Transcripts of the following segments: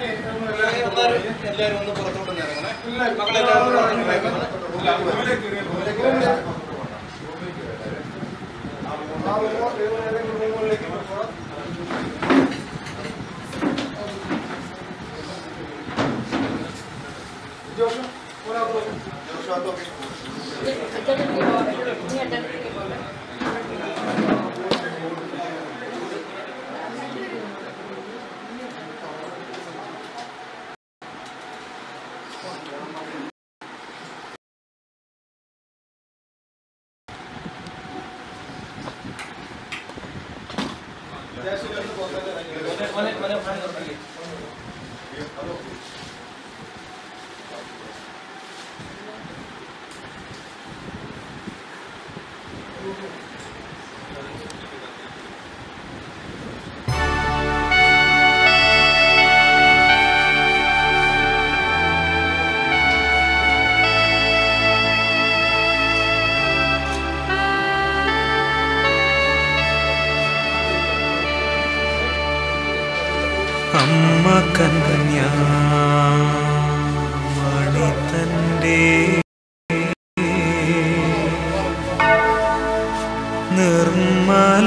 എല്ലാവരും ഒന്ന് പുറത്തോട്ട് ഇറങ്ങണേ. മക്കളെല്ലാവരും അമ്മ കന്യാമണി തൻ്റെ നിർമ്മല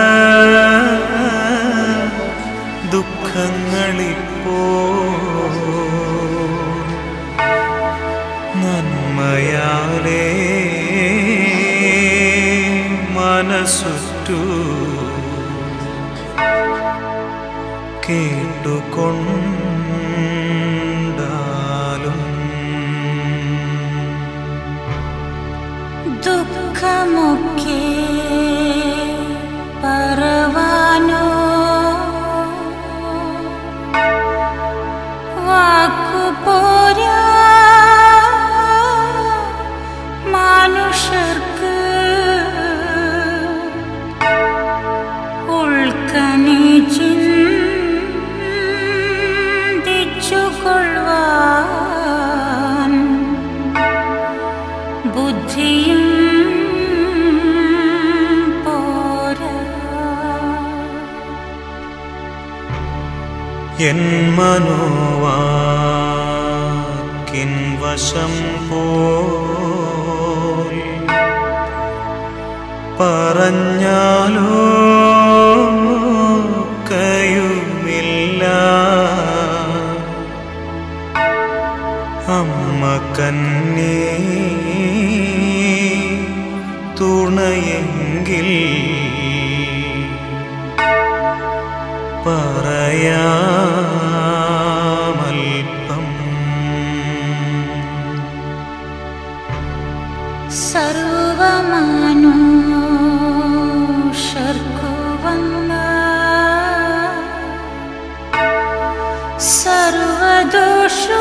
ദുഃഖങ്ങളിപ്പോ നന്മയാലേ മനസ്സുറ്റു കേട്ടുകൊണ്ടാലും ദുഃഖമൊക്കെ പറവാനോ വാക്കുപോരാ മനുഷ്യർക്ക് ഉൾക്കനെ കൊള്ളുവാൻ ബുദ്ധിയും പോരാ. എൻ മനോവാക്കിൻ വശം പോൽ പറഞ്ഞാലോ കയുമില്ല അമ്മ കന്നേ തുണയെങ്കിൽ പറയാമൽപ്പം. സർവമനുഷ്യർക്കു വന്ന സർവദോഷോ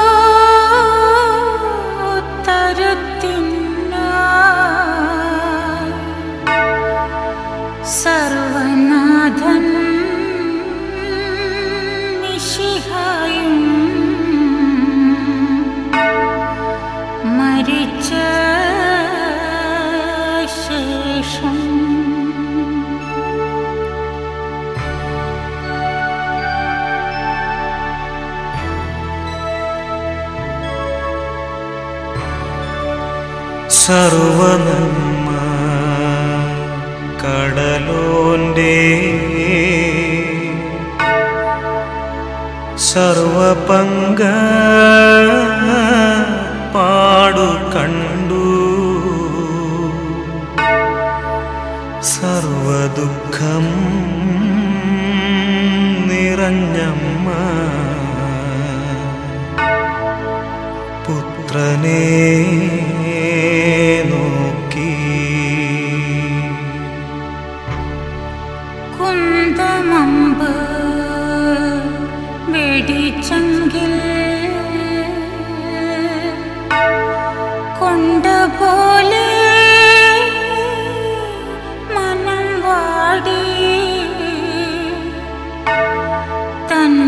സർവനാഥൻ മിശിഹായും മരിച്ച ശേഷം സർവനന്മ കടലോന്റെ സർവപങ്ക പാടു കണ്ടു സർവദുഃഖം നിറഞ്ഞമ്മ പുത്രനെ നോക്കി കുന്തമമ്പ് വെടിച്ചെങ്കിൽ കൊണ്ടപോലെ മനം വാടി തൻ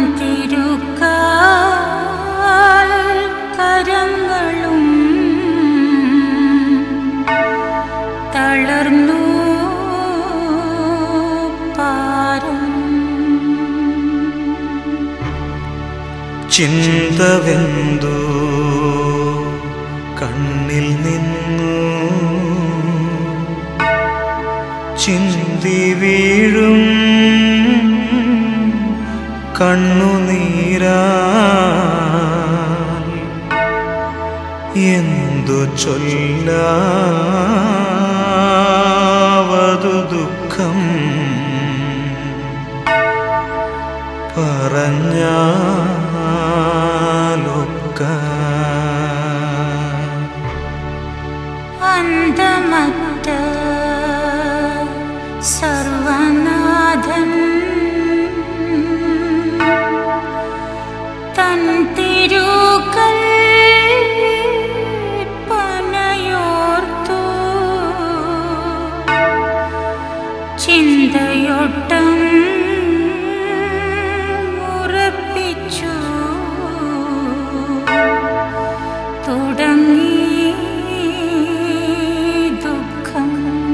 ചിന്തവെന്തു കണ്ണിൽ നിന്നു ചിന്തി വീഴും കണ്ണുനീരാ എന്തു ചൊല്ലാവതു ദുഃഖം പറഞ്ഞാലൊക്ക അന്തമറ്റ സർവനാഥൻ തൻ തിരുകൽ പനയോർത്തു ചിന്തയൊട്ടം ഉറപ്പിച്ചു തുടങ്ങി ദുഃഖം.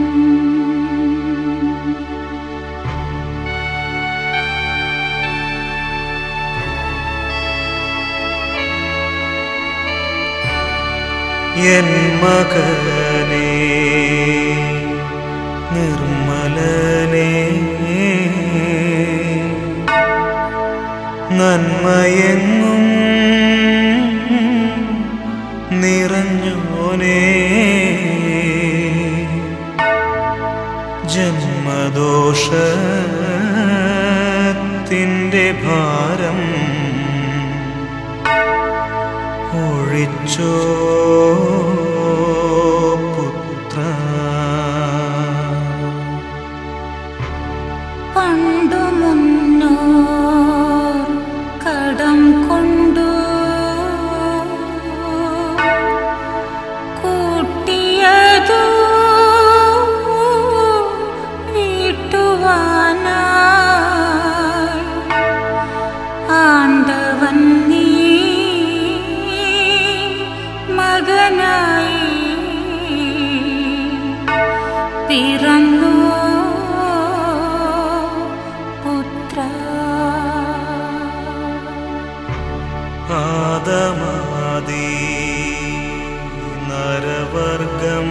എൻ മകനേ നിർമ്മലനേ നന്മയെങ്ങും നിറഞ്ഞോനേ ജന്മദോഷത്തിൻ്റെ ഭാരം ഒഴിച്ചോ പുത്ര. പണ്ടു മുന്നോർ കടം കൊണ്ടു കൂട്ടിയതു വീട്ടുവാനായി ആണ്ടവൻ നീ മകനായി പിറന്നു പുത്ര. ആദമാദി നരവർഗം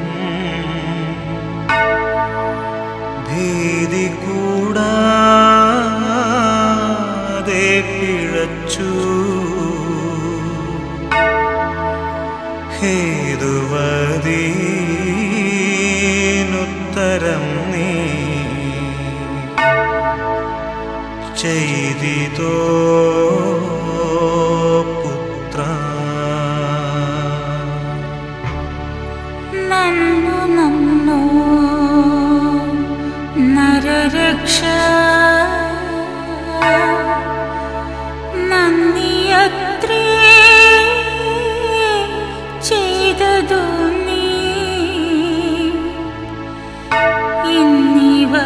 ഭീതി കൂടാതെ പിഴച്ചു ഹേതുവദീനുത്തരം നീ ചെയ്തിതോ പുത്ര. നന്നു നന്നു നരരക്ഷ നന്ദിയത്രേ ചെയ്തതു നീ ഇന്നിവ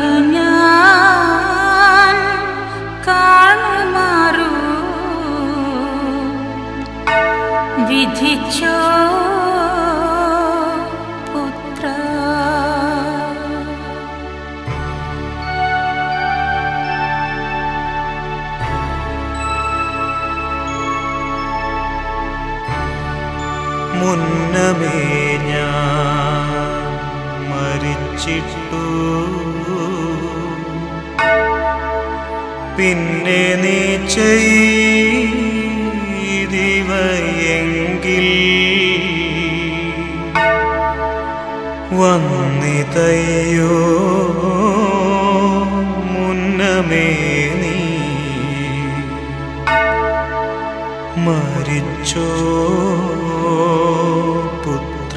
ഞാൻ കാണുമാറു വിധിച്ചോ പുത്ര. മുന്നമേ ഞാൻ മരിച്ചിട്ടു പിന്നെ നീ ചെയ്തിവയെങ്കിൽ വന്നിതയോ മുന്നമേ നീ മരിച്ചോ പുത്ര.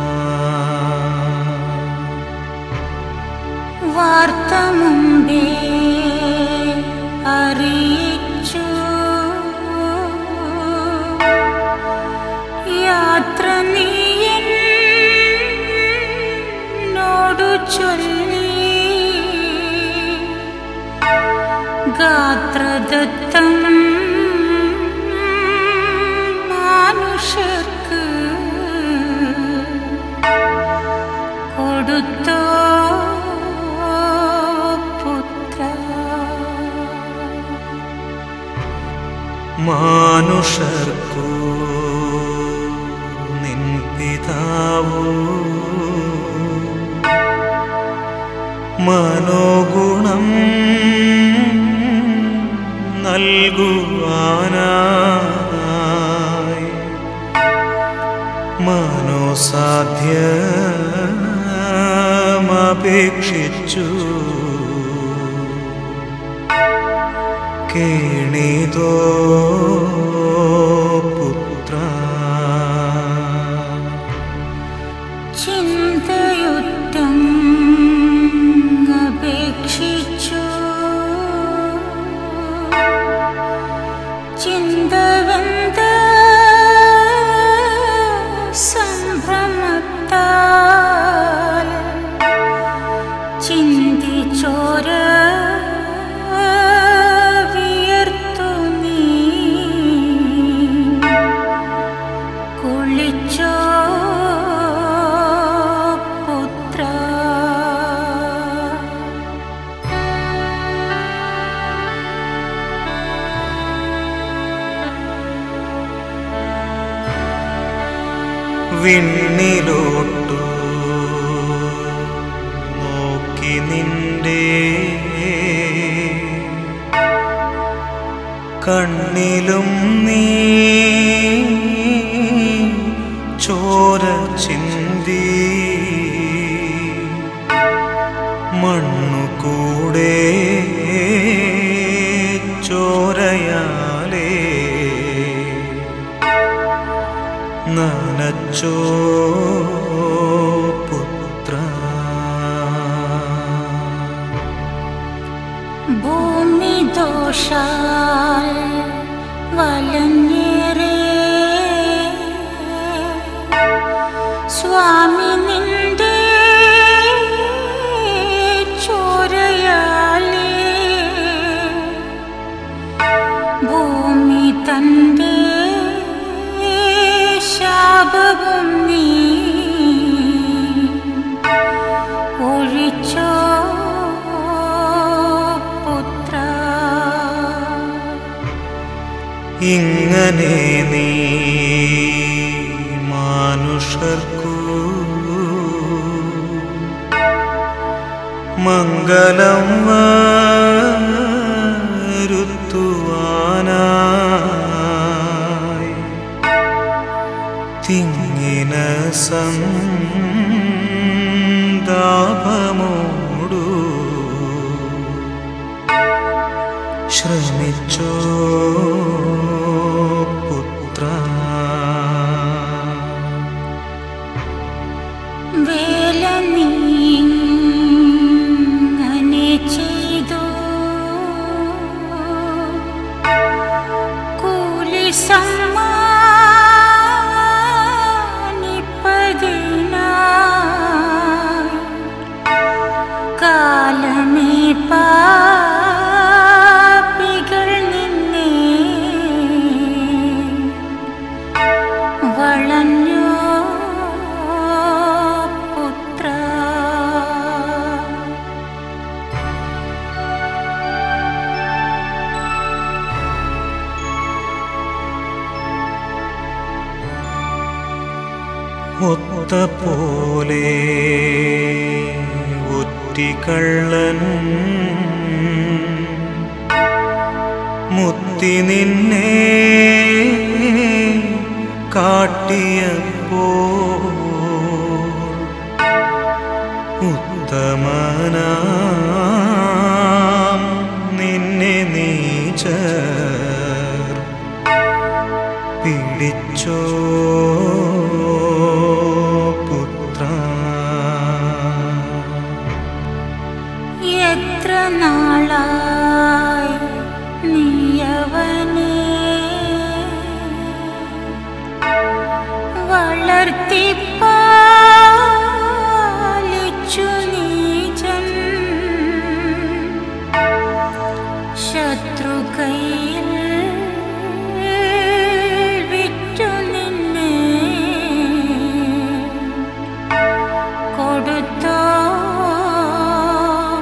വാർത്ത മുമ്പേ അറിയിച്ചു യാത്ര നീ എന്നോടു ചൊല്ലി ഗാത്രദത്തം മാനുഷർക്ക് കൊടുത്തോ പുത്ര. മാനുഷർക്കു നിൻ പിതാവു മനോഗുണം നൽകുവാനായി മനോസാധ്യമപേക്ഷിച്ചു കേണിതോ പുത്ര ചിന്തയുറ്റം അപേക്ഷിച്ചു ചിന്തവന്ത സംഭ്രമത്താൽ ചിന്തിച്ചോര വിയർത്തു നീ കുളിച്ചോ പുത്ര വിണ്ണിലോട്ടു നോക്കി നിന്റെ കണ്ണിലും നീ ചോര ചിന്തി മണ്ണുകൂടെ ചോരയാലേ നനച്ചോ പുത്ര ഭൂമി ദോഷാൽ വലഞ്ഞേറെ സ്വാമി നിന്റെ ചോരയാലേ ഭൂമി തന്റെ ശാപവും നീ ഒഴിച്ചോ പുത്ര ഇങ്ങനെ നീ മാനുഷർക്കു മംഗളം വരുത്തുവാനായി തിങ്ങിന സന്താപമോടു ശ്രമിച്ചോ പുത്ര വേല നീങ്ങനെ ചെയ്തു കൂലി സമ്മാനിപ്പതിനായി കാലമേ പാപികൾ നിന്നെ വളഞ്ഞോ പുത്ര ഒത്ത പോലെ ഒറ്റിക്കള്ളൻ മുത്തി നിന്നെ കാട്ടിയപ്പോ ഉത്തമനാം നിന്നെ നീചർ പിടിച്ചോ പുത്ര എത്ര നാളായി നീയവനെ വളർത്തിപ്പാലിച്ചു നീചൻ ശത്രുകൈയിൽ വിറ്റു നിന്നെ കൊടുത്തോ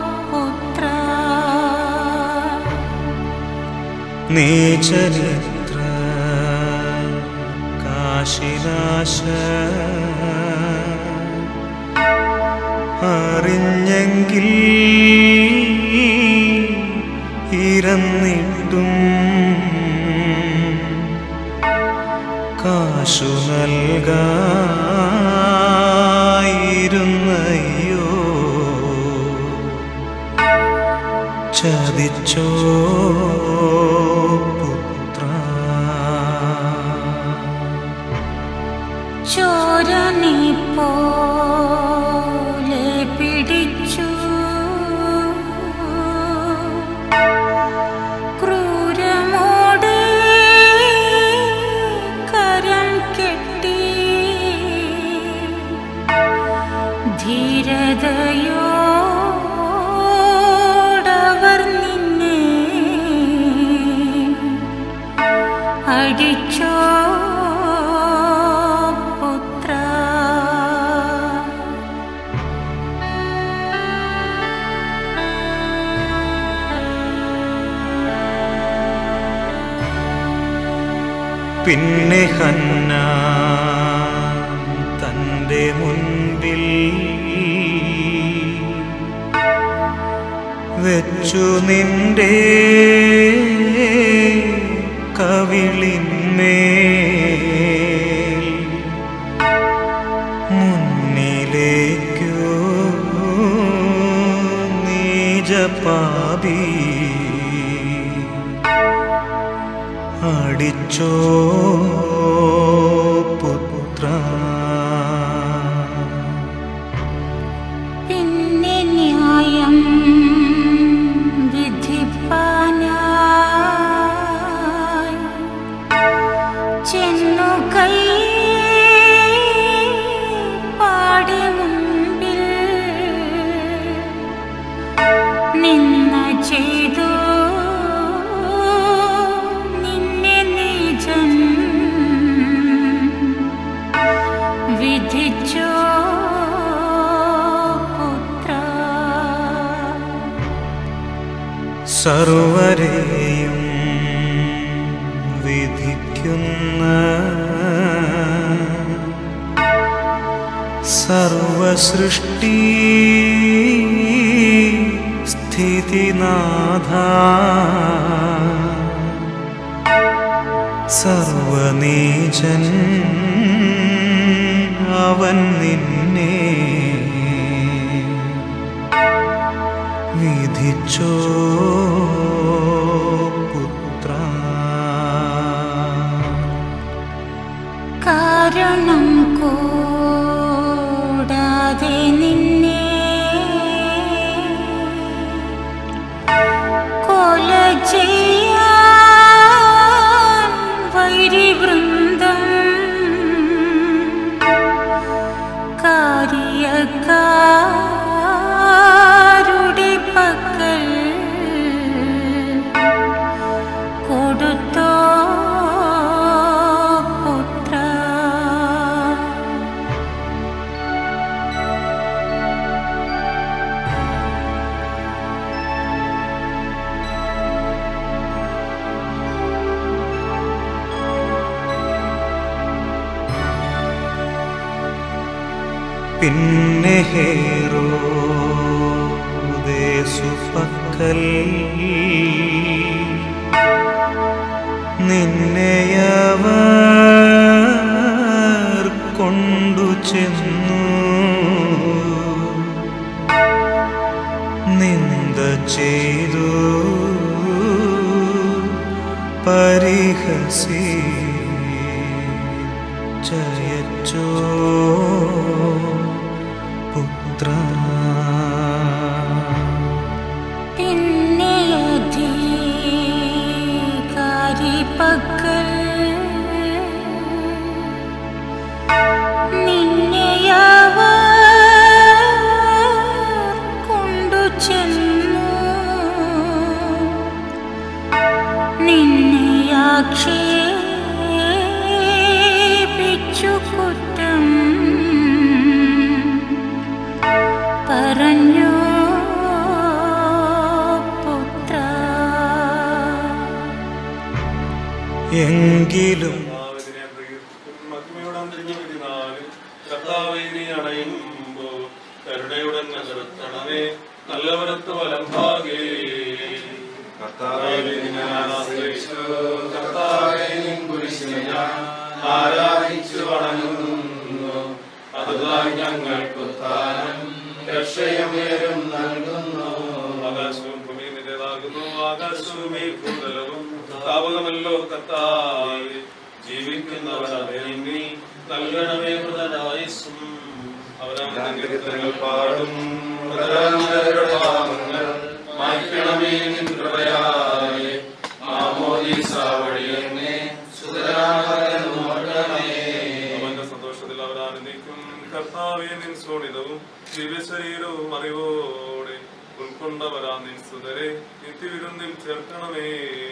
പുത്ര നീചരിത്ര കാശിനാശ അറിഞ്ഞെങ്കിൽ ഇരന്നിട്ടും കാശു നൽകായിരുന്നയ്യോ ചതിച്ചോ പുത്ര ചോരനെ പോലെ പിടിച്ചു ക്രൂരമോടെ കരം കെട്ടി ധീരതയോടവർ നിന്നെ അടിച്ചോ പിന്നെ ഹന്ന തൻ്റെ മുൻപിൽ വെച്ചു നിന്റെ കവിളിന്മേൽ മുന്നിലേക്കു നീജപാപി അടിച്ചോ പുത്ര പിന്നെ ന്യായം വിധിപ്പാനായി ചെന്നു കൈ പാടി മുൻപിൽ നിന്ന ചെയ്തു വിധിച്ചോ പുത്ര സർവരെയും വിധിക്കുന്ന സർവസൃഷ്ടി സ്ഥിതിനാഥ സർവനീചൻ അവൻ നിന്നെ വിധിച്ചോ പുത്ര കാരണം കൂടാതെ നിന്നെ കൊല ചെയ്യാൻ വൈരിവൃന്ദം കാര്യക്കാരുടെ പക്കൽ കൊടുത്തോ പുത്ര പിന്നെ ഹേരോദേസു പക്കൽ നിന്നെയവർ കൊണ്ടു ചെന്നു നിന്ദ ചെയ്തു പരിഹസി ജയച്ചോ പുത്ര പിന്നെ അധികാരി പക്കൽ നിന്നെയവർ കൊണ്ടു ചെന്നു നിന്നെ ആക്ഷേപിച്ചു കുറ്റം പറഞ്ഞു പുത്ര എങ്കിലും നിരത്തണമേ നല്ലവരത്ത് വലം ഭാഗേ. കർത്താവേ ഞാൻ ആശ്രയിച്ചു, കർത്താവേ നിൻ കുരിശിനെ ഞാൻ ആരാധിച്ചു വണങ്ങുന്നു. അതുതായി ഞങ്ങൾക്ക് ഉത്ഥാനം രക്ഷയുമേറും നൽകുന്നു. ആകാശവും ഭൂമിയും നിന്റേതാകുന്നു, ആകാശവും ഈ ഭൂതലവും താവകമല്ലോ കർത്താവേ. ജീവിക്കുന്നവനവേ നീ നൽകണമേ മൃതനായുസ്സും. അവനവന്റെ കീർത്തനങ്ങൾ പാടും, മൃതരുടെ പാപങ്ങൾ മായ്ക്കണമേ നിൻ കൃപയാലേ. മാമോദീസ വഴി എന്നെ സുതരാമകൻ നോക്കണമേ. അവന്റെ സന്തോഷത്തിൽ അവർ ആനന്ദിക്കും. കർത്താവേ നിൻ സോണിതവും ദിവശരീരവും അറിവോടെ ഉൾക്കൊണ്ടവരാ നിൻ സുതരെ നിത്യവിരുന്നിൽ ചേർക്കണമേ.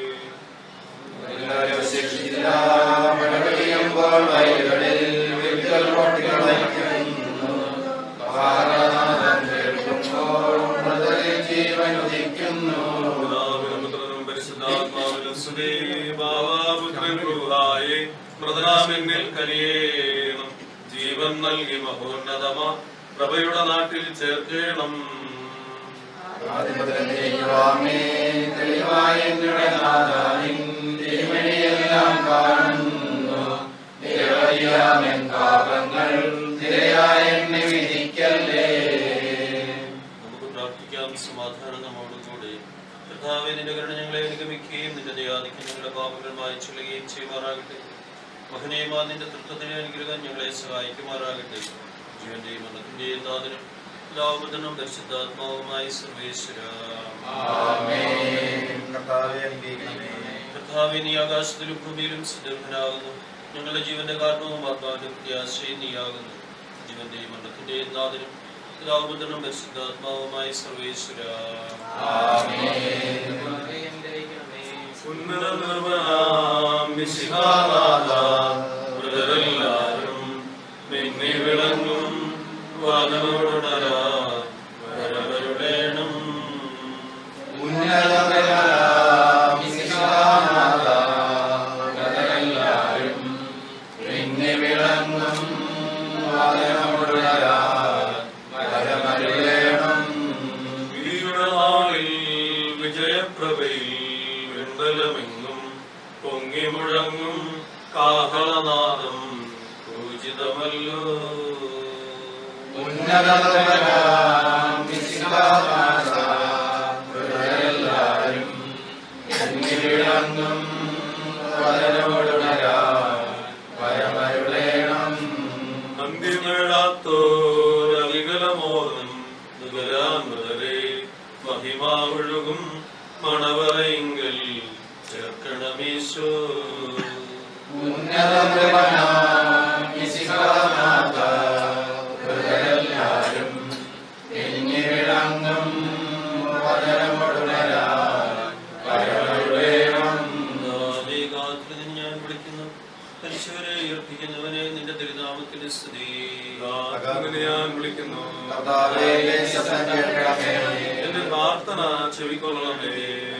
മൃതനാമെന്നിൽ കനിയേണം, ജീവൻ നൽകി മഹോന്നതമാ പ്രഭയുടെ നാട്ടിൽ ചേർക്കണം. നമുക്ക് പ്രാർത്ഥിക്കാം. സമാധാനം നമ്മോടുകൂടെ. കർത്താവേ നിന്റെ കരുണ ഞങ്ങളെ അനുഗമിക്കുകയും നിന്റെ ദയാധിക്യം ഞങ്ങളുടെ പാപങ്ങൾ മായ്ച്ചുള്ളുകയും ചെയ്യുമാറാകട്ടെ. മഹനീയമാ നിന്റെ തൃത്വത്തിന്റെ അനുഗ്രഹം ഞങ്ങളെ സഹായിക്കുമാറാകട്ടെ. ജീവന്റെയും മരണത്തിന്റെയും നാഥനും പിതാവും പരിശുദ്ധാത്മാവുമായി സർവേശ്വര. കർത്താവേ നീ ആകാശത്തിലും ഭൂമിയിലും സുദീർഘനാകുന്നു. ഞങ്ങളുടെ ജീവന്റെ കാരണവും ആത്മാവിന്റെ പ്രത്യാശയും നീയാകുന്നു. ജീവന്റെയും മരണത്തിന്റെയും നാഥനും പിതാവും പരിശുദ്ധാത്മാവുമായി സർവേശ്വര. മൃതരെല്ലാരും നിന്നെ വിളങ്ങും വാനോടണം. വിജയപ്രഭയിൽ വെണ്ടലമെങ്ങും പൊങ്ങി മുഴങ്ങും കാഹളനാദം പൂജിതമല്ലോ. അന്തിമേടാത്തോരവികലമോദം ദുരാമൃതരെ മഹിമാവൊഴുകും മണവറയിങ്കൽ ചേർക്കണമീശോ. ഞാൻ വിളിക്കുന്നു പരിശുദ്ധരെ ഉയർപ്പിക്കുന്നവനെ നിന്റെ തിരുനാമത്തിന് സ്തുതി. ഞാൻ വിളിക്കുന്നു എന്റെ പ്രാർത്ഥന ചെവിക്കൊള്ളണമേ.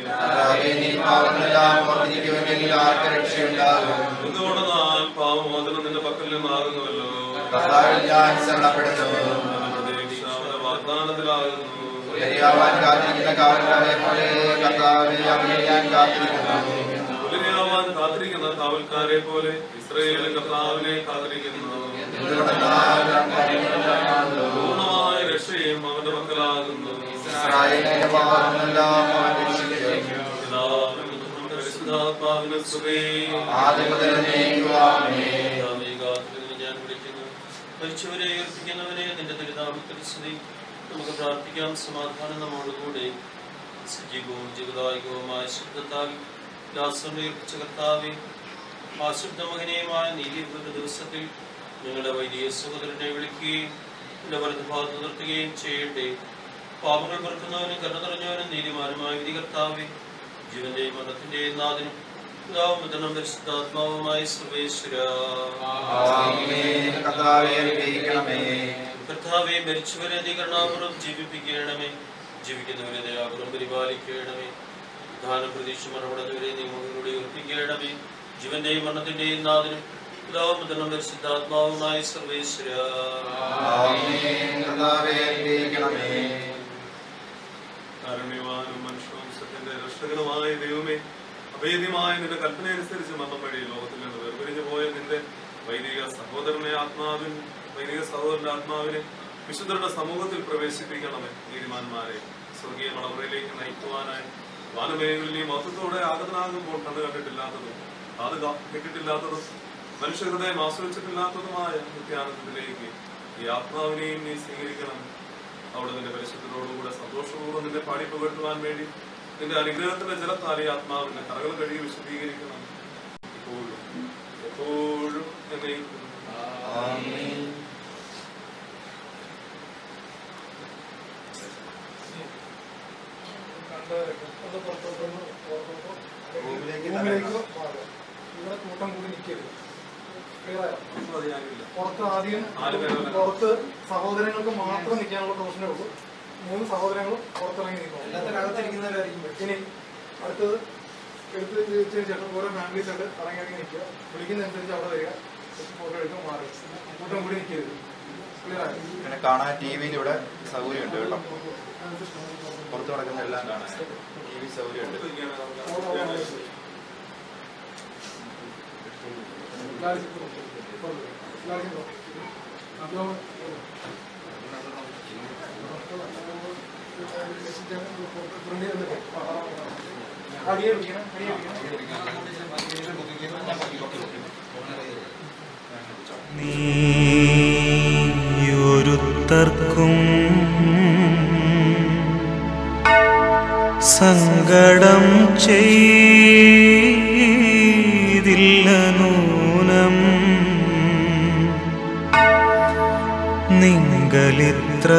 എന്തുകൊണ്ടെന്നാൽ പാപമോചനം നിന്റെ പക്കൽ നിന്നാകുന്നുവല്ലോ. വാഗ്ദാനത്തിലാകുന്നു. കാത്തിരിക്കുന്ന കാവൽക്കാരെ പോലെ ഇസ്രായേൽ കർത്താവിനെ കാത്തിരിക്കുന്നു. പൂർണ്ണമായ രക്ഷയും അവന്റെ മക്കളാകുന്നു. ഞാൻ വിളിക്കുന്നു മരിച്ചവരെ ഉയർപ്പിക്കുന്നവനെ നിന്റെ തിരുനാമത്തിൽ സ്തുതി. നമുക്ക് പ്രാർത്ഥിക്കാം. സമാധാനം നമ്മോടുകൂടെ. സജീവവും ജീവദായകവുമായ ശബ്ദത്താൽ ദാസനുയർപ്പിച്ച കർത്താവേ, ആശുദ്ധ മകനീയമായ നീതിയുടെ ദിവസത്തിൽ ഞങ്ങളുടെ വൈദിക സഹോദരനെ വിളിക്കുകയും എന്റെ വലതുഭാഗത്ത് നിർത്തുകയും ചെയ്യട്ടെ. പാപങ്ങൾ പൊറുക്കുന്നവനും കരുണ നിറഞ്ഞവനും നീതിമാനുമായ വിധി കർത്താവേ, ജീവന്റെയും മരണത്തിന്റെയും നാഥനും പിതാവും പുത്രനും പരിശുദ്ധാത്മാവുമായി സർവേശ്വര. കർത്താവേ, മരിച്ചവരെ നീ കരുണാപൂർവ്വം ജീവിപ്പിക്കണമേ. ജീവിക്കുന്നവരെ ദയാപൂർവ്വം പരിപാലിക്കണമേ. ദാനം പ്രതീക്ഷ മരണപ്പെടുന്നവരെ നീ മുഖങ്ങളുടെ ഉറപ്പിക്കണമേ. ജീവന്റെയും മരണത്തിന്റെയും നാഥനും പിതാവും പരിശുദ്ധാത്മാവുമായി സർവേശ്വര. കാരുണ്യവാനും മനുഷ്യവംശത്തിന്റെ രക്ഷകനുമായ ദൈവമേ, അഭേദ്യമായ നിന്റെ കൽപ്പനയനുസരിച്ച് മതം വഴി ലോകത്തിൽ നിന്ന് വേർപിരിഞ്ഞു പോയ നിന്റെ വൈദിക സഹോദരന്റെ ആത്മാവിനെ വിശുദ്ധരുടെ സമൂഹത്തിൽ പ്രവേശിപ്പിക്കണമേ. നീതിമാന്മാരെ സ്വർഗീയ മണവറയിലേക്ക് നയിക്കുവാനായി വാനമേഖലയിൽ ഈ മഹത്വത്തോടെ ആഗതനാകുമ്പോൾ കണ്ടു കണ്ടിട്ടില്ലാത്തതും അത് കേട്ടിട്ടില്ലാത്തതും മനുഷ്യഹൃദയം ആസ്വദിച്ചിട്ടില്ലാത്തതുമായ നിത്യാനന്ദത്തിലേക്ക് ഈ ആത്മാവിനെയും നീ സ്വീകരിക്കണം. അവിടെ നിന്റെ പരിശുദ്ധരോടുകൂടെ സന്തോഷപൂർവ്വം നിന്നെ പാടി പുകഴ്ത്തുവാൻ വേണ്ടി നിന്റെ അനുഗ്രഹത്തിന്റെ ജലത്താൽ ഈ ആത്മാവിന്റെ കറകൾ കഴുകി വിശദീകരിക്കണം. ഇപ്പോഴും എപ്പോഴും എന്നേക്കും. ഇവിടെ കൂട്ടം കൂടി നിൽക്കരുത്. പുറത്ത് ആദ്യം പുറത്ത് സഹോദരങ്ങൾക്ക് മാത്രം നിൽക്കാനുള്ള പ്രശ്നമേ ഉള്ളൂ. 3 സഹോദരങ്ങളും പുറത്തിറങ്ങി നിൽക്കണം. ഇനി അടുത്തത് എടുത്ത് തിരിച്ചതിന് ശേഷം ഓരോ ഫാമിലീസ് ആയിട്ട് ഇറങ്ങി നിൽക്കുക. വിളിക്കുന്നതനുസരിച്ച് അവിടെ വരിക, ഫോട്ടോ എടുക്കാൻ മാറി കൂട്ടം കൂടി നിൽക്കരുത്. പിന്നെ കാണാൻ TV-യിൽ ഇവിടെ സൗകര്യമുണ്ട് കേട്ടോ. പുറത്ത് നടക്കുന്ന എല്ലാം കാണാൻ TV സൗകര്യമുണ്ട്. നീയൊരുത്തർക്കും സങ്കടം ചെയ്തില്ല നൂനം, നിങ്കലിത്ര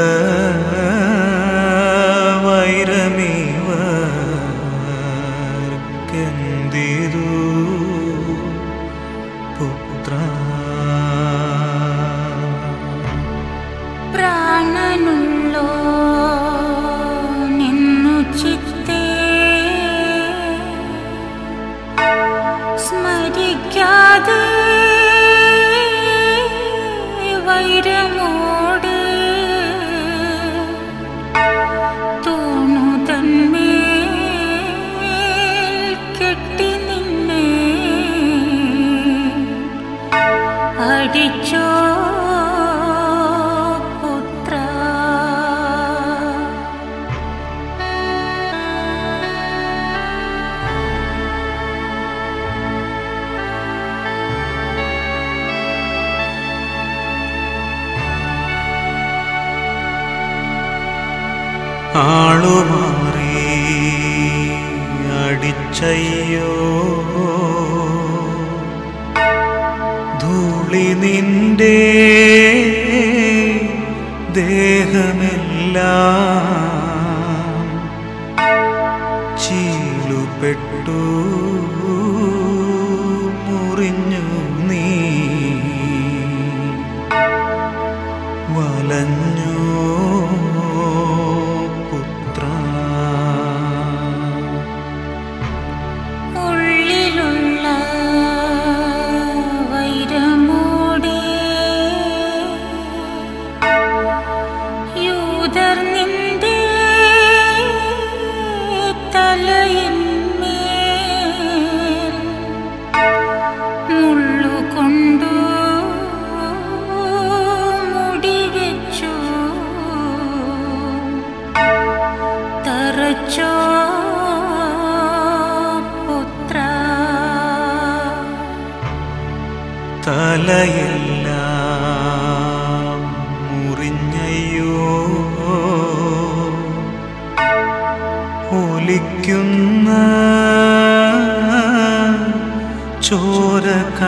വൈരമേവർക്കെന്തിരു പുത്ര. പ്രാണനുള്ളോ നിന്നു ചിത്തേ സ്മരിക്കാതെ വൈരമോട് തൂണു തന്മേൽ കെട്ടി നിന്നെ അടിച്ചോ പുത്ര. ആളുമാറി അടിച്ചയ്യോ ധൂളി നിന്റെ ദേഹമെല്ലാം ചീലുപെട്ടു മുറിഞ്ഞു നീ വലഞ്ഞു പുത്ര. ഉള്ളിലുള്ള വൈരമോടെ യൂദർ നിന്റെ തലയിന്മേൽ മുള്ളുകൊണ്ടു മുടിവെച്ചു തറച്ചോ പുത്ര. തലയെല്ലാം മുറിഞ്ഞയ്യോ ഒലിക്കുന്ന ചോര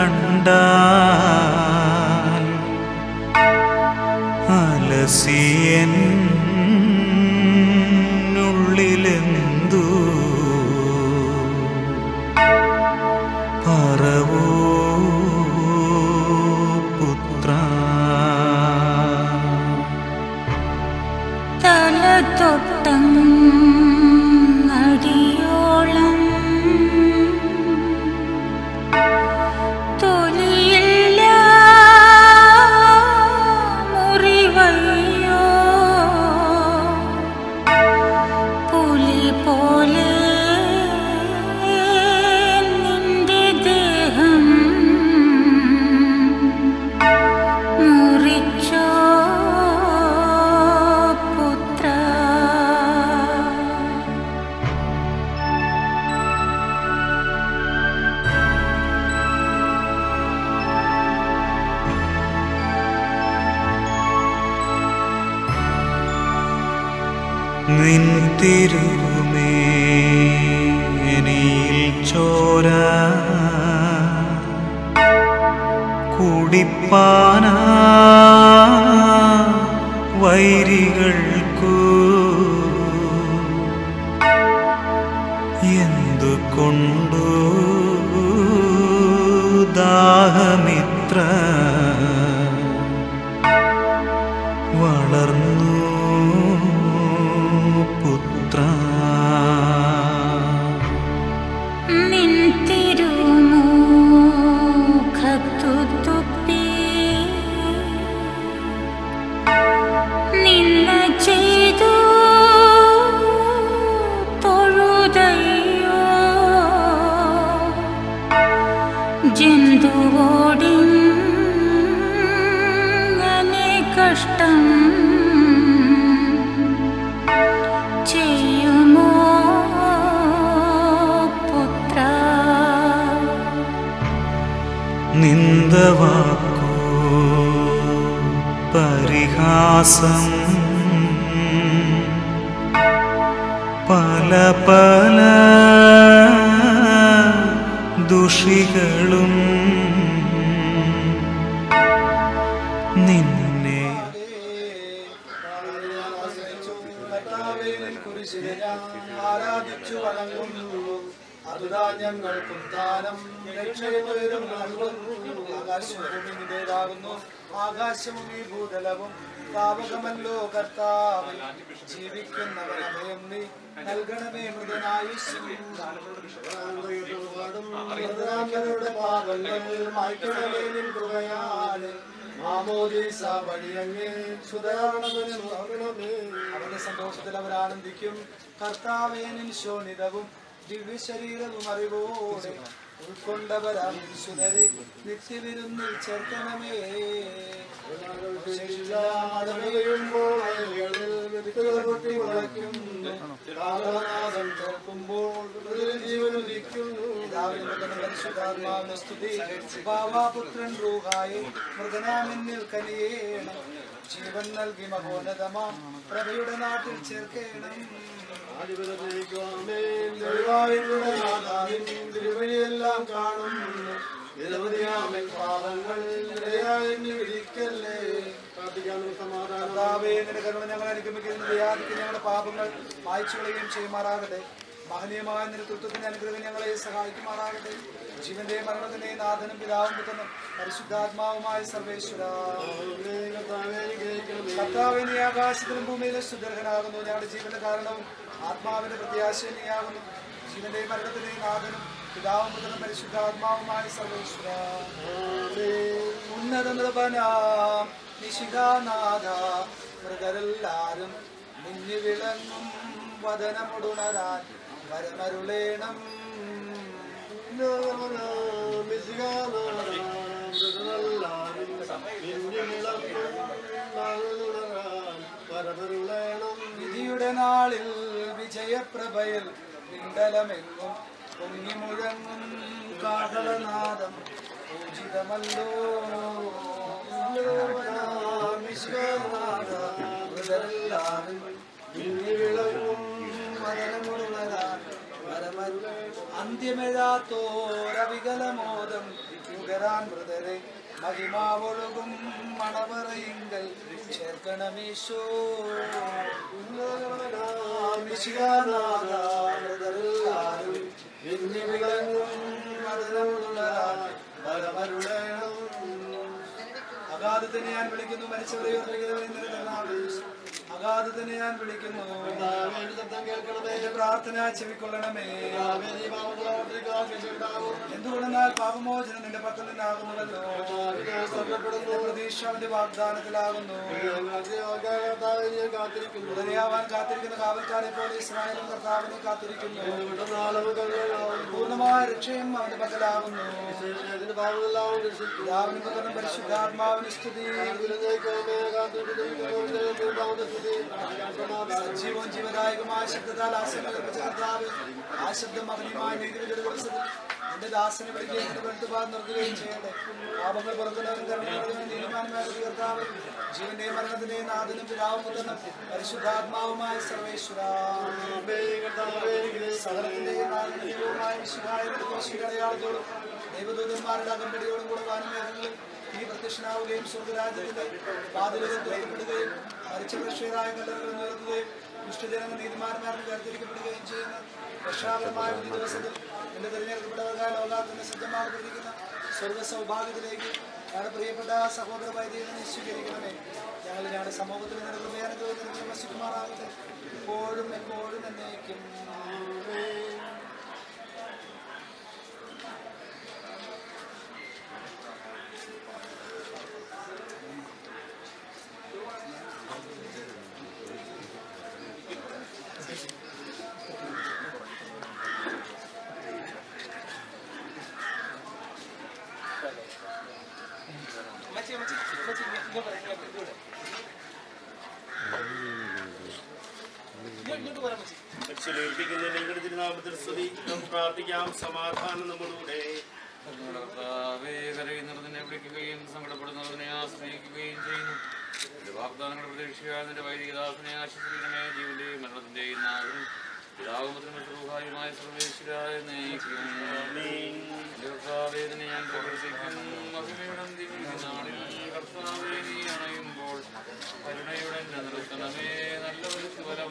കണ്ടാൽ അലസിയൻ ഉള്ളിലെന്തു പറവൂ പുത്ര. തലതൊട്ടം അടിയോളം തൊലിയിൽ നിൻ തിരുമേനിയിൽ ചോര കുടിപ്പാനാ വൈരികൾക്കു എന്തുകൊണ്ടു ദാഹമിത്ര വളർന്നു പുത്ര നിൻ തിരുമുഖത്തു തുപ്പി നിന്ന ചെയ്തു തൊഴുതയ്യോ ജന്തുവോടിങ്ങനെ കഷ്ടം ചെയ്യുമോ പുത്ര നിന്ദവാക്കോ പരിഹാസം പല പല ദുഷികളും നിന്നെ ആരാധിച്ചു വണങ്ങുന്നു അതുതാ ഞങ്ങൾക്കും ദാനം രക്ഷയും ആകാശഭൂമിയുടേതാകുന്നു ആകാശവും ഈ ഭൂതലവും പാവകമല്ലോ കർത്താവൻ ജീവിക്കുന്നവൻ അഭയം നീ നൽകണമേ മൃതനായുസ്സുടെ പാപങ്ങൾ മായ്ക്കണമേ നിൻ കൃപയാലെ മാമോദീസ വഴിയങ്ങേ സുധാരണമേ അവന്റെ സന്തോഷത്തിൽ അവർ ആനന്ദിക്കും കർത്താവേ നിൻ ശോണിതവും ദിവ്യശരീരവും അറിവോടെ ഉൾക്കൊണ്ടവരാം സുതരെ നിത്യവിരുന്നിൽ ചേർക്കണമേ പുത്രൻ റൂഹായെ മൃഗനാമെന്നിൽ കനിയേണം ജീവൻ നൽകി മഹോന്നതമാം പ്രഭയുടെ നാട്ടിൽ ചേർക്കേണം തിരുവഴിയെല്ലാം കാണുന്നു നിരവധിയാമൻ പാപങ്ങൾ വിധിക്കല്ലേ കർത്താവേ നിന്റെ കരുണ ഞങ്ങൾ അനുഗമിക്കുന്ന ദയാദിക്ക് ഞങ്ങളുടെ പാപങ്ങൾ മായ്ച്ചു കളയുകയും ചെയ്യുമാറാകട്ടെ മഹനീയമായ നിന്റെ തൃത്വത്തിന്റെ അനുഗ്രഹം ഞങ്ങളെ സഹായിക്കുമാറാകട്ടെ ജീവന്റെ മരണത്തിന്റെ നാഥനും പിതാവും പുത്രനും പരിശുദ്ധാത്മാവുമായ സർവേശ്വര കർത്താവേ നീ ആകാശത്തിലും ഭൂമിയിലെ സുദർഹനാകുന്നു ഞങ്ങളുടെ ജീവന്റെ കാരണവും ആത്മാവിന്റെ പ്രത്യാശയും നീയാകുന്നു ജീവന്റെ മരണത്തിന്റെ നാഥനും പിതാവും പുത്രനും പരിശുദ്ധാത്മാവുമായ സർവേശ്വര ഉന്നത നൃപനാം നിശികാനാഥ മൃഗരെല്ലാരും മിന്നി വിളങ്ങും വദനമുടുണരാൻ വരമരുളേണം വിധിയുടെ നാളിൽ വിജയപ്രഭയിൽ പിണ്ടലമെങ്ങും പൊങ്ങി മുഴങ്ങും കാഹളനാദം പൂജിതമല്ലോ അന്ത്യമെഴാത്തോരവികലമോദം ുകരാൻ മൃതരെ മഹിമാവൊഴുകും മണവറയിങ്കൽ ചേർക്കണമീശോ അഗാധത്തിനെ ഞാൻ വിളിക്കുന്നു മരിച്ചവരെ അഗാധത്തിനെ ഞാൻ വിളിക്കുന്നു എന്റെ പ്രാർത്ഥന ചെവിക്കൊള്ളണമേ എന്തുകൊണ്ടെന്നാൽ പാപമോചനം നിന്റെ പക്കൽ നിന്നാകുന്നുവല്ലോ പ്രതീക്ഷ അവന്റെ വാഗ്ദാനത്തിലാകുന്നു ഉടനെയാവാൻ കാത്തിരിക്കുന്ന കാവൽക്കാരെ പോലെ ഇസ്രായേലും കർത്താവിനെ കാത്തിരിക്കുന്നു പൂർണ്ണമായ രക്ഷയും അവന്റെ പക്കലാകുന്നു പിതാവിനും പുത്രനും പരിശുദ്ധാത്മാവിന് സ്തുതി സജീവവും ജീവദായകമായ ശബ്ദത്താൽ ആ ശബ്ദം മഹനീയമായ നീതിയുടെ ദിവസത്തിൽ എന്റെ ദാസനെ വിളിക്കുകയും വെളുത്തുപാട് നിർത്തുകയും ചെയ്യട്ടെ. പാപങ്ങൾ പുറത്തുള്ളവരും കരുണയുള്ളവരും നീതിമാന്മാരുടെ കർത്താവ്, ജീവന്റെയും മരണത്തിന്റെയും നാഥനും പിതാവും പുത്രനും പരിശുദ്ധാത്മാവുമായ സർവേശ്വരാ, സകലത്തിന്റെയും നാഥനീയവുമായ വിശുദ്ധായത്തോടും ദൈവദൂതന്മാരുടെ അകമ്പടിയോടും കൂടെ വാനമേഘങ്ങളിൽ നീ പ്രത്യക്ഷനാവുകയും സ്വർഗരാജ്യത്തിന്റെ വാതിലുകൾ തുറക്കപ്പെടുകയും മരിച്ച പ്രക്ഷേതായ കല്ലറകൾ നിറക്കുകയും ദുഷ്ടജനങ്ങൾ നീതിമാന്മാർക്ക് വേർതിരിക്കപ്പെടുകയും ചെയ്യുന്ന രക്ഷാകരമായ ഒരു ദിവസത്തിൽ എന്റെ തിരഞ്ഞെടുക്കപ്പെട്ടവർക്കായ ലോകാത്തിന്റെ സജ്ജമാക്കപ്പെട്ടിരിക്കുന്ന സ്വർഗ സൗഭാഗ്യത്തിലേക്ക് ഞങ്ങളുടെ പ്രിയപ്പെട്ട സഹോദര വൈദികനെ സ്വീകരിക്കണമേ. ഞങ്ങൾ ഞങ്ങളുടെ സമൂഹത്തിൽ നിരന്തരം വസിക്കുമാറാകട്ടെ, എപ്പോഴും എപ്പോഴും എന്നേക്കും. പ്രാർത്ഥിക്കാം. സമാധാനം നമ്മുടെ കരയുന്നതിനെ വിളിക്കുകയും സങ്കടപ്പെടുന്നതിനെ ആശ്രയിക്കുകയും ചെയ്യുന്നു. വാഗ്ദാനങ്ങളുടെ പ്രതീക്ഷയായ നിന്റെ വൈദികദാസനെ ആശ്വസിക്കണമേ. ജീവന്റെയും മരണത്തിന്റെയും നാഥനും പിതാവുമായ സർവേശ്വരായ കർത്താവേദന ഞാൻ പ്രവർത്തിക്കും. മഹിമയുടെ നാളിൽ കർത്താവേ നീ അണയുമ്പോൾ കരുണയുടെ നിർത്തണമേ. നല്ലൊരു ഫലം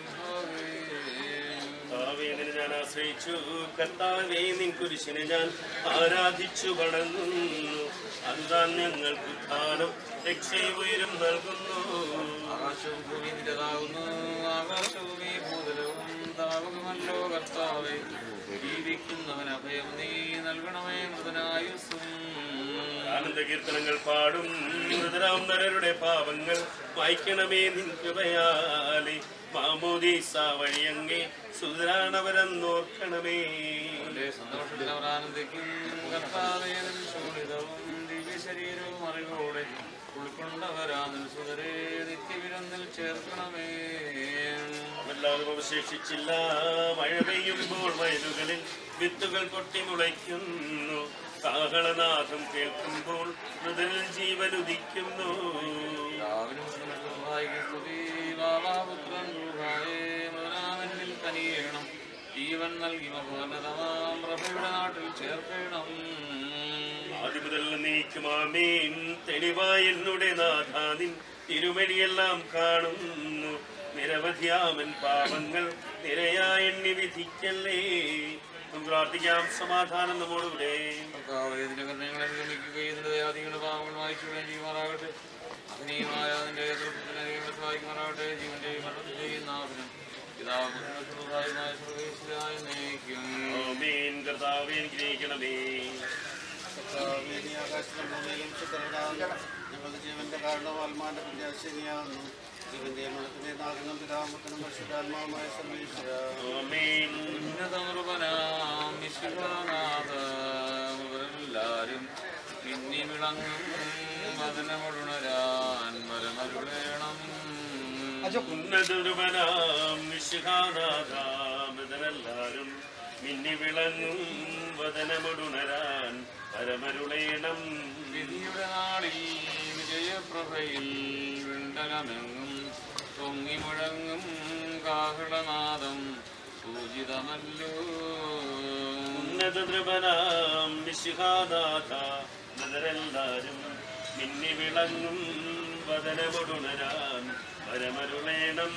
ഞാൻ ആശ്രയിച്ചു. കർത്താവേ നിൻ കുരിശിനെ ഞാൻ ആരാധിച്ചു വണങ്ങുന്നു. അതുതാൻ ഞങ്ങൾക്ക് ഉദ്ധാനം രക്ഷയും ഉയരം നൽകുന്നു. ആകാശവും ഭൂമി നിരതാകുന്നു. ആകാശവും ഈ ഭൂതലവും താവകമല്ലോ കർത്താവേ. ജീവിക്കുന്നവൻ അഭയം നീ നൽകണമേ. മൃതനായുസ്സും ആനന്ദ കീർത്തനങ്ങൾ പാടും മൃതരാം നരരുടെ പാപങ്ങൾ വായിക്കണമേ നിൻ കൃപയാലെ. മാമോദീസ വഴിയങ്ങേ സുതരാണവരെന്നോർക്കണമേ. സന്തോഷത്തിൽ അവർ ആനന്ദിക്കും. കർത്താവേദം ശോണിതവും ദിവ്യശരീരവും അറിവോടെ ഉൾക്കൊണ്ടവരാനിൽ സുതരെ നിത്യവിരുന്നിൽ ചേർക്കണമേ. എല്ലാവരും അവശേഷിച്ചില്ല. മഴ പെയ്യുമ്പോൾ വയലുകളിൽ വിത്തുകൾ പൊട്ടിമുളയ്ക്കുന്നു. കാഹളനാഥം കേൾക്കുമ്പോൾ മൃതനിൽ ജീവനുദിക്കുന്നു. മൃതനാമനിൽ കനിയേണം. ജീവൻ നൽകി മഹോന്നതമാം പ്രഭയുടെ നാട്ടിൽ ചേർക്കണം. ആദിമുതൽ നീക്കുമാമേൻ തെളിവായ എന്നുടെ നാഥാനിൻ തിരുമലിയെല്ലാം കാണുന്നു. നിരവധിയാമൻ പാപങ്ങൾ നിരയായി എണ്ണി വിധിക്കല്ലേ. പ്രാർത്ഥിക്കാം. സമാധാനം നമ്മോടുകൂടെ. ഞങ്ങളെ ഗമിക്കുകയും ദയാദികളുടെ പാപങ്ങൾ വായിച്ചു ചെയ്യുമാറാകട്ടെ. അഗ്നിയുമായ അതിന്റെ നേതൃത്വത്തിന് സഹായിക്കുമാറാകട്ടെ. ജീവന്റെ മരണത്തിന്റെയും നാഥനും പിതാവുമായ സർവേശ്വരായ നയിക്കും. കർത്താവേ ഗ്രഹിക്കണമേ. ആകാശത്തിലും ഭൂമിയിലും ഞങ്ങളുടെ ജീവന്റെ കാരണവും ആത്മാന്റെ പ്രത്യാശനിയാകുന്നു. ജീവന്റെ മരണത്തിന്റെ നാഥനും പിതാമത്തിനും പരിശുദ്ധാത്മാവുമായ സർവേശ്വരല്ലാരും പിന്നി വിളങ്ങും വദനമുണരാൻ വരമരുളേണം. ഉന്നതരുവനാം വിശുദ്ധാനാഥാമതരെല്ലാരും മിന്നി വിളങ്ങും വദനമുണരാൻ പരമരുളേണം. വിധിയുടെ നാളിൽ വിജയപ്രഭയിൽ വിണ്ടലമെങ്ങും പൊങ്ങി മുഴങ്ങും കാഹളനാദം സൂചിതമല്ലോ. ഉന്നതൃപനാം വിശുദ്ധാനാഥാമതരെല്ലാരും മിന്നി വിളങ്ങും വദനമുണരാൻ പരമരുളേണം.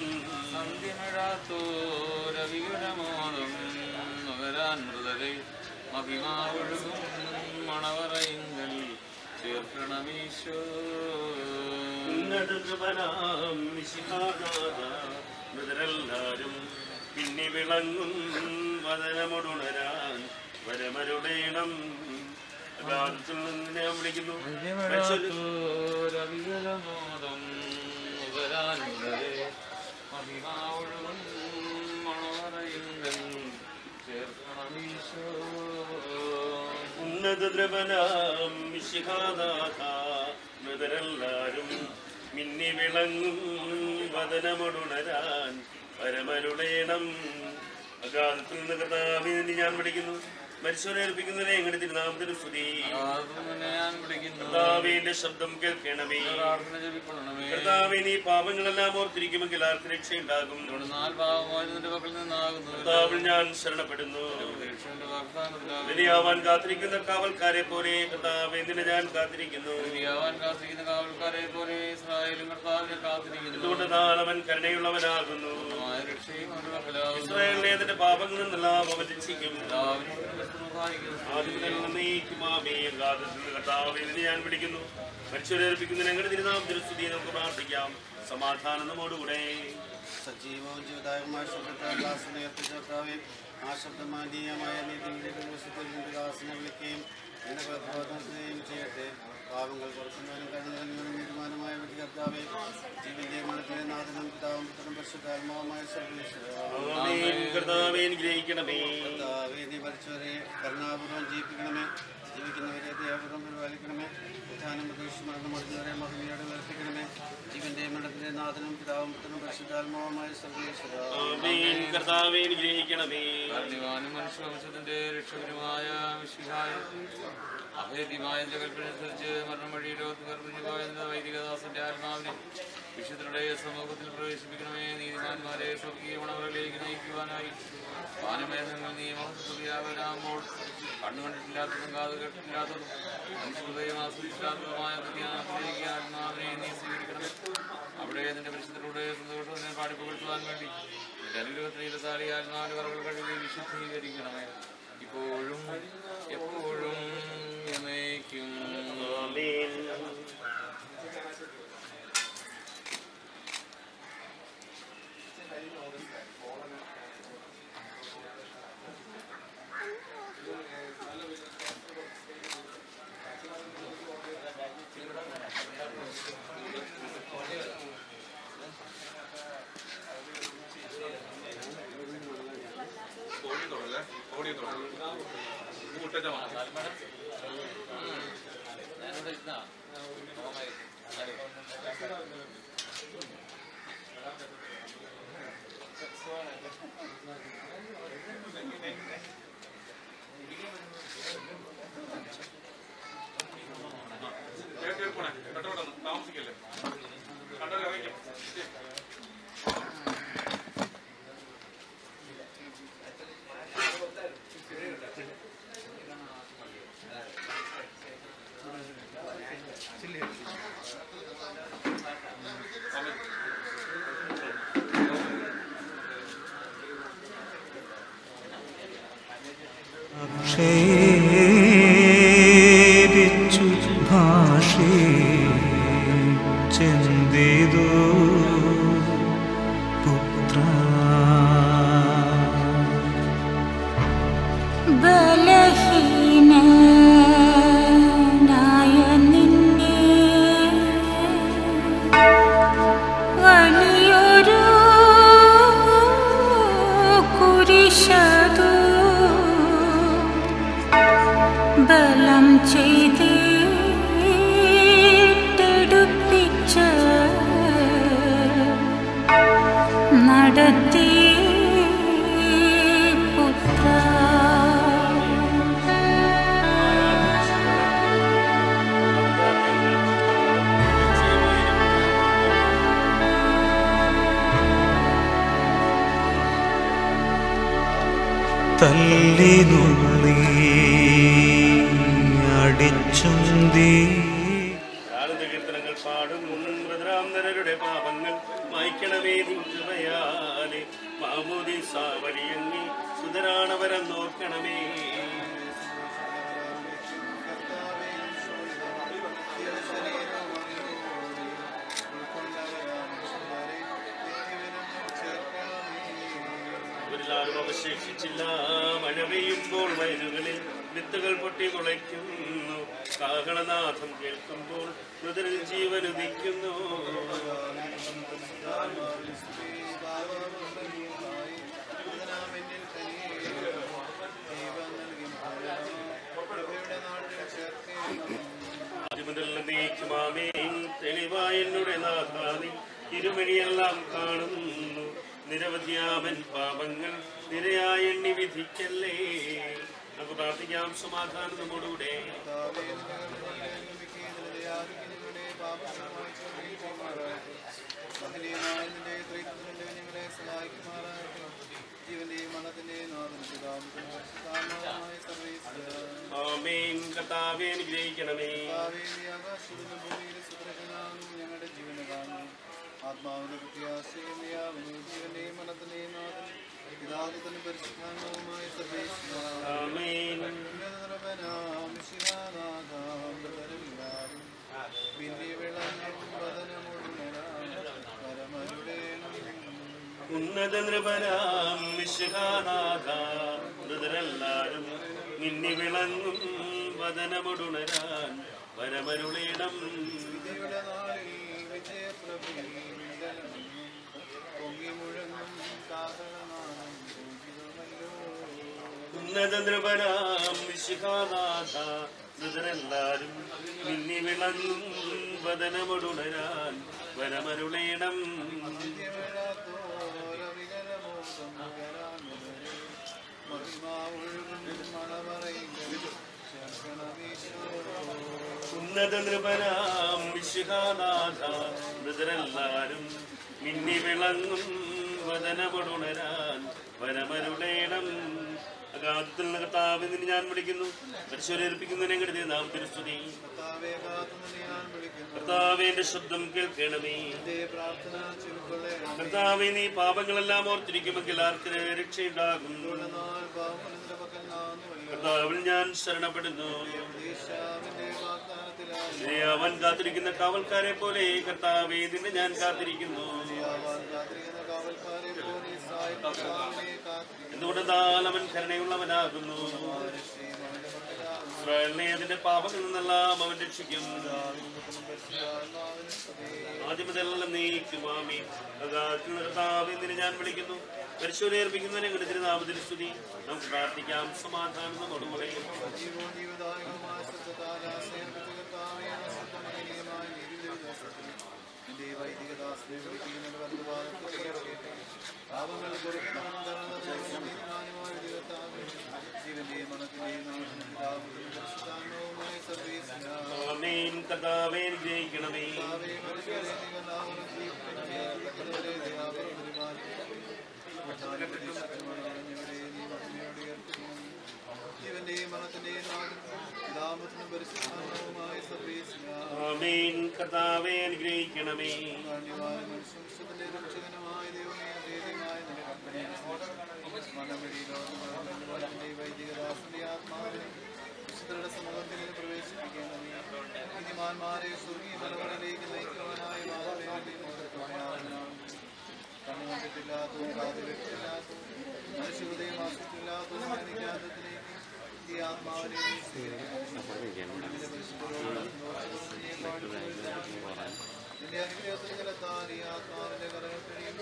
സന്ധ്യമിഴാത്തോരവികരമോദം നുകരാൻ മൃതരെ അഭിമാവൊഴുകും മണവറയിങ്കൽ ചേർക്കണമീശോ. ഉന്നതൃപനാം വിശുദ്ധാനാഥാമതരെല്ലാരും മിന്നി വിളങ്ങും വദനമുണരാൻ പരമരുളേണം. അഗാധത്തിൽ നിന്ന് ഞാൻ വിളിക്കുന്നു. രവികരമോദം നുകരാൻ മൃതരെ അഭിമാവൊഴുകും മണവറയിങ്കൽ ചേർക്കണമീശോ. ഉന്നതദ്രവനാം വിശുദ്ധാനാഥാമതരെല്ലാരും മിന്നി വിളങ്ങും വദനമുണരാൻ പരമരുളേണം. അഗാധത്തിൽ നിന്ന് കർത്താവിനെ ഞാൻ വിളിക്കുന്നു. പരിശോധനേൽപ്പിക്കുന്നതിനെ എങ്ങനെ തിരുനാമത്തിന് സ്തുതി. കർത്താവിന്റെ ശബ്ദം കേൾക്കണമേ. കർത്താവേ, നീ പാപങ്ങളെല്ലാം ഓർത്തിരിക്കുമെങ്കിൽ ആർക്ക് രക്ഷയുണ്ടാകും? കർത്താവിൽ ഞാൻ ശരണപ്പെടുന്നു. വിധിയാവാൻ കാത്തിരിക്കുന്ന കാവൽക്കാരെ പോലെ കർത്താവേ, നിന്നെ ഞാൻ കാത്തിരിക്കുന്നു. എന്തുകൊണ്ട് അവൻ കരുണയുള്ളവനാകുന്നു. ഇസ്രായേലിനെ അതിന്റെ പാപങ്ങളിൽ നിന്നെല്ലാം അവൻ രക്ഷിക്കും. ഞാൻ വിളിക്കുന്നു. മരിച്ചവരേൽപ്പിക്കുന്നതിന് ഞങ്ങളുടെ തിരുനാമത്തിൽ സ്തുതി. നമുക്ക് പ്രാർത്ഥിക്കാം. സമാധാനം നമ്മോടുകൂടെ. സജീവവും ജീവിതായുമായ ശബ്ദത്താൽ ആ ശബ്ദമാനീയമായ നീതിയുടെ ദാസനെ വിളിക്കുകയും എന്റെ പ്രബോധനത്തിനെയും ചെയ്യട്ടെ. പാവങ്ങൾ പുറത്തുന്നവരും കരുണയും തീരുമാനമായ വിധി കർത്താവേ, ജീവന്റെ മണത്തിലെ നാഥനും പിതാവും പുത്രനും പരിശുദ്ധാത്മാവുമായ കർത്താവേ, അനുഗ്രഹിക്കണമേ. കർത്താവേ, നീ മരിച്ചവരെ കരുണാപൂർവ്വം ജീവിപ്പിക്കണമേ. ജീവിക്കുന്നവരെ ദയാപൂർവ്വം പരിപാലിക്കണമേ. പ്രധാനം പ്രതീക്ഷമരണം അടഞ്ഞവരെ മഹിമയോടെ ഉയർത്തിക്കണമേ. ജീവന്റെ മരണത്തിന്റെ നാഥനും പിതാവും പുത്രനും പരിശുദ്ധാത്മാവുമായ കർത്താവേ, അനുഗ്രഹിക്കണമേ. മനുഷ്യവംശത്തിന്റെ രക്ഷകനുമായ അഭേദ്യമായ കൽപ്പനനുസരിച്ച് മരണം വഴി ലോകത്ത് വൈദികദാസന്റെ ആത്മാവിനെ വിശുദ്ധരുടെ സമൂഹത്തിൽ പ്രവേശിപ്പിക്കണമേ. നീതിമാന്മാരെ സ്വർഗീയ ഗുണങ്ങളിലേക്ക് നയിക്കുവാനായി പാനമേധങ്ങൾ നിയമഹൃദയാവരാകുമ്പോൾ കണ്ണുകണ്ടിട്ടില്ലാത്തതും കാത് കേട്ടിട്ടില്ലാത്തതും മനുഷ്യഹൃദയം ആസ്വദിച്ചില്ലാത്തതുമായ ധ്യാനത്തിലേക്ക് ആത്മാവിനെ നീ സ്വീകരിക്കണമേ. അവിടെ നിന്റെ പരിശുദ്ധരുടെ സന്തോഷത്തിനെ പാടിപ്പുകഴ്ത്തുവാൻ വേണ്ടി നിന്റെ അനുഗ്രഹത്തിലെ ആത്മാവിന്റെ വറകൾ കഴിവ് വിശുദ്ധീകരിക്കണമേ. ഇപ്പോഴും എപ്പോഴും എന്നേക്കും. ക്ഷേപിച്ചു ഭാഷേ ചെന്തിതു പുത്ര ബലഹീനനായ നിന്നെ വലിയൊരു കുരിശതു ബലം ചെയ്തെടുപ്പിച്ച് നടത്തി പുത്ര. തല്ലിനുള്ളി അടിച്ചുന്തി കീർത്തനങ്ങൾ പാടും ബ്രദരാംധരരുടെ പാപങ്ങൾ മായ്ക്കണമേ നിൻ കൃപയാലെ. മാമോദീസ വഴിയങ്ങി സുതരാണവരം നോക്കണമേ. അവരിലാരും അവശേഷിച്ചില്ല. മഴ പെയ്യുമ്പോൾ വയലുകളിൽ വിത്തുകൾ പൊട്ടി മുളയ്ക്കുന്നു. കാഹളനാഥം കേൾക്കുമ്പോൾ മൃതരിൽ ജീവനുദിക്കുന്നു. ആദ്യമുതൽ നീക്കുമാമേൻ തെളിവായ എന്നുടെ നാഥാനി ഇരുമണിയെല്ലാം കാണുന്നു. നിരവധിയാമൻ പാപങ്ങൾ നിരയായി എണ്ണി വിധിക്കല്ലേ. നമുക്ക് പ്രാർത്ഥിക്കാം. സമാധാനം നമ്മോടുകൂടെ. ആമേൻ. കർത്താവേ അനുഗ്രഹിക്കണമേ. ഞങ്ങളുടെ ജീവനെ കാണുന്നു. ആത്മാവിന്റെ പ്രത്യാശയാവുന്നു. ജീവന്റെയും മരണത്തിന്റെയും നാഥൻ പിതാവിനും പരിശുദ്ധാത്മാവുമായ ഉന്നത നൃപനാം മിശിഹാനാഥ മൃതരെല്ലാരും മിന്നി വിളങ്ങും വദനമുടുണരാൻ വരമരുളേണം. ഉന്നത നൃപനാം മിശിഹാനാഥ മൃതരെല്ലാരും മിന്നി വിളങ്ങും വദനമുടുണരാൻ വരമരുളേണം. ഉന്നത നൃപനാം മിശിഹാനാഥ മൃതരെല്ലാരും മിന്നി വിളങ്ങും വദനമുടുണരാൻ വരമരുളേണം. അഗാധത്തിൽ നിന്ന് കർത്താവിനെ ഞാൻ വിളിക്കുന്നു. പരിശോധിപ്പിക്കുന്നതിനെ കരുതി നാം തിരുസ്തുതി. കർത്താവേ എന്റെ ശബ്ദം കേൾക്കണമേ. കർത്താവേ നീ പാപങ്ങളെല്ലാം ഓർത്തിരിക്കുമെങ്കിൽ ആർക്കിന് രക്ഷയുണ്ടാകും. കർത്താവിൽ ഞാൻ ശരണപ്പെടുന്നു. അവൻ കാത്തിരിക്കുന്ന കാവൽക്കാരെ പോലെ കർത്താവേ നിന്നെ ഞാൻ കാത്തിരിക്കുന്നു. എന്തുകൊണ്ടെന്നാൽ അവൻ കരുണയുള്ളവനാകുന്നു. ഇസ്രായേലിനെ അതിന്റെ പാപങ്ങളിൽ നിന്നെല്ലാം അവൻ രക്ഷിക്കും. ആദ്യം ഇതെല്ലാം നീക്കും. ആമേൻ. കർത്താവേ നിന്നെ ഞാൻ വിളിക്കുന്നു. പരിശോധന ഏർപ്പിക്കുന്നതിനെ കണ്ട് തിരുനാമത്തിൽ സ്തുതി. നമുക്ക് പ്രാർത്ഥിക്കാം. സമാധാനം നമ്മോടുകൂടെ. ആമേൻ. കർത്താവേ അനുഗ്രഹിക്കണമേ. ആമേൻ. കർത്താവേ അനുഗ്രഹിക്കണമേ. നീതിമാന്മാരെ സ്വർഗീയ മലകളിലേക്ക് നയിക്കുവാനായ കണ്ണുകണ്ടിട്ടില്ലാത്തതും കാതുകേട്ടിട്ടില്ലാത്തതും മനുഷ്യഹൃദയം ആസ്വദിച്ചില്ലാത്തതും നിത്യാന്തത്തിലേക്ക് ഈ ആത്മാവിനെ നിന്റെ അനുഗ്രഹത്തിൽ നിലത്താൽ ഈ ആത്മാവിന്റെ കരകൾക്കടിയും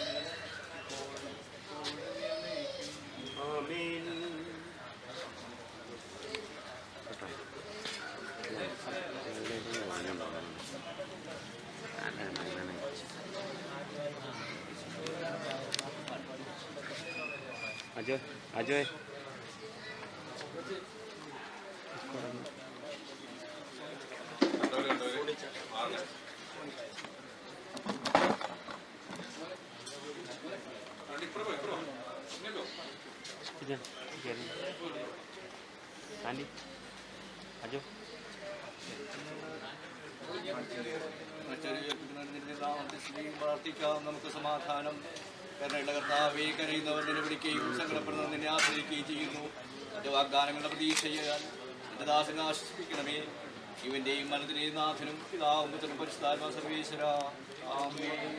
ആമേൻ. അജയ് ആൻഡി അജോ പ്രാർത്ഥിക്കാം. നമുക്ക് സമാധാനം. കരുണയുള്ള കർത്താവേ, കരയുന്നവർ നിന്നെ വിളിക്കുകയും സങ്കടപ്പെടുന്നവർ നിന്നെ ആശ്രയിക്കുകയും ചെയ്യുന്നു. എന്റെ വാഗ്ദാനങ്ങളുടെ പ്രതീക്ഷ ചെയ്യാൻ എന്റെ ദാസനെ ആശ്വസിപ്പിക്കണമേ. ഇവന്റെയും മനത്തിന്റെയും നാഥനും പിതാവും പുത്രനും പരിശുദ്ധാത്മാ സർവേശ്വര. ആമേൻ.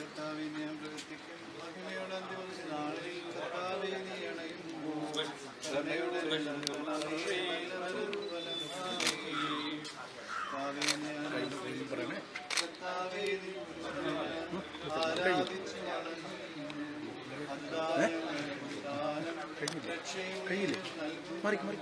കയ്യില് മറിക്ക് മറിക്ക്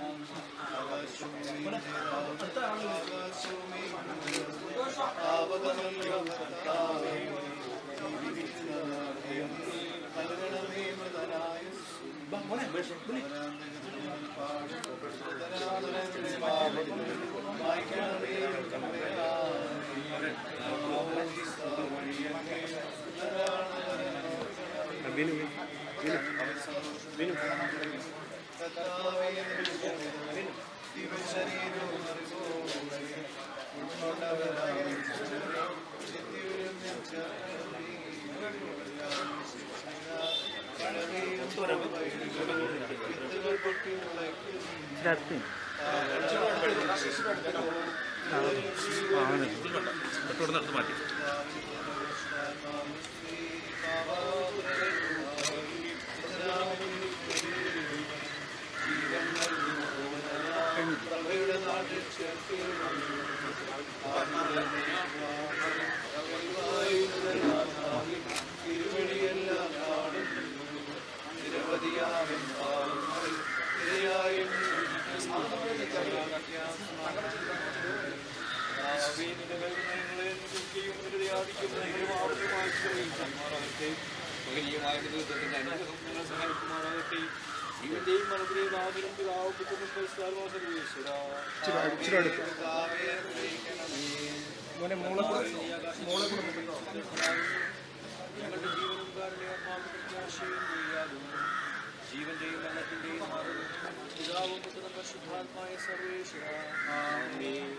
ും മാറ്റി ജീവന്റെയും മരണത്തിന്റെയും പിതാവും പുത്രനും പരിശുദ്ധാത്മായ സർവേശ്വര ആമേൻ.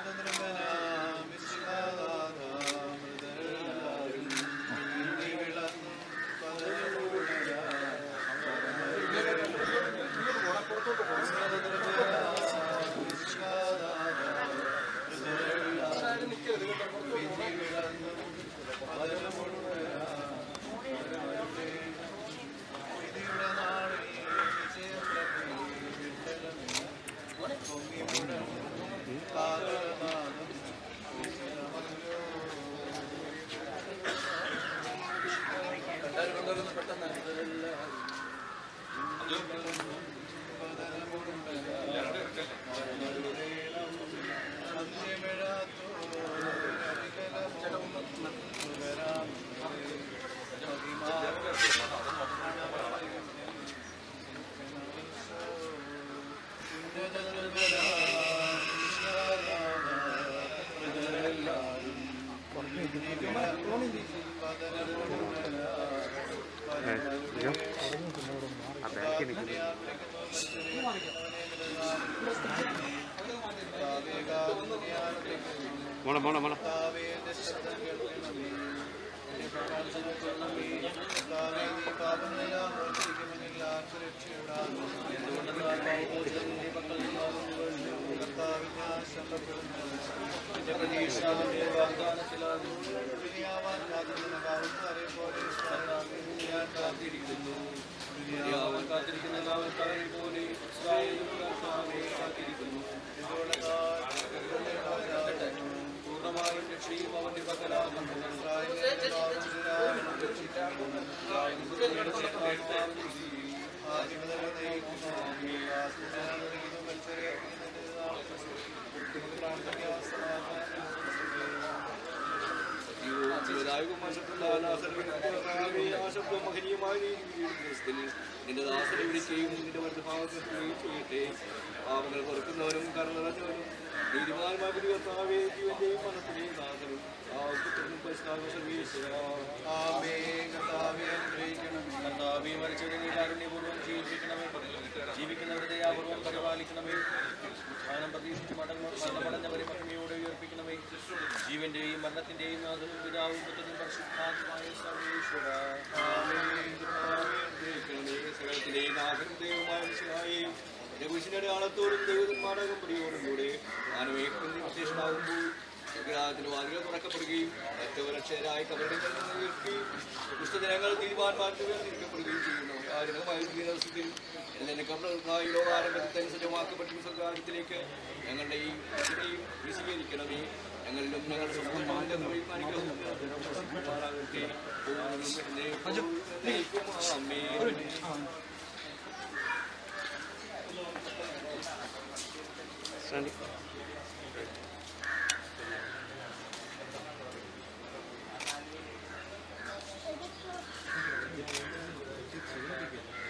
മോളെ മോളെ മോളെ കാത്തിരിക്കുന്ന എല്ലാവർക്കാരെ പോലെ കാത്തിരിക്കുന്നു പൂർണ്ണമായും രക്ഷയും അവന്റെ പകലാകുന്നു. നിന്റെ ദാസനെ വിളിക്കുകയും നിന്റെ വലതുഭാഗത്തുകയും ചെയ്യട്ടെ. പാപങ്ങൾ പൊറുക്കുന്നവനും കരുണവനും നീതിമാനുമായ കർത്താവേ, ജീവന്റെയും മരണത്തിന്റെയും നാഥനും പുത്രനും പരിശുദ്ധാത്മാ സർവ്വേശ്വര ആമേൻ. കർത്താവേ അനുഗ്രഹിക്കണം. കർത്താവേ മരിച്ചവരെ നീ കാരുണ്യപൂർവ്വം ജീവിപ്പിക്കണമേ. ജീവിക്കുന്നവരെ ദയാപൂർവ്വം പരിപാലിക്കണമേ. ഉത്ഥാനം പ്രതീക്ഷിച്ച് മരണമടഞ്ഞവരെ മഹിമയോടെ ഉയർപ്പിക്കണമേ. ജീവന്റെയും മരണത്തിന്റെയും നാഥനും പിതാവും പുത്രനും പരിശുദ്ധാത്മായ സർവ്വേശ്വര ആമേൻ. സകലത്തിന്റെയും നാഥനും ദൈവമായ മിശിഹായെയും കുരിശിന്റെ ആളത്തോടും ദൈവന്മാരകം പ്രിയോടും കൂടെ പ്രത്യക്ഷമാകുമ്പോൾ വിഗ്രഹത്തിന് വാതിലുകൾ തുറക്കപ്പെടുകയും മറ്റവരക്ഷരായ കബറിൽ നിന്ന് ഉയർത്തുകയും പുസ്തകങ്ങൾ തീരുമാനമാർക്ക് വേർതിരിക്കപ്പെടുകയും ചെയ്യുന്നു. ആ ജനകമായ ദിവസത്തിൽ എന്നെ കബറുകൾക്കായി ലോകാരംഭത്തിൽ സജ്ജമാക്കപ്പെട്ട സർക്കാരത്തിലേക്ക് ഞങ്ങളുടെയും വിശദീകരിക്കണമേ. ഞങ്ങളിലും ഞങ്ങളുടെ സമൂഹമാകട്ടെ.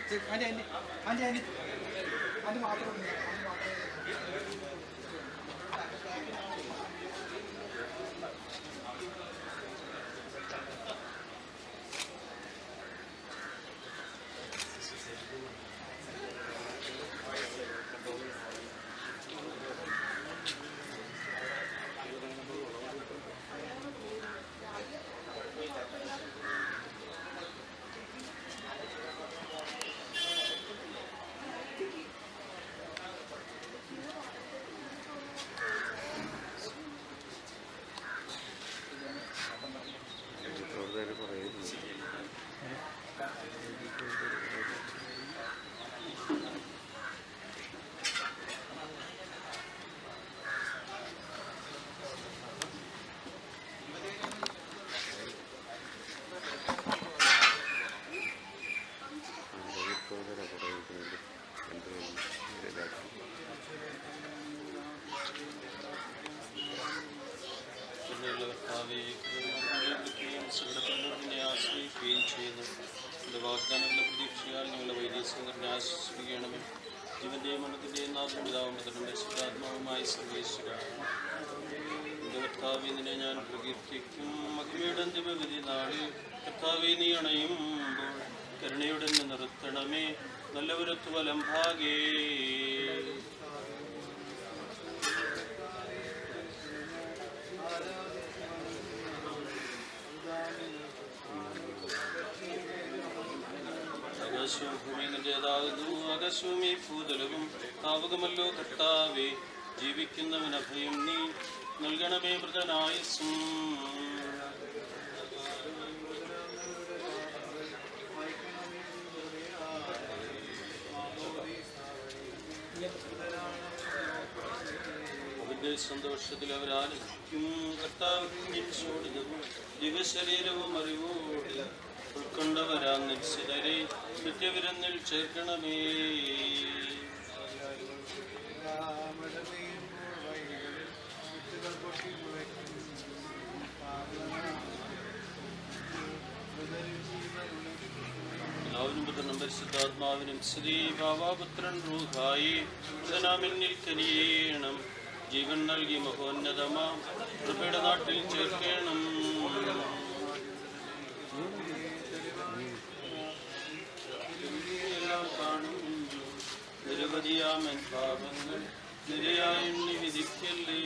വാഗ്ദാനങ്ങളുടെ പ്രതീക്ഷയാൽ ഞങ്ങളുടെ വൈദ്യസംഘടന ആശ്വസിപ്പിക്കണമേ. ജീവന്റെയും മരണത്തിന്റെയും നാഥനും പിതാവും പുത്രനും പരിശുദ്ധാത്മാവുമായി സർവേശ്വര. എന്റെ കർത്താവേ, നിന്നെ ഞാൻ പ്രകീർത്തിക്കും. മഹിമയുടെ അന്തിമവിധി നാളിൽ കർത്താവേ, നീ അണയുമ്പോൾ കരുണയുടെ നിർത്തണമേ. നല്ലവരത്തു വലം ഭാഗേ ആകാശവും ഭൂമിയും നിന്റേതാകുന്നു. ആകാശവും ഈ ഭൂതലവും താവകമല്ലോ കർത്താവേ. ജീവിക്കുന്നവൻ അഭയം നീ നൽകണമേ വ്രതനായുസ്സും. അവന്റെ സന്തോഷത്തിൽ അവരാനന്ദിക്കും. കർത്താവ് ശോടിതവും ദിവശരീരവും അറിവോട് ഉൾക്കൊണ്ടവരാൻ നിശ്ചിതരെ നിത്യവിരുന്നിൽ ചേർക്കണമേ. എല്ലാവരും പുത്രനും പരിശുദ്ധാത്മാവിനും ശ്രീ ഭാവാപുത്രൻ റൂഹായി പുത്രനാമെന്നിൽ കനിയേണം. ജീവൻ നൽകി മഹോന്നതമാം കൃപയുടെ നാട്ടിൽ ചേർക്കണം. നിരവധിയാമൻ പാപങ്ങൾ നിരയായും നീ വിധിക്കല്ലേ.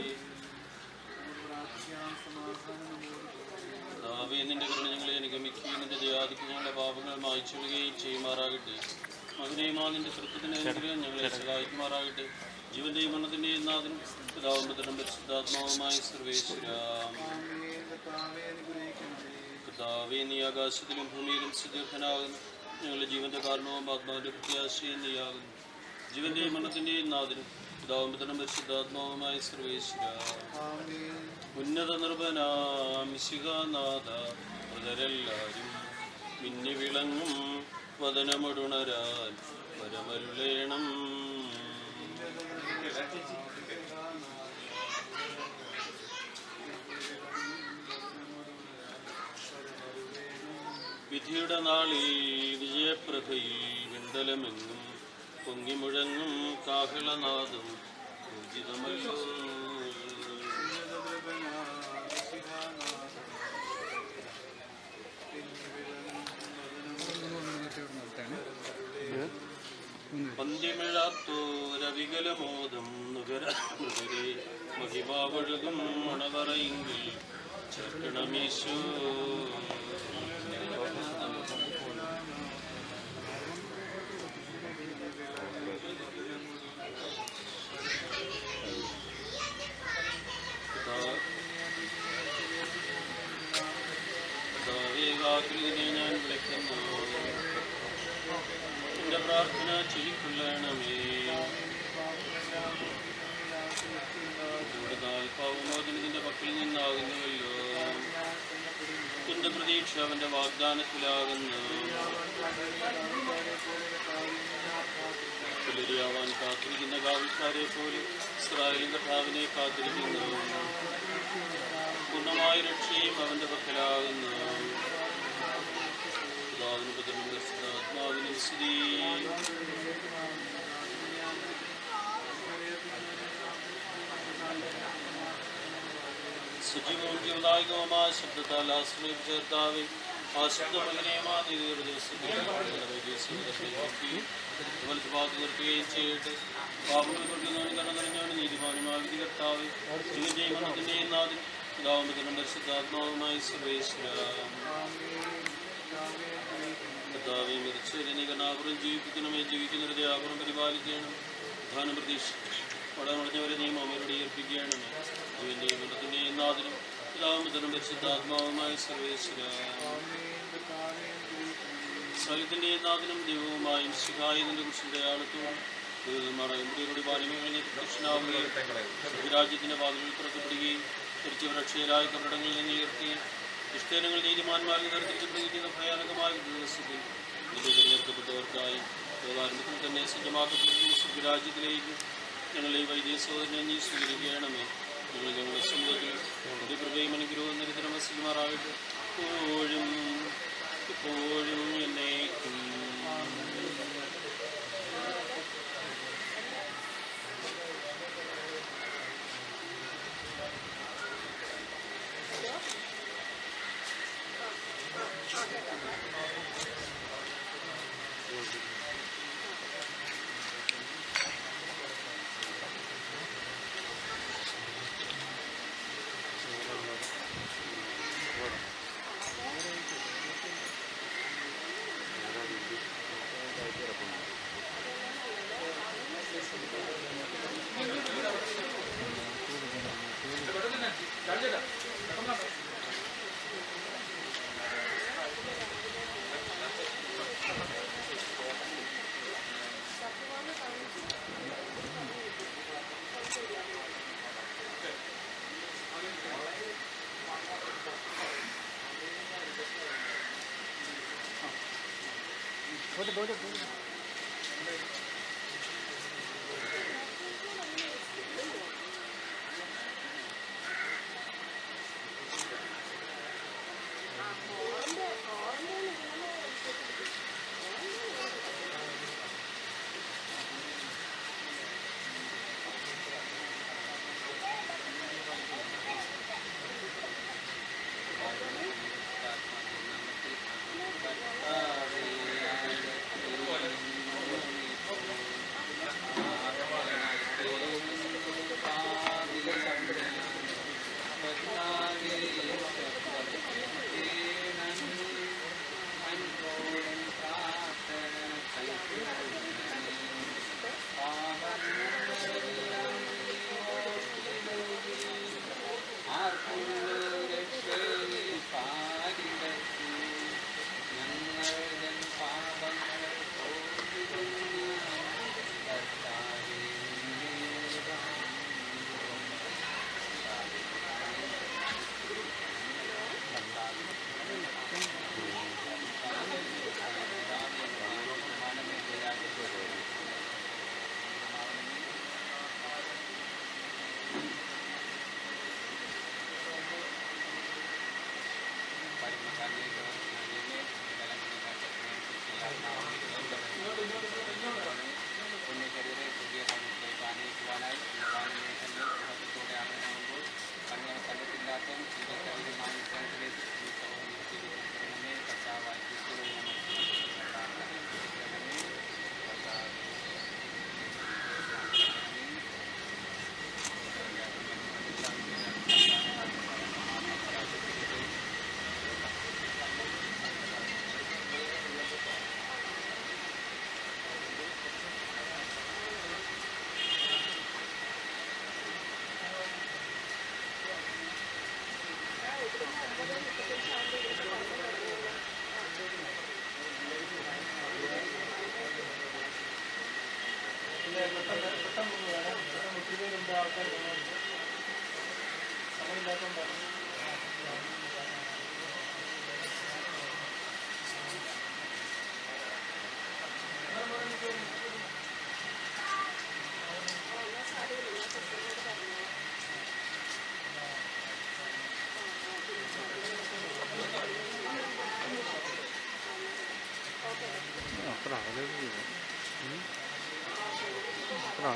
കർത്താവേ, നിന്റെ കരുണ ഞങ്ങളെ അനുഗമിക്കുകയും നിന്റെ ദയാദിക്ക് ഞങ്ങളുടെ പാപങ്ങൾ മായ്ച്ചുവിടുകയും ചെയ്യുമാറാകട്ടെ. മകനെയുമാ നിന്റെ തൃത്വത്തിന് അനുഗ്രഹം ഞങ്ങളെ സഹായിക്കുമാറാകട്ടെ. ജീവന്റെയും മരണത്തിന്റെയും നാഥനും പിതാവും പുത്രനും പരിശുദ്ധാത്മാവുമായ സർവേശ്വരാം. കർത്താവേ, നീ ആകാശത്തിലും ഭൂമിയിലും സുദീർഘനാകുന്നു. ഞങ്ങളുടെ ജീവന്റെ കാരണവും ആത്മാവിന്റെ പ്രത്യാശയും നീയാകുന്നു. ജീവന്റെയും മരണത്തിന്റെയും നാഥനും പിതാവും പുത്രനും പരിശുദ്ധാത്മാവുമായ സർവേശ്വരാം. ഉന്നത നിർഭനാമിശികാനാഥ മൃതരെല്ലാരും മിന്നി വിളങ്ങും വദനമൊടുണരാൻ പരമരുളേണം. വിധിയുടെ നാളിൽ വിജയപ്രഭയിൽ വിണ്ടലമെങ്ങും പൊങ്ങിമുഴങ്ങും കാഹളനാദം പൂജിതമല്ലോ. പന്തിമിഴാത്തോരവികലമോദം നുകരെ മഹിമാവഴുകും മണവറയെങ്കിൽ ചേർക്കണമീശോ. കർത്താവേ, ഞാൻ വിളിക്കുന്നു. എന്റെ പ്രാർത്ഥന ചൊല്ലിക്കൊള്ളണമേ. കൂടുതൽ പാവമോചനത്തിന്റെ പക്കൽ നിന്നാകുന്നുവല്ലോ. എന്റെ പ്രതീക്ഷ അവന്റെ വാഗ്ദാനത്തിലാകുന്നു. പുലരിയാവാൻ കാത്തിരിക്കുന്ന കാവൽക്കാരെ പോലെ ഇസ്രായേലും കർത്താവിനെ കാത്തിരിക്കുന്നു. പൂർണ്ണമായ രക്ഷയും അവന്റെ പക്കലാകുന്നു. പിതാവിനും പുത്രനും പരിശുദ്ധാത്മാവിനും സ്തുതി. സജീവവും ജീവദായകവുമായ ശബ്ദത്താൽ ആശ്രയം ചേർത്താവേ, ആ ശബ്ദമകനെയുമായ നീതിയുടെ ദിവസത്തിൽ നിർത്തുകയും ചെയ്യട്ടെ. പാപങ്ങൾ കൊണ്ടുന്നവന് കട നിറഞ്ഞവന് നീതിമാനുമായ വിധികർത്താവേ, ജീവന്റെയും മരണത്തിന്റെയും നാഥൻ പിതാവും പുത്രനും പരിശുദ്ധാത്മാവുമായ സർവേശ്വര. കർത്താവേ, മരിച്ചവരെ നീ കരുണാപൂർവ്വം ജീവിപ്പിക്കണമേ. ജീവിക്കുന്നവരെ ദയാപൂർവ്വം പരിപാലിക്കണം. പ്രധാന പ്രതീക്ഷ പടമടഞ്ഞവരെ നീ മമരോട് ഏൽപ്പിക്കണമേ. ജീവന്റെയും മരണത്തിന്റെയും നാഥനും പിതാവും പുത്രനും പരിശുദ്ധാത്മാവുമായ സർവേശ്വര. സകലത്തിന്റെയും നാഥനും ദൈവവുമായും ശിഖായതിന്റെ കുറിച്ചിന്റെ ആളത്വവും ദൈവങ്ങളുടെ ബാല്യമേഖലയെ പ്രത്യക്ഷനാവുകയും രാജ്യത്തിന്റെ വാതിലുകൾ തുറക്കപ്പെടുകയും തിരിച്ചു രക്ഷയിലായ കപടങ്ങളിൽ നിന്ന് ഉയർത്തുകയും ദുഷ്ടജനങ്ങൾ നീതിമാന്മാരിൽ നിർത്തിക്കപ്പെട്ടിരിക്കുന്ന ഭയാനകമായ ദിവസത്തിൽ ഇത് തിരഞ്ഞെടുക്കപ്പെട്ടവർക്കായി ദേവാരംഭത്തിൽ തന്നെ സജ്ജമാക്കപ്പെട്ടിരിക്കുന്ന രാജ്യത്തിലേക്ക് ഞങ്ങളെ വൈദ്യ സഹോദരനെ നീ സ്വീകരിക്കണമേ. ഞങ്ങൾ ഞങ്ങളുടെ സമൂഹത്തിൽ ഒരു കൃപയും അനുഗ്രഹവും നിരന്തരം വസിക്കുമാറാകട്ടെ. എപ്പോഴും എപ്പോഴും എന്നേക്കും.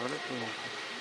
അവിടെ നോക്കും.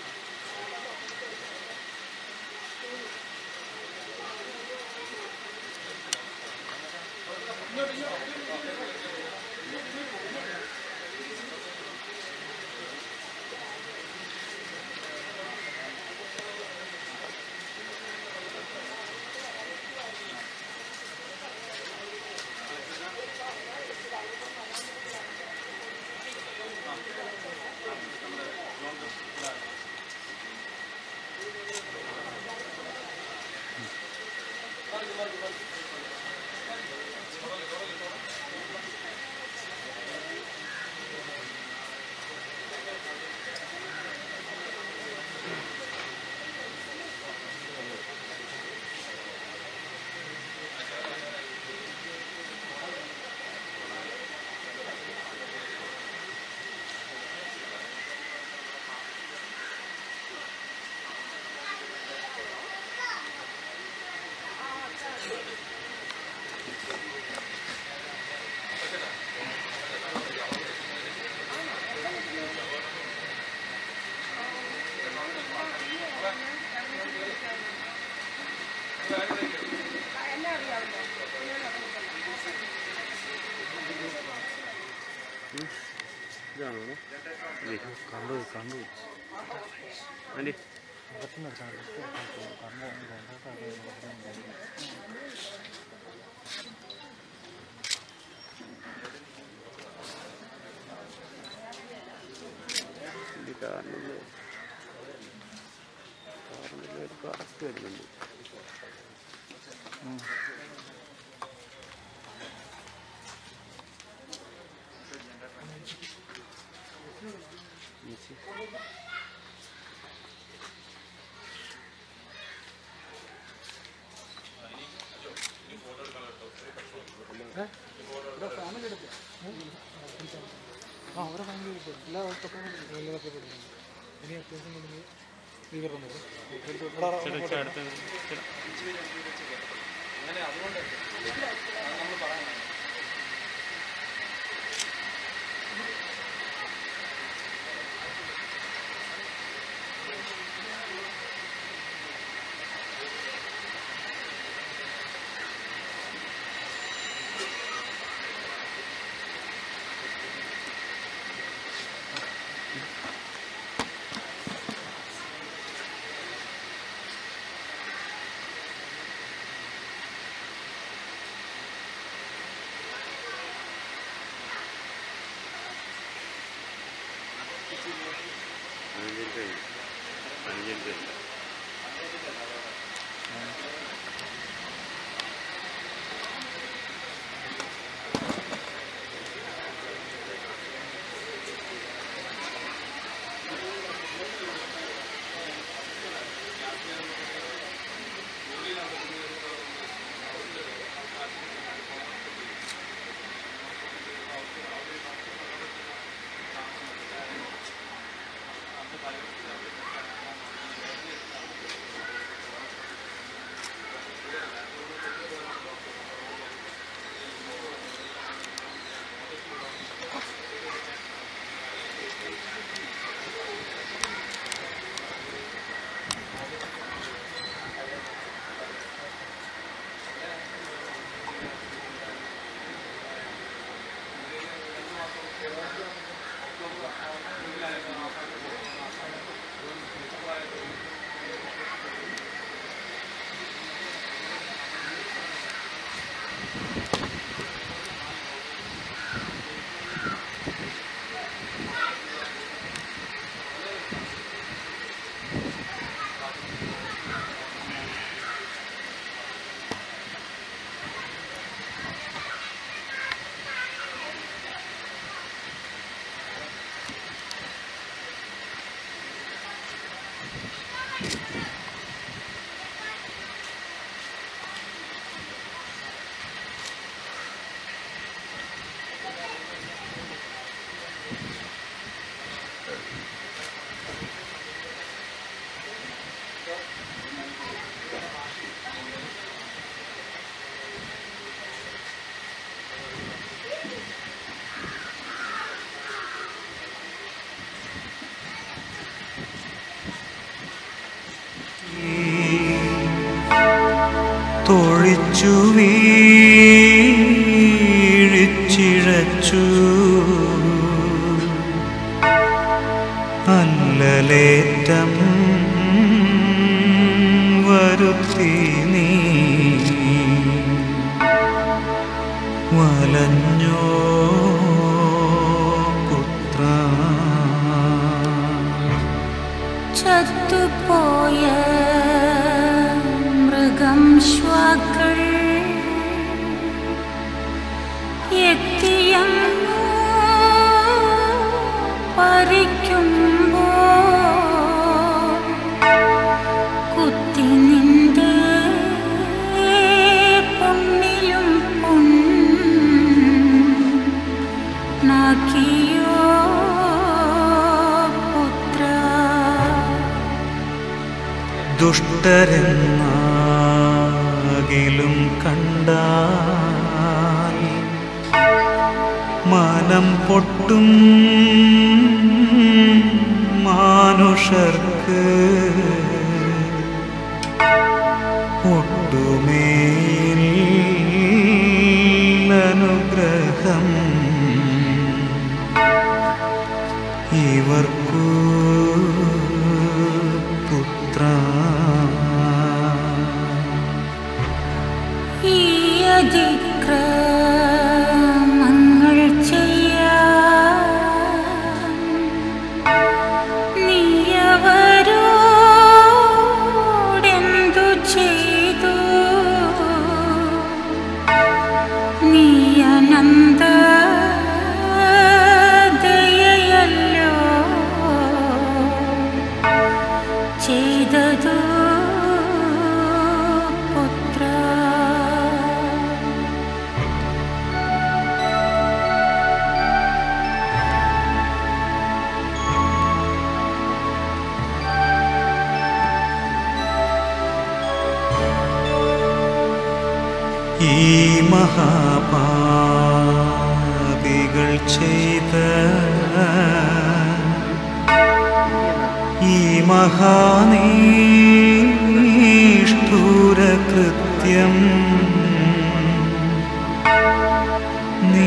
ഇതാണോ കണ്ടു കണ്ടു ആൻറ്റി കാറിൻ്റെ ഒരു കറക്റ്റ് വരുന്നുണ്ട്. അവരെ ഫാമിലി കിട്ടും എല്ലാ ദിവസവും ഇനി അത്യാവശ്യം തുടങ്ങി സ്വീകരണം അങ്ങനെ അതുകൊണ്ട് നമ്മൾ പറയാം തൊഴിച്ചു വീഴിച്ചിഴച്ചു അല്ലലേറ്റം വരുത്തി നീ വലഞ്ഞോ പുത്ര ചത്തുപോയ മൃഗം ശ്വാക്കൾ എത്തിയങ്ങു പറിക്കുമ്പോ കുത്തി നിന്റെ പൊന്നിലും പൊന്നാക്കിയോ പുത്ര ദുഷ്ടരെന്നാകിലും കണ്ടാൽ മനം പൊട്ടും മാനുഷർക്ക് ഒട്ടുമേൽ അനുഗ്രഹം ഇവർക്കു പുത്ര ഈ അതിക്രമങ്ങൾ ചെയ്യാൻ നീയവരോടെന്തു ചെയ്തു നീ അനന്ത ദയയല്ലോ ചെയ്തതു പുത്ര ഈ മഹാപാപികൾ ചെയ്ത ഈ മഹാനീഷ്ഠൂരകൃത്യം നീ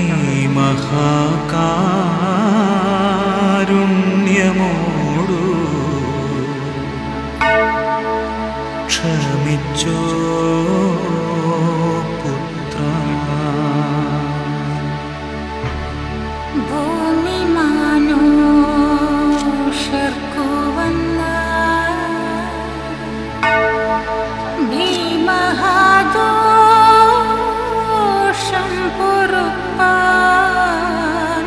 മഹാകാരുണ്യമോടു ക്ഷമിച്ചോ പുത്ര ഭൂമി മാനുഷർക്കു വന്ന ഭീമഹാദോഷം പൊറുപ്പാൻ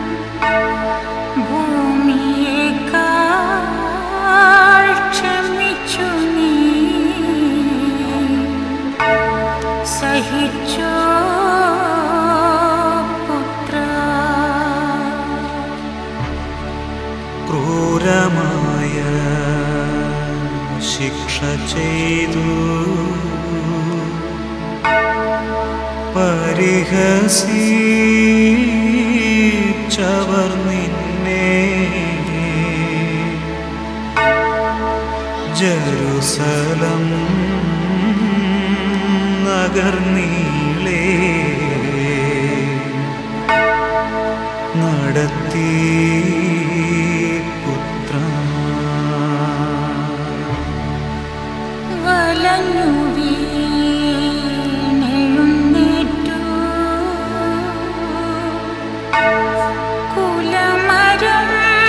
ഭൂമിയേക്കാൾ ക്ഷമിച്ചു നീ സഹിച്ചോ പുത്ര ക്രൂരമായ ശിക്ഷ ചെയ്തു പരിഹസിച്ചവർ നിന്നെ ജെറുസലം നഗർനീളേ നടത്തി പുത്ര വലഞ്ഞു വീണെഴുന്നേറ്റു കുലമരം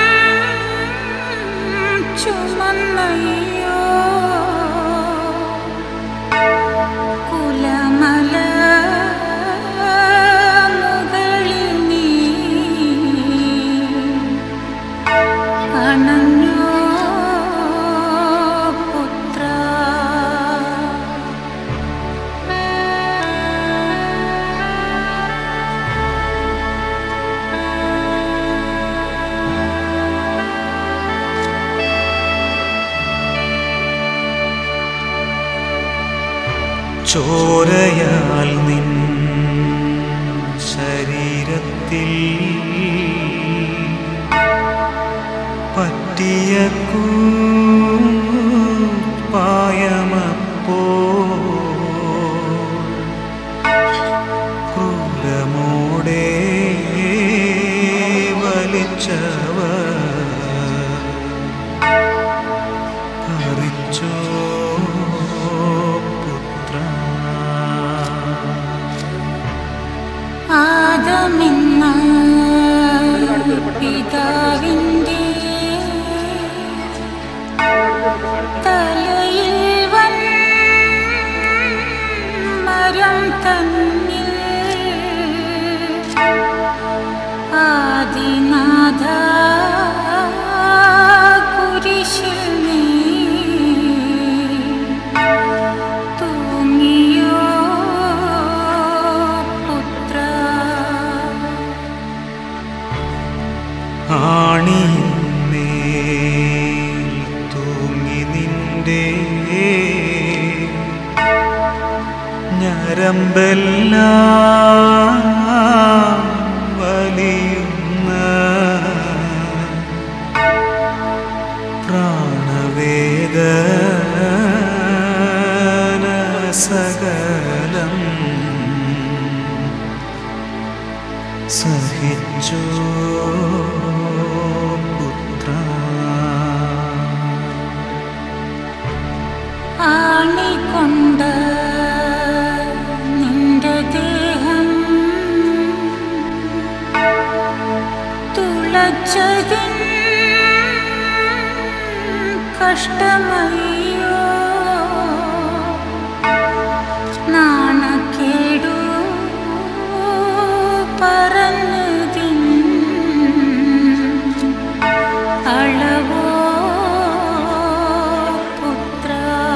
ചുമന്നയ്യോ കുലമല മുകളിൽ നീ അണഞ്ഞോ പുത്ര ചോരയാൽ നിൻ ശരീരത്തിൽ പറ്റിയ പായമപ്പോ മറിച്ചോ പുത്ര ആദമെന്ന പിതാവിൻ്റെ തലയിൽ മരം തന്നിൽ ആദിനാഥ കുരിശിൽ നീ തൂങ്ങിയോ പുത്ര ആണിന്മേൽ തൂങ്ങി നിന്റെ ഞരമ്പെല്ലാം വലിയുന്ന പ്രാണവേദന സകലം സഹിച്ചോ പുത്ര ആണിക്കൊണ്ട നിന്റെ ദേഹം തുളച്ചതിൻ കഷ്ടമയ്യോ നാണക്കേടു പറഞ്ഞതിൻ അളവോ പുത്ര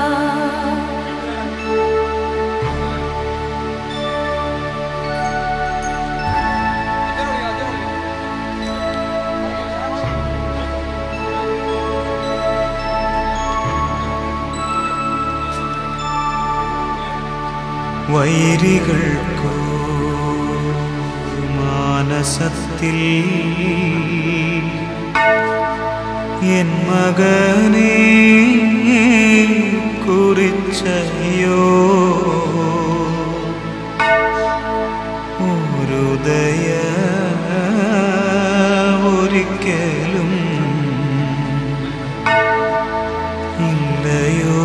വൈരികൾക്കോ മാനസത്തിൽ എൻ മകനെ കുറിച്ചയോ ഒരു ദയ ഒരിക്കലും ഇല്ലയോ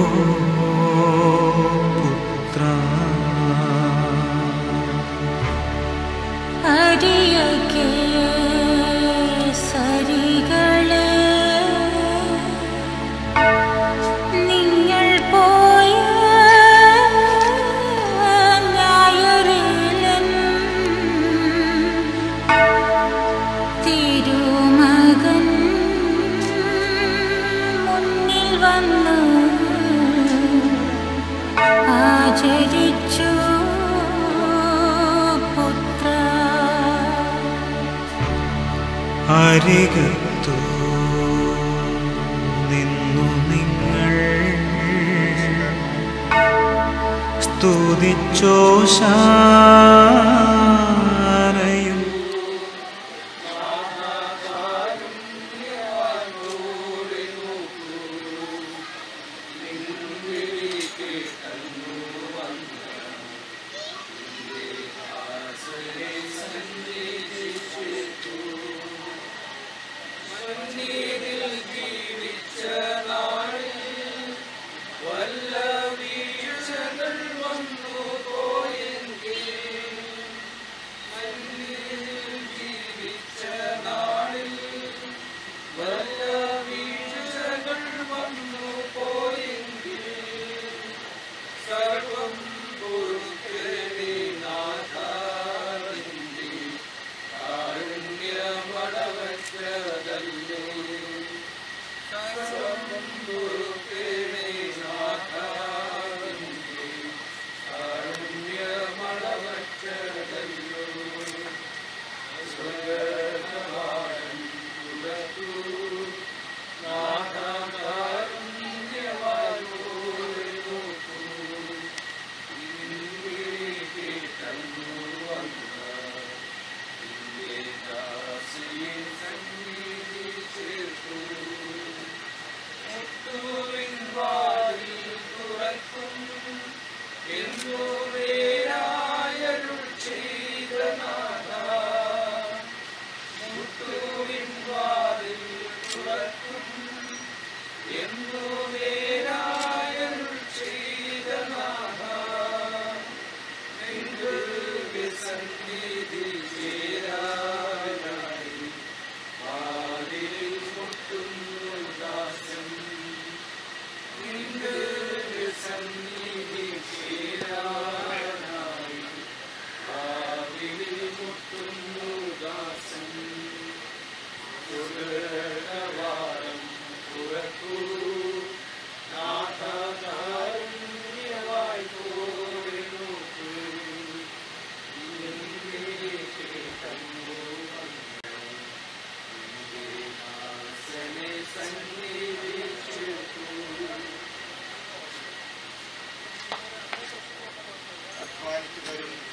അരിയകെ സരികളെ നിങ്ങൾ പോയ ഞായറിലൻ തിരുമകൻ മുന്നിൽ വന്നു ആചരിച്ചു അരികത്തു നിന്നു നിങ്ങൾ സ്തുതിച്ചോ ശാരയും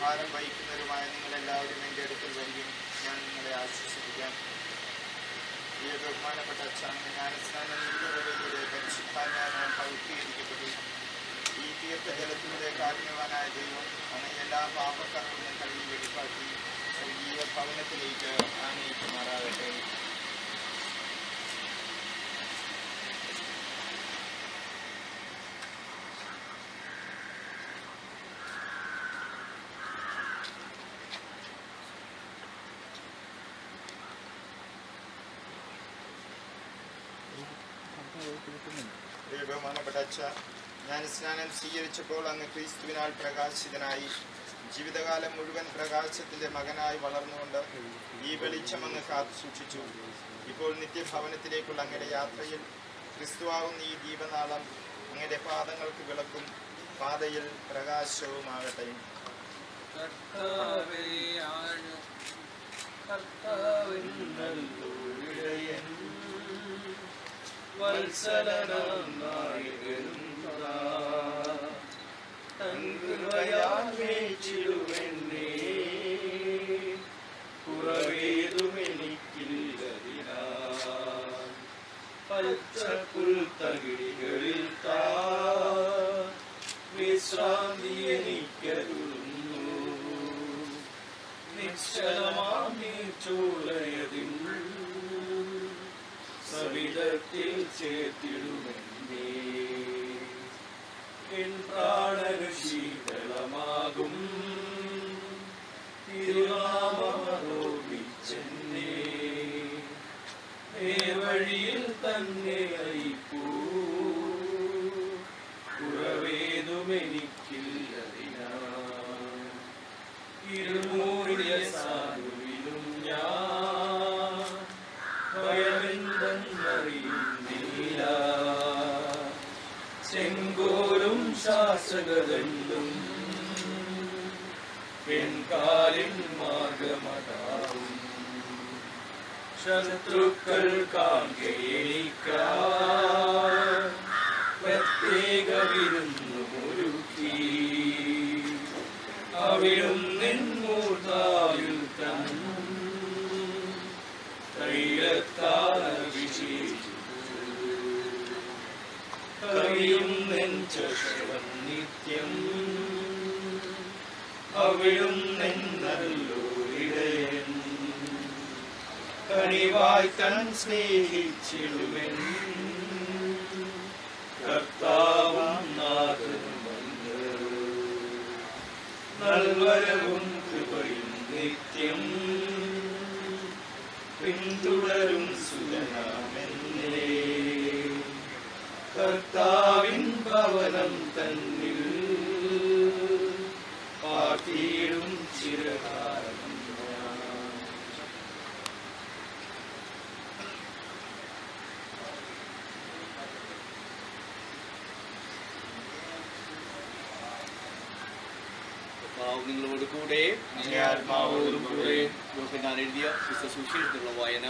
ഭാരം വഹിക്കുന്നവരുമായ നിങ്ങളെല്ലാവരും എൻ്റെ അടുക്കൽ വരികയും ഞാൻ നിങ്ങളെ ആശ്വസിപ്പിക്കാം. ഈ ബഹുമാനപ്പെട്ട അച്ഛൻ ജ്ഞാനസ്നാനം നീണ്ടവരിലൂടെ പരിശുദ്ധാത്മാവിനാൽ പവിത്രീകരിക്കപ്പെട്ടു. ഈ തീർത്ഥജലത്തിലൂടെ കാരുണ്യവാനായ ദൈവം അങ്ങനെ എല്ലാ പാപക്കറകളും കഴുകി വെടിപ്പാക്കി സ്വർഗീയ ഭവനത്തിലേക്ക് ആനയിക്കുമാറാകട്ടെ. ബഹുമാനപ്പെട്ട അച്ഛ, ഞാൻ സ്നാനം സ്വീകരിച്ചപ്പോൾ അങ്ങ് ക്രിസ്തുവിനാൽ പ്രകാശിതനായി ജീവിതകാലം മുഴുവൻ പ്രകാശത്തിന്റെ മകനായി വളർന്നുകൊണ്ട് ഈ വെളിച്ചം അങ്ങ് കാത്തു സൂക്ഷിച്ചു. ഇപ്പോൾ നിത്യഭവനത്തിലേക്കുള്ള അങ്ങയുടെ യാത്രയിൽ ക്രിസ്തുവാകുന്ന ഈ ദീപനാളം അങ്ങയുടെ പാദങ്ങൾക്ക് വിളക്കും പാതയിൽ പ്രകാശവുമാകട്ടെ. പച്ചപ്പുൽത്തകിടികളിൽ വിശ്രാന്തി എനിക്കരുളുന്നു. നിശ്ചലമാം നീർച്ചോലയതിൽ സവിധത്തിൽ ചേർത്തിടുമെന്നേ. എൻ പ്രാണന് ശീതളമാകും തിരുനാമമോപിച്ചെന്നേ. നേർവഴിയിൽ തന്നെ അയപ്പൂ കുറവേതുമെനിക്കില്ലതിനാ. ഇരുമൂടിയ സാധുവിലും ഞാൻ ഭയമെന്തെന്നറിയുന്നില്ല. ചെങ്കോലും ശാസകതല്ലും പെൺകാലിൻ മാർഗമതാവും. ശത്രുക്കൾ കാൺകേണിക്കാൻ പ്രത്യേക വിരുന്നൊരുക്കി. അവിടും നിൻമൂർത്താവിൽ തൈലത്താൽ അഭിഷേകിച്ചു. കവിയും നെഞ്ചക്ഷരം നിത്യം അവിടും നിന്നല്ലോരിടയൻ. കണിവായി തൻ സ്നേഹിച്ചിടുമെൻ കർത്താവും നാഥനുമല്ലോ. നൽവരവും കൃപയും നിത്യം പിന്തുടരും സുജനാമെന്നേ. കർത്താവിൻ ഭവനം തന്നിൽ പാർത്തിയിടും ചിരകാലം. നിങ്ങളോട് കൂടെ ആത്മാവോടും കൂടെ ഞാൻ എഴുതിയ സുശീലത്തിലുള്ള വായന.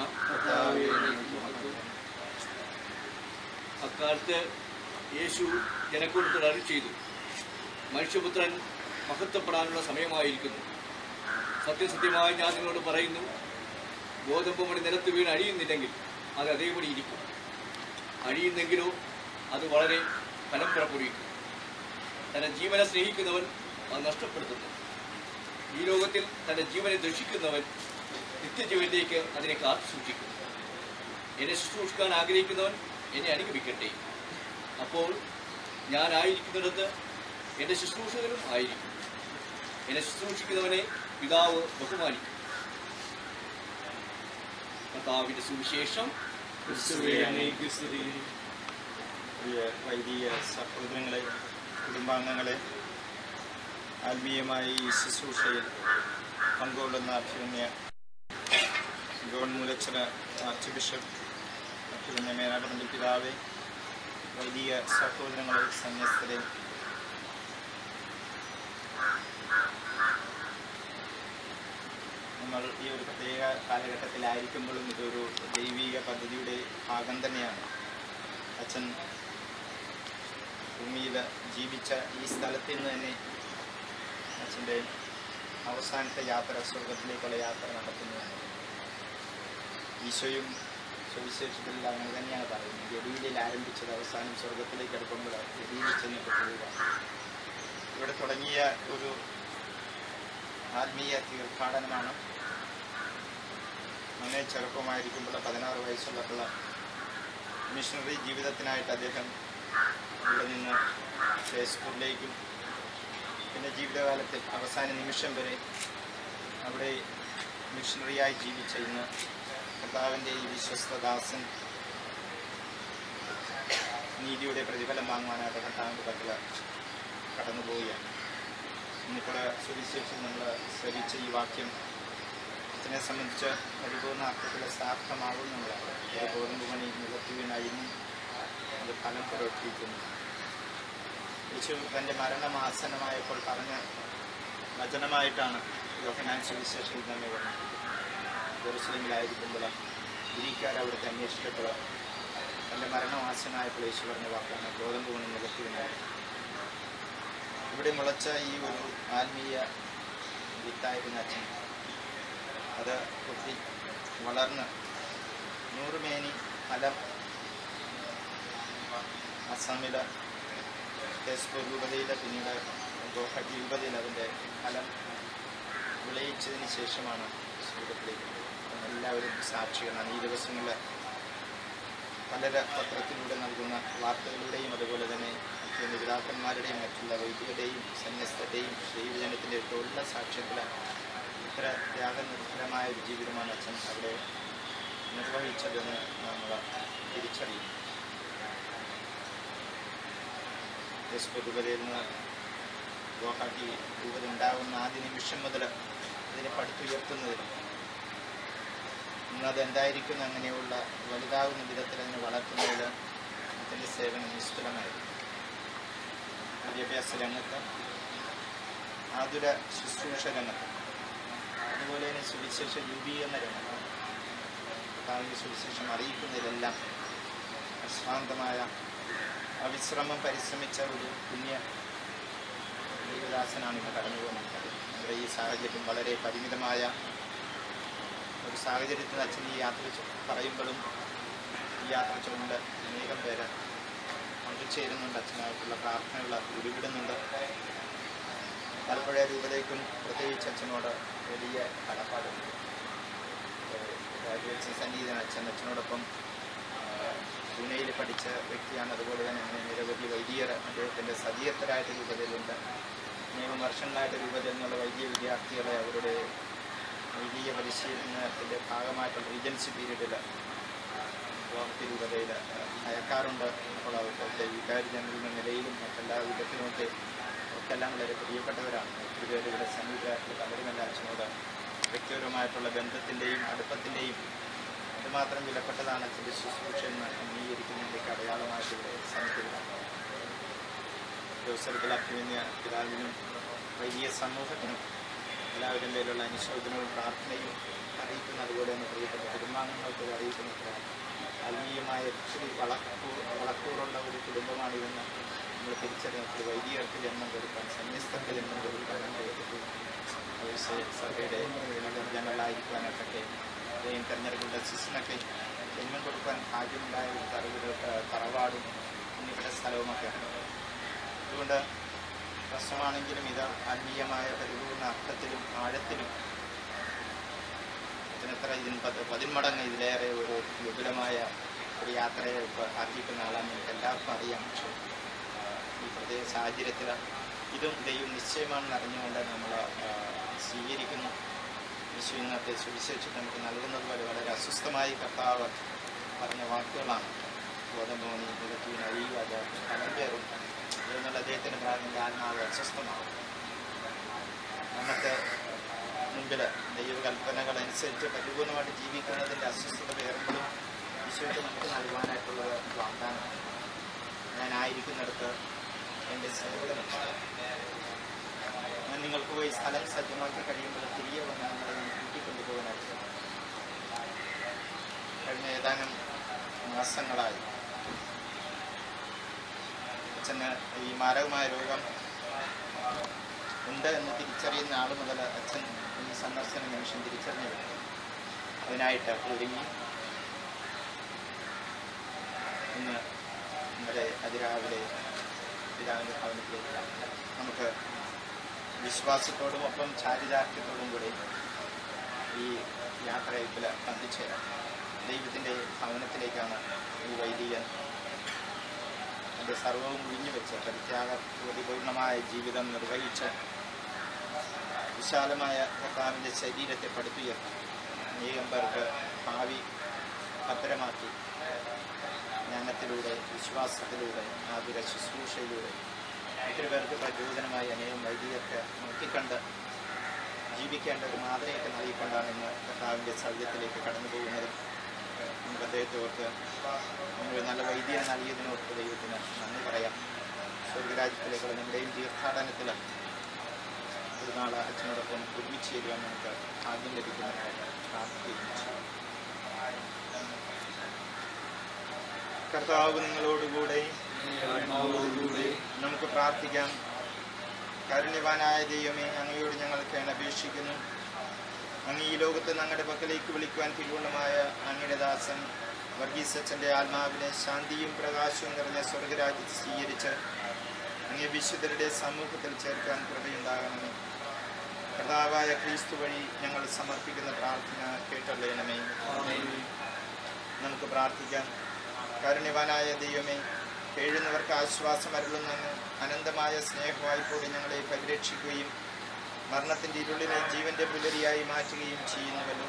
അക്കാലത്ത് യേശു ജനക്കൂട്ടത്തിൽ അരുളി ചെയ്തു, മനുഷ്യപുത്രൻ മഹത്വപ്പെടാനുള്ള സമയമായിരിക്കുന്നു. സത്യസത്യമായി ഞാൻ നിങ്ങളോട് പറയുന്നു, ഗോതമ്പ് മണി നിലത്ത് വീണ് അഴിയുന്നില്ലെങ്കിൽ അത് അതേപടി ഇരിക്കും. അഴിയുന്നെങ്കിലോ അത് വളരെ ഫലം പുറപ്പെടുവിക്കും. തന്റെ ജീവനെ സ്നേഹിക്കുന്നവൻ അത് നഷ്ടപ്പെടുത്തുന്നു. ഈ ലോകത്തിൽ തന്റെ ജീവനെ ദുഷിക്കുന്നവൻ നിത്യജീവനിലേക്ക് അതിനെ കാത്തു സൂക്ഷിക്കും. എന്നെ ശുശ്രൂഷിക്കാൻ ആഗ്രഹിക്കുന്നവൻ എന്നെ അനുഗമിക്കട്ടെ. അപ്പോൾ ഞാനായിരിക്കുന്നിടത്ത് എൻ്റെ ശുശ്രൂഷകരും ആയിരിക്കും. എന്നെ ശുശ്രൂഷിക്കുന്നവനെ പിതാവ് ബഹുമാനിക്കും. കർത്താവിന്റെ സുവിശേഷം. വൈദിക സഹോദരങ്ങളെ, കുടുംബാംഗങ്ങളെ, ആത്മീയമായി ഈ ശുശ്രൂഷയിൽ പങ്കുകൊള്ളുന്ന അഭിമന്യ ജോൺ മൂലച്ചന ആർച്ച് ബിഷപ്പ്, അഭിമന്യ മേനാടമന്ത്രി പിതാവെ, വൈദിക സഹോദരങ്ങളെ, സന്യസ്തരെ, നമ്മൾ ഈ ഒരു പ്രത്യേക കാലഘട്ടത്തിലായിരിക്കുമ്പോഴും ഇതൊരു ദൈവിക പദ്ധതിയുടെ ഭാഗം തന്നെയാണ്. അച്ഛൻ ഭൂമിയിൽ ജീവിച്ച ഈ സ്ഥലത്ത് നിന്ന് തന്നെ അച്ഛൻ്റെ അവസാനത്തെ യാത്ര, സ്വർഗത്തിലേക്കുള്ള യാത്ര നടത്തുന്നു. ഈശോയും സുവിശേഷത്തിൽ അങ്ങനെ തന്നെയാണ് പറയുന്നത്. ഗലീലയിൽ ആരംഭിച്ചത് അവസാനം സ്വർഗത്തിലേക്ക് അടുക്കുമ്പോൾ ഗലീലിൽ ചെന്നിട്ട് പോവുക. ഇവിടെ തുടങ്ങിയ ഒരു ആത്മീയ തീർത്ഥാടനമാണ്. അങ്ങനെ ചെറുപ്പമായിരിക്കുമ്പോൾ 16 വയസ്സുള്ളപ്പോൾ മിഷണറി ജീവിതത്തിനായിട്ട് അദ്ദേഹം ഇവിടെ നിന്ന് ഫേസ്ബുക്കിലേക്കും പിന്നെ ജീവിതകാലത്തിൽ അവസാന നിമിഷം വരെ അവിടെ മിഷണറിയായി ജീവിച്ച ഇന്ന് കർത്താവിൻ്റെ ഈ വിശ്വസ്തദാസൻ നീതിയുടെ പ്രതിഫലം വാങ്ങുവാനായിട്ട് കർത്താവിൻ്റെ പക്കൽ കടന്നുപോവുകയാണ്. ഇന്നിപ്പോൾ സുവിശേഷം നമ്മൾ ശ്രവിച്ച ഈ വാക്യം ഇതിനെ സംബന്ധിച്ച് പരിപൂർണ്ണ അർത്ഥത്തിൽ സാർത്ഥമാകുന്നതാണ്. ഒരു ഗോതമ്പ് മണി നികത്തുവിനായിരുന്നു അത് ഫലം പുറത്തിരിക്കുന്നു. യേശു തൻ്റെ മരണമാസന്നമായപ്പോൾ പറഞ്ഞ വചനമായിട്ടാണ് യോഹന്നാൻ സുവിശേഷത്തിൽ തന്നെ വന്നത്. ജെറുസലേമിലായിരിക്കുമ്പോൾ ഗ്രീക്കാർ അവിടുത്തെ അന്വേഷിച്ചപ്പോൾ തൻ്റെ മരണമാസനായപ്പോൾ യേശു പറഞ്ഞ വാക്കാണ് ഗോതമ്പ് മണി നികത്തുവിനായി. ഇവിടെ മുളച്ച ഈ ഒരു ആത്മീയ വിത്തായിരുന്ന അച്ഛൻ അത് കുത്തി വളർന്ന് 100 മേനി ഫലം അസാമിലെ തേസ്പൂർ രൂപതയിൽ പിന്നീട് ഗോഹട്ടി രൂപതയിൽ അതിൻ്റെ ഫലം വിളയിച്ചതിന് ശേഷമാണ് സ്വർഗത്തിലേക്ക്. എല്ലാവരും സാക്ഷികളാണ്. ഈ ദിവസങ്ങളിൽ പലര പത്രത്തിലൂടെ നൽകുന്ന വാർത്തകളുടെയും അതുപോലെ തന്നെ പിതാക്കന്മാരുടെയും മറ്റുള്ള വൈദികരുടെയും സന്യസ്തരുടെയും ദൈവജനത്തിൻ്റെ ഒക്കെ ഉള്ള സാക്ഷ്യത്തിൽ ഇത്ര ത്യാഗനിർഭരമായ ഒരു ജീവിതമാണ് അച്ഛൻ അവിടെ നിർവഹിച്ചതെന്ന് നമ്മൾ തിരിച്ചറിയും. തേസ്പൂർ രൂപതയിൽ നിന്ന് ഗോഹാട്ടി രൂപത ഉണ്ടാകുന്ന ആദ്യ നിമിഷം മുതൽ അതിനെ പടുത്തുയർത്തുന്നതിനും ഇന്നത് എന്തായിരിക്കും അങ്ങനെയുള്ള വലുതാകുന്ന വിധത്തിൽ അതിനെ വളർത്തുന്നതിൽ അതിൻ്റെ സേവനം നിസ്തുലമായിരുന്നു. വിദ്യാഭ്യാസ രംഗത്ത്, ആതുര ശുശ്രൂഷ രംഗത്ത്, അതുപോലെ തന്നെ സുവിശേഷ രൂപീകരണ രംഗത്ത് കർത്താവിൻ്റെ സുവിശേഷം അറിയിക്കുന്നതിലെല്ലാം അശ്രാന്തമായ അവിശ്രമം പരിശ്രമിച്ച ഒരു പുണ്യ ദൈവദാസനാണ് ഇന്ന് കടന്നു പോകുന്നത്. നമ്മുടെ ഈ സാഹചര്യം വളരെ പരിമിതമായ ഒരു സാഹചര്യത്തിൽ അച്ഛൻ ഈ യാത്ര പറയുമ്പോഴും ഈ യാത്ര ചുമണ്ട് അനേകം പേര് പങ്കുചേരുന്നുണ്ട്. അച്ഛനായിട്ടുള്ള പ്രാർത്ഥനകൾ ഉരുവിടുന്നുണ്ട്. പലപ്പുഴ രൂപതയ്ക്കും പ്രത്യേകിച്ച് അച്ഛനോട് വലിയ കടപ്പാടുണ്ട്. സന്നിഹിതൻ അച്ഛനോടൊപ്പം പൂനെയിൽ പഠിച്ച വ്യക്തിയാണ്. അതുപോലെ തന്നെ അങ്ങനെ നിരവധി വൈദികർ അദ്ദേഹത്തിൻ്റെ സജീവത്തരായിട്ട് രൂപതയിലുണ്ട്. അനേകം വർഷങ്ങളായിട്ട് രൂപതയിൽ നിന്നുള്ള വൈദിക വിദ്യാർത്ഥികളെ അവരുടെ വൈദിക പരിശീലനത്തിൻ്റെ ഭാഗമായിട്ടുള്ള റീജൻസി പീരീഡിൽ ഗോഹട്ടി രൂപതയിൽ അയക്കാറുണ്ട്. അപ്പോൾ അവരുടെ വികാരി ജനറൽ എന്ന നിലയിലും മറ്റെല്ലാ വിധത്തിലുമൊക്കെ അവർക്കെല്ലാം വളരെ പ്രിയപ്പെട്ടവരാണ്. ഒത്തിരി പേര് ഇവിടെ സമീപത്തിൽ പലരുമല്ല അച്ഛനോട് വ്യക്തിപരമായിട്ടുള്ള ബന്ധത്തിൻ്റെയും അടുപ്പത്തിൻ്റെയും അതുമാത്രം വിലപ്പെട്ടതാണ് അച്ഛൻ്റെ ശുശ്രൂഷ എന്ന് അംഗീകരിക്കുന്നതിൻ്റെയൊക്കെ അടയാളമായിട്ട് ഇവിടെ സന്നിധിയിലാണ്. ദിവസത്തിൽ അഭിമന്യ പിതാവിനും വലിയ സമൂഹത്തിനും എല്ലാവരും പേരുള്ള അനുശോചനവും പ്രാർത്ഥനയും അറിയിക്കുന്ന, അതുപോലെ തന്നെ പ്രിയപ്പെട്ട കുടുംബാംഗങ്ങൾക്ക് അറിയിക്കുന്ന ആത്മീയമായ ഒത്തിരി വളക്കൂറുള്ള ഒരു കുടുംബമാണിതെന്ന് നമ്മൾ തിരിച്ചറിഞ്ഞിട്ട് വൈദികർക്ക് ജന്മം കൊടുക്കാൻ, സന്യസ്തർക്ക് ജന്മം കൊടുക്കാനൊക്കെ സഭയുടെ ജനറലായിരിക്കാനൊക്കെ അദ്ദേഹം തെരഞ്ഞെടുക്കുന്ന സിസിനൊക്കെ ജന്മം കൊടുക്കാൻ ഭാഗ്യമുണ്ടായ ഒരു തറവാടും ഇന്നിവിടെ സ്ഥലവുമൊക്കെയാണ്. അതുകൊണ്ട് പ്രശ്നമാണെങ്കിലും ഇത് ആത്മീയമായ പരിപൂർണ്ണ അർത്ഥത്തിലും ആഴത്തിലും ഇതിനെത്ര 10 മടങ്ങ് ഇതിലേറെ ഒരു വിപുലമായ ഒരു യാത്രയെ ആക്കിക്കുന്ന ആളാണ് എനിക്ക് എല്ലാവർക്കും അറിയാം. പക്ഷേ ഈ പ്രത്യേക സാഹചര്യത്തിൽ ഇതും ദൈവം നിശ്ചയമാണെന്ന് അറിഞ്ഞുകൊണ്ട് നമ്മൾ സ്വീകരിക്കുന്നു. യേശു ഇന്നത്തെ സുവിശേഷം നമുക്ക് നൽകുന്നത് പോലെ വളരെ അസ്വസ്ഥമായി കർത്താവ് പറഞ്ഞ വാക്കുകളാണ്. ഗോതമ്പോണി നികത്തുവിന് അഴിയുക, അത് ഫലം കയറും എന്നുള്ള അദ്ദേഹത്തിൻ്റെ പ്രാർത്ഥനയുടെ ആത്മാവ് അസ്വസ്ഥമാകും. നമുക്ക് മുമ്പിൽ ദൈവകൽപ്പനകളനുസരിച്ച് പരിപൂർണമായിട്ട് ജീവിക്കുന്നതിൻ്റെ അസ്വസ്ഥത കയറുമ്പോഴും ഈശോയ്ക്ക് നമുക്ക് നൽകുവാനായിട്ടുള്ള വാഗ്ദാനം, ഞാനായിരിക്കുന്നിടത്ത് എൻ്റെ സേവകനുണ്ട്. ഞാൻ നിങ്ങൾക്ക് പോയി സ്ഥലം സജ്ജമാക്കി കഴിയുമ്പോൾ തിരികെ വന്ന് നിങ്ങളെ ഞാൻ കൂട്ടിക്കൊണ്ടുപോകാനായിട്ട്. കഴിഞ്ഞ ഏതാനും മാസങ്ങളായി അച്ഛന് ഈ മാരകമായ രോഗം ഉണ്ട് എന്ന് തിരിച്ചറിയുന്ന ആൾ മുതൽ അച്ഛൻ ഈ സന്ദർശന നിമിഷം തിരിച്ചറിഞ്ഞു. അതിനായിട്ട് ഒരുങ്ങി ഇന്ന് ഇന്നലെ അതിരാവിലെ പിതാവിൻ്റെ ഭവനത്തിലേക്ക് നമുക്ക് വിശ്വാസത്തോടും ഒപ്പം ചാരിതാർത്ഥ്യത്തോടും കൂടി ഈ യാത്രയിൽ പങ്കുചേരാം. ദൈവത്തിൻ്റെ ഭവനത്തിലേക്കാണ് ഈ വൈദികൻ എൻ്റെ സർവവും ഒഴിഞ്ഞുവെച്ച് പരിത്യാഗപൂർണമായ ജീവിതം നിർവഹിച്ച് വിശാലമായ കർത്താവിൻ്റെ ശരീരത്തെ പടുത്തുയർത്തി അനേകം പേർക്ക് ഭാവി ഭദ്രമാക്കി ജ്ഞാനത്തിലൂടെ വിശ്വാസത്തിലൂടെ ആതുര ശുശ്രൂഷയിലൂടെ ഒത്തിരി പേർക്ക് പ്രചോദനമായി അനേകം വൈദികർക്ക് നോക്കിക്കണ്ട് ജീവിക്കേണ്ട ഒരു മാതൃകയൊക്കെ നൽകിക്കൊണ്ടാണ് ഇന്ന് കർത്താവിൻ്റെ സൗര്യത്തിലേക്ക് കടന്നു പോകുന്നത്. നമുക്ക് അദ്ദേഹത്തെ ഓർത്ത് നമ്മൾ നല്ല വൈദ്യം നൽകിയതിനോർത്ത് ദൈവത്തിന് നന്ദി പറയാം. സ്വർഗരാജ്യത്തിലേക്കുള്ള നമ്മുടെയും തീർത്ഥാടനത്തിൽ ഒരു നാൾ അച്ഛനോടൊപ്പം ഒരുമിച്ച് ചേരുവാൻ നമുക്ക് ഭാഗ്യം ലഭിക്കുന്നതിനായിട്ട് പ്രാർത്ഥിക്കുകയും ചെയ്യും. കർത്താവ് നിങ്ങളോടുകൂടെ നമുക്ക് പ്രാർത്ഥിക്കാം. കാരുണ്യവാനായ ദൈവമേ, അങ്ങയോട് ഞങ്ങൾ അപേക്ഷിക്കുന്നു. അങ്ങ് ഈ ലോകത്ത് ഞങ്ങളുടെ പക്കലേക്ക് വിളിക്കുവാൻ തിരുവുള്ളമായ അങ്ങയുടെ ദാസൻ വർഗീസ് അച്ഛൻ്റെ ആത്മാവിനെ ശാന്തിയും പ്രകാശവും നിറഞ്ഞ സ്വർഗരാജ്യത്ത് സ്വീകരിച്ച് അങ്ങേ വിശുദ്ധരുടെ സമൂഹത്തിൽ ചേർക്കാൻ കൃപയുണ്ടാകണമേ. കർത്താവായ ക്രിസ്തു വഴി ഞങ്ങൾ സമർപ്പിക്കുന്ന പ്രാർത്ഥന കേട്ടറിയണമേ. നമുക്ക് പ്രാർത്ഥിക്കാം. കാരുണ്യവാനായ ദൈവമേ, കേഴുന്നവർക്ക് ആശ്വാസം അരുളുന്ന അനന്തമായ സ്നേഹവായ്പോടെ ഞങ്ങളെ പരിരക്ഷിക്കുകയും മരണത്തിൻ്റെ ഇരുളിനെ ജീവന്റെ പുലരിയായി മാറ്റുകയും ചെയ്യുന്നുവല്ലോ.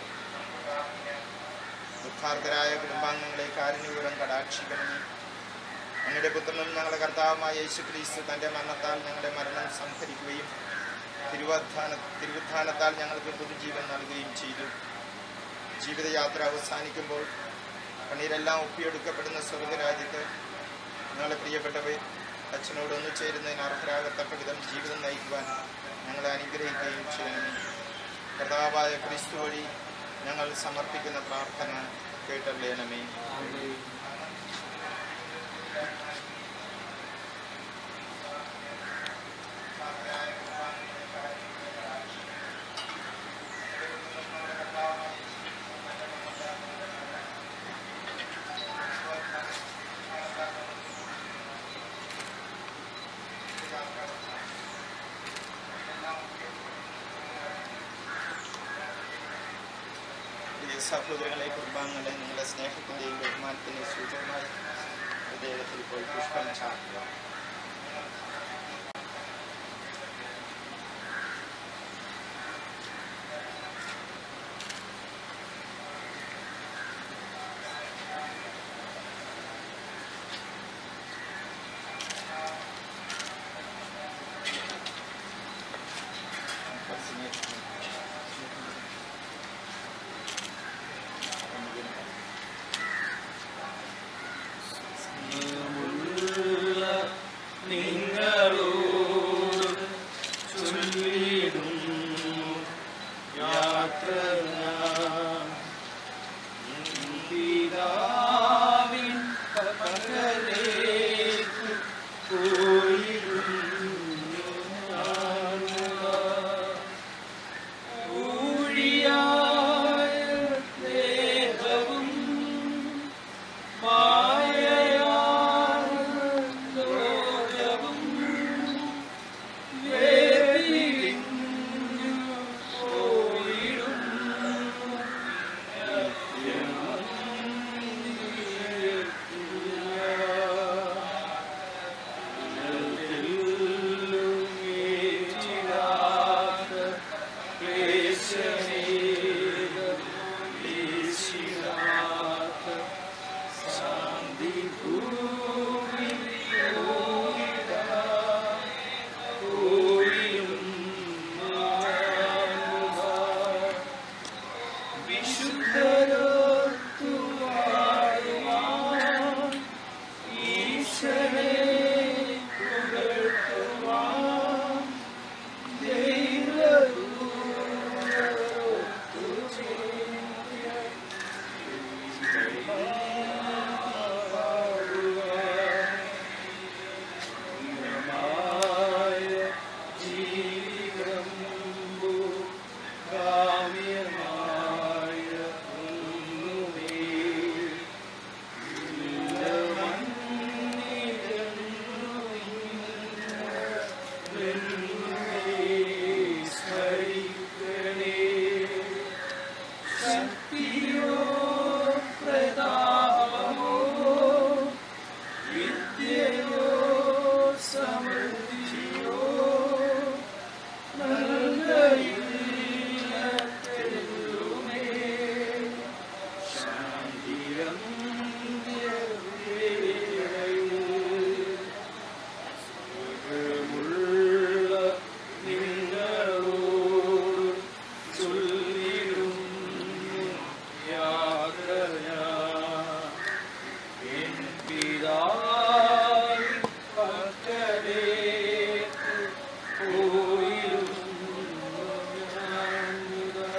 ദുഃഖാർത്തരായ കുടുംബാംഗങ്ങളെ കാരുണ്യപൂർവ്വം കടാക്ഷിക്കണമേ. അങ്ങയുടെ പുത്രനും ഞങ്ങളുടെ കർത്താവുമായ യേശുക്രിസ്തു തൻ്റെ മരണത്താൽ ഞങ്ങളുടെ മരണം സംഹരിക്കുകയും തിരുവുത്ഥാനത്താൽ ഞങ്ങൾക്ക് പുതുജീവൻ നൽകുകയും ചെയ്തു. ജീവിതയാത്ര അവസാനിക്കുമ്പോൾ കണ്ണീരെല്ലാം ഒപ്പിയെടുക്കപ്പെടുന്ന സ്വർഗരാജ്യത്ത് ഞങ്ങളെ പ്രിയപ്പെട്ടവർ അച്ഛനോട് ഒന്നു ചേരുന്നതിന് അർഹരാകത്തക്ക വിധം ജീവിതം നയിക്കുവാൻ ഞങ്ങളെ അനുഗ്രഹിക്കുകയും ചെയ്യണമേ. കർത്താവായ ക്രിസ്തു വഴി ഞങ്ങൾ സമർപ്പിക്കുന്ന പ്രാർത്ഥന കേട്ടറിയണമേ. സഹോദരങ്ങളെ, കുടുംബാംഗങ്ങളെ, നിങ്ങളുടെ സ്നേഹത്തിൻ്റെയും ബഹുമാനത്തിൻ്റെയും സൂചകമായി ഹൃദയത്തിൽ ഇപ്പോൾ പുഷ്പം ചാർത്തുക. സ്മരിക്കണേ ശക്തിയോ പ്രതാപമോ വിദ്യയോ സമൃദ്ധിയോ നൽകയില്ലതെല്ലുമേ സുഖമുള്ള നിങ്ങളോട് ചൊല്ലിടും യാത്ര എൻ പിതാവിൻ പക്കലേക്ക് പോയിരുന്നു ഞാനിതാ.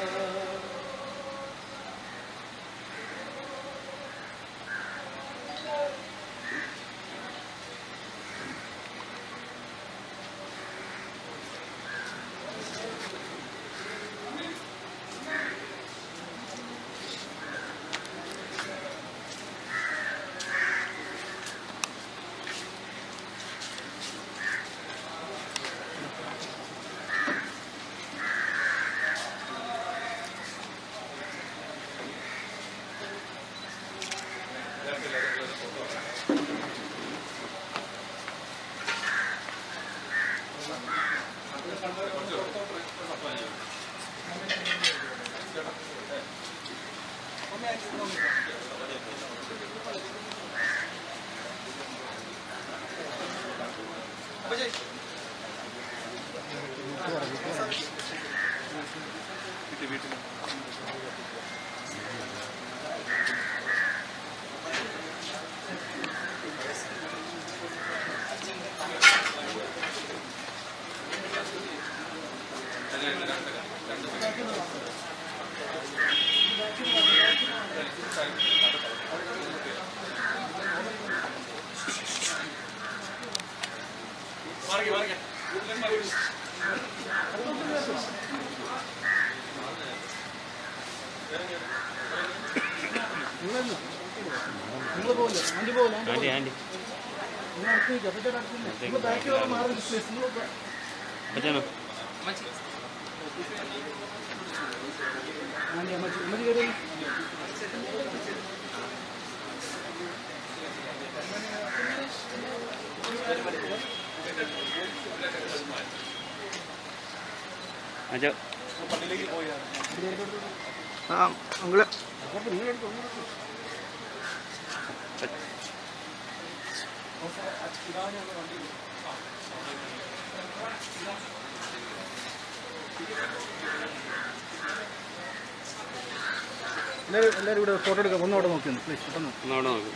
എല്ലാവരും ഇവിടെ ഫോട്ടോ എടുക്കാം. ഒന്നോടെ നോക്കിയൊന്ന് പ്ലീസ് പെട്ടെന്ന് ഒന്നോടെ നോക്കി.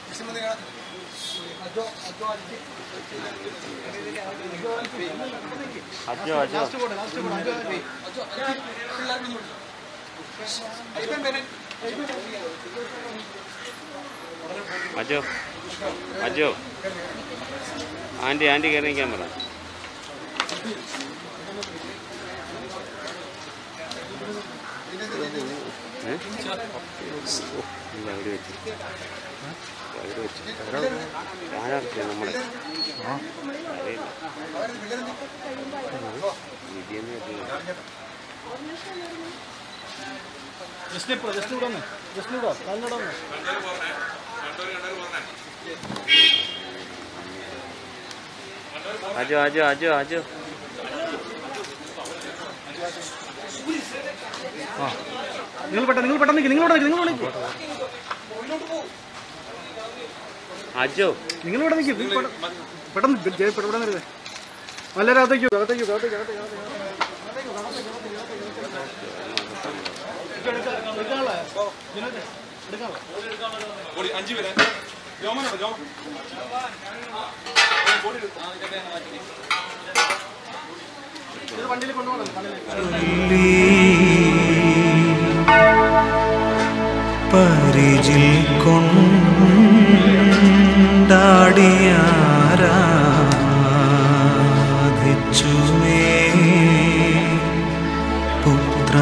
അജോ അജോ അജോ അജോ ആൻറ്റി ആൻറ്റി കയറി നിൽക്കാൻ പറ. ഇല്ല അവിടെ വെച്ച് അവിടെ വെച്ച് ആരാർക്കും നമ്മുടെ അറിയില്ല വിധിയെന്ന് അജോ അജോ അജോ അജോ നിങ്ങൾ പെട്ടെന്ന് അജോ നിങ്ങളിവിടെ നിൽക്കും. പെട്ടെന്ന് പെട്ടെന്ന് വരുന്നത് എല്ലാവരും അകത്തേക്കോ വണ്ടിയിൽ കൊണ്ടുപോകണം. പരിചിൽ കൊണ്ടാടിയാരാധിച്ചുമേ പുത്ര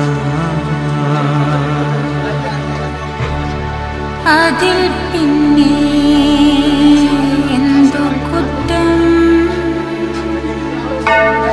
അതിൽ പിന്നെ എന്തു കുറ്റം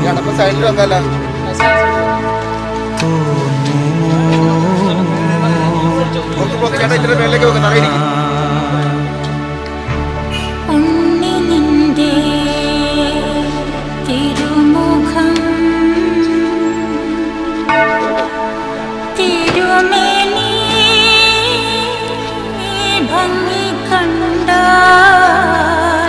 സൈഡിൽ വന്നല്ല മേലേക്ക് നോക്ക് തടയിരിക്കും ഉണ്ണി നിന്റെ തിരുമുഖം തിരുമേനി ഭംഗി കണ്ടാൽ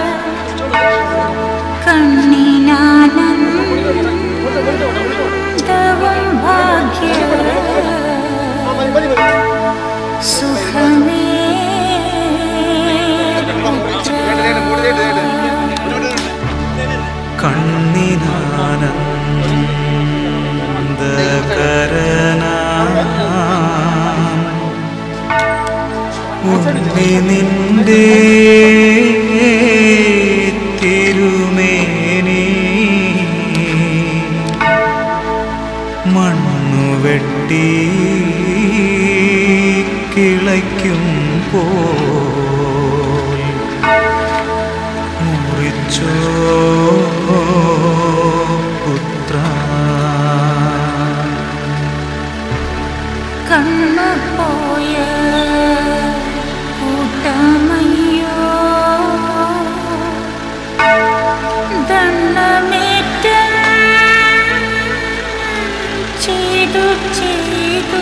കണ്ണിനാനന്ദവും ഭാഗ്യ സുഖമേ ഉണ്ണി നിന്റെ തിരുമേനി മണ്ണു വെട്ടി കിളയ്ക്കും പോൽ മുറിച്ചോ പുത്ര കണ്ണു പോയ കൂട്ടമയ്യോ ദണ്ഡമേറ്റം ചെയ്തു ചെയ്തു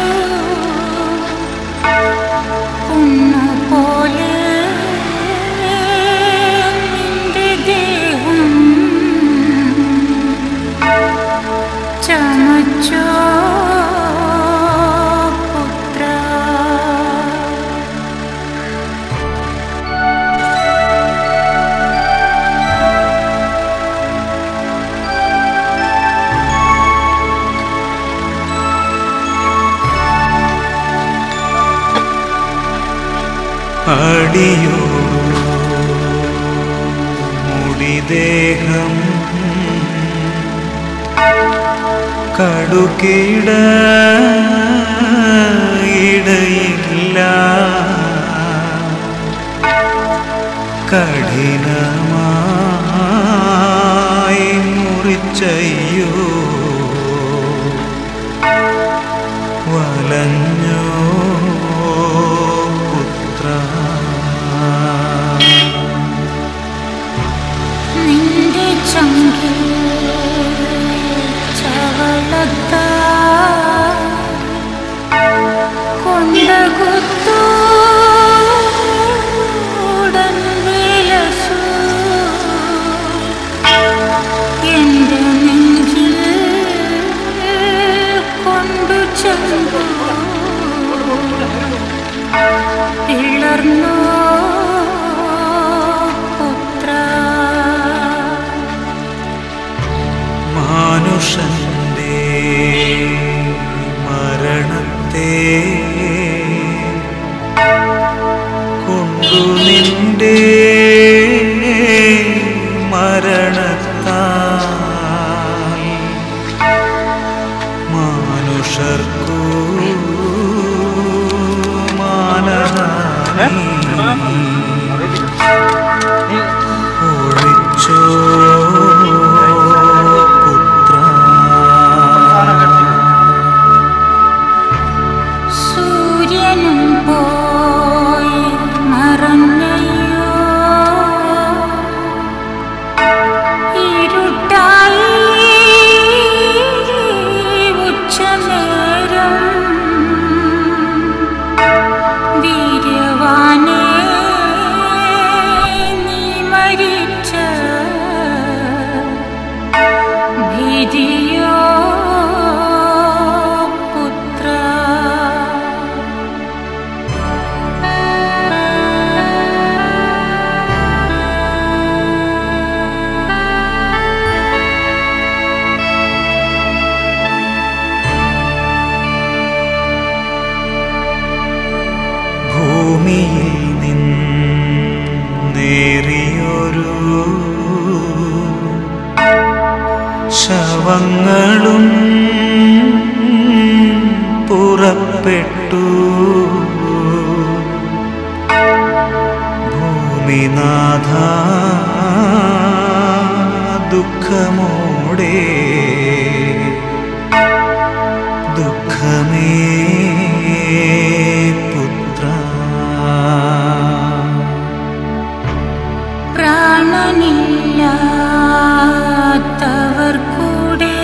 പോലെ നിന്റെ ദേഹം ചമച്ചോ അടിയോ മുടിദേഹം കടുകിട ഇടയില്ല കഠിനമായി മുറിച്ചയ്യോ വലഞ്ഞോ നിന്റെ ചങ്കിൽ ചവളത്ത കൊണ്ടകുത്തൂടൻ വിലസു എന്റെ നെഞ്ചിൽ കൊണ്ടു ചെമ്പു പിളർന്നു മാനുഷന്റെ മരണത്തെ കൊണ്ടു നിന്റെ മരണത്താൽ മാനുഷർക്കു മാനഹാനി ഒഴിച്ചോ സൂര്യനും പോയി മറഞ്ഞയോ ഇരുട്ടായി ഉച്ചനേരം വീര്യവാനേ നീ മരിച്ച ഭീതിയോ ഭൂമിയിൽ നിന്നേറിയൊരു ശവങ്ങളും പുറപ്പെട്ടു ഭൂമിനാഥ ദുഃഖമോടെ ദുഃഖമേ പുത്ര പ്രാണനില്ലാത്തവർ കൂടെ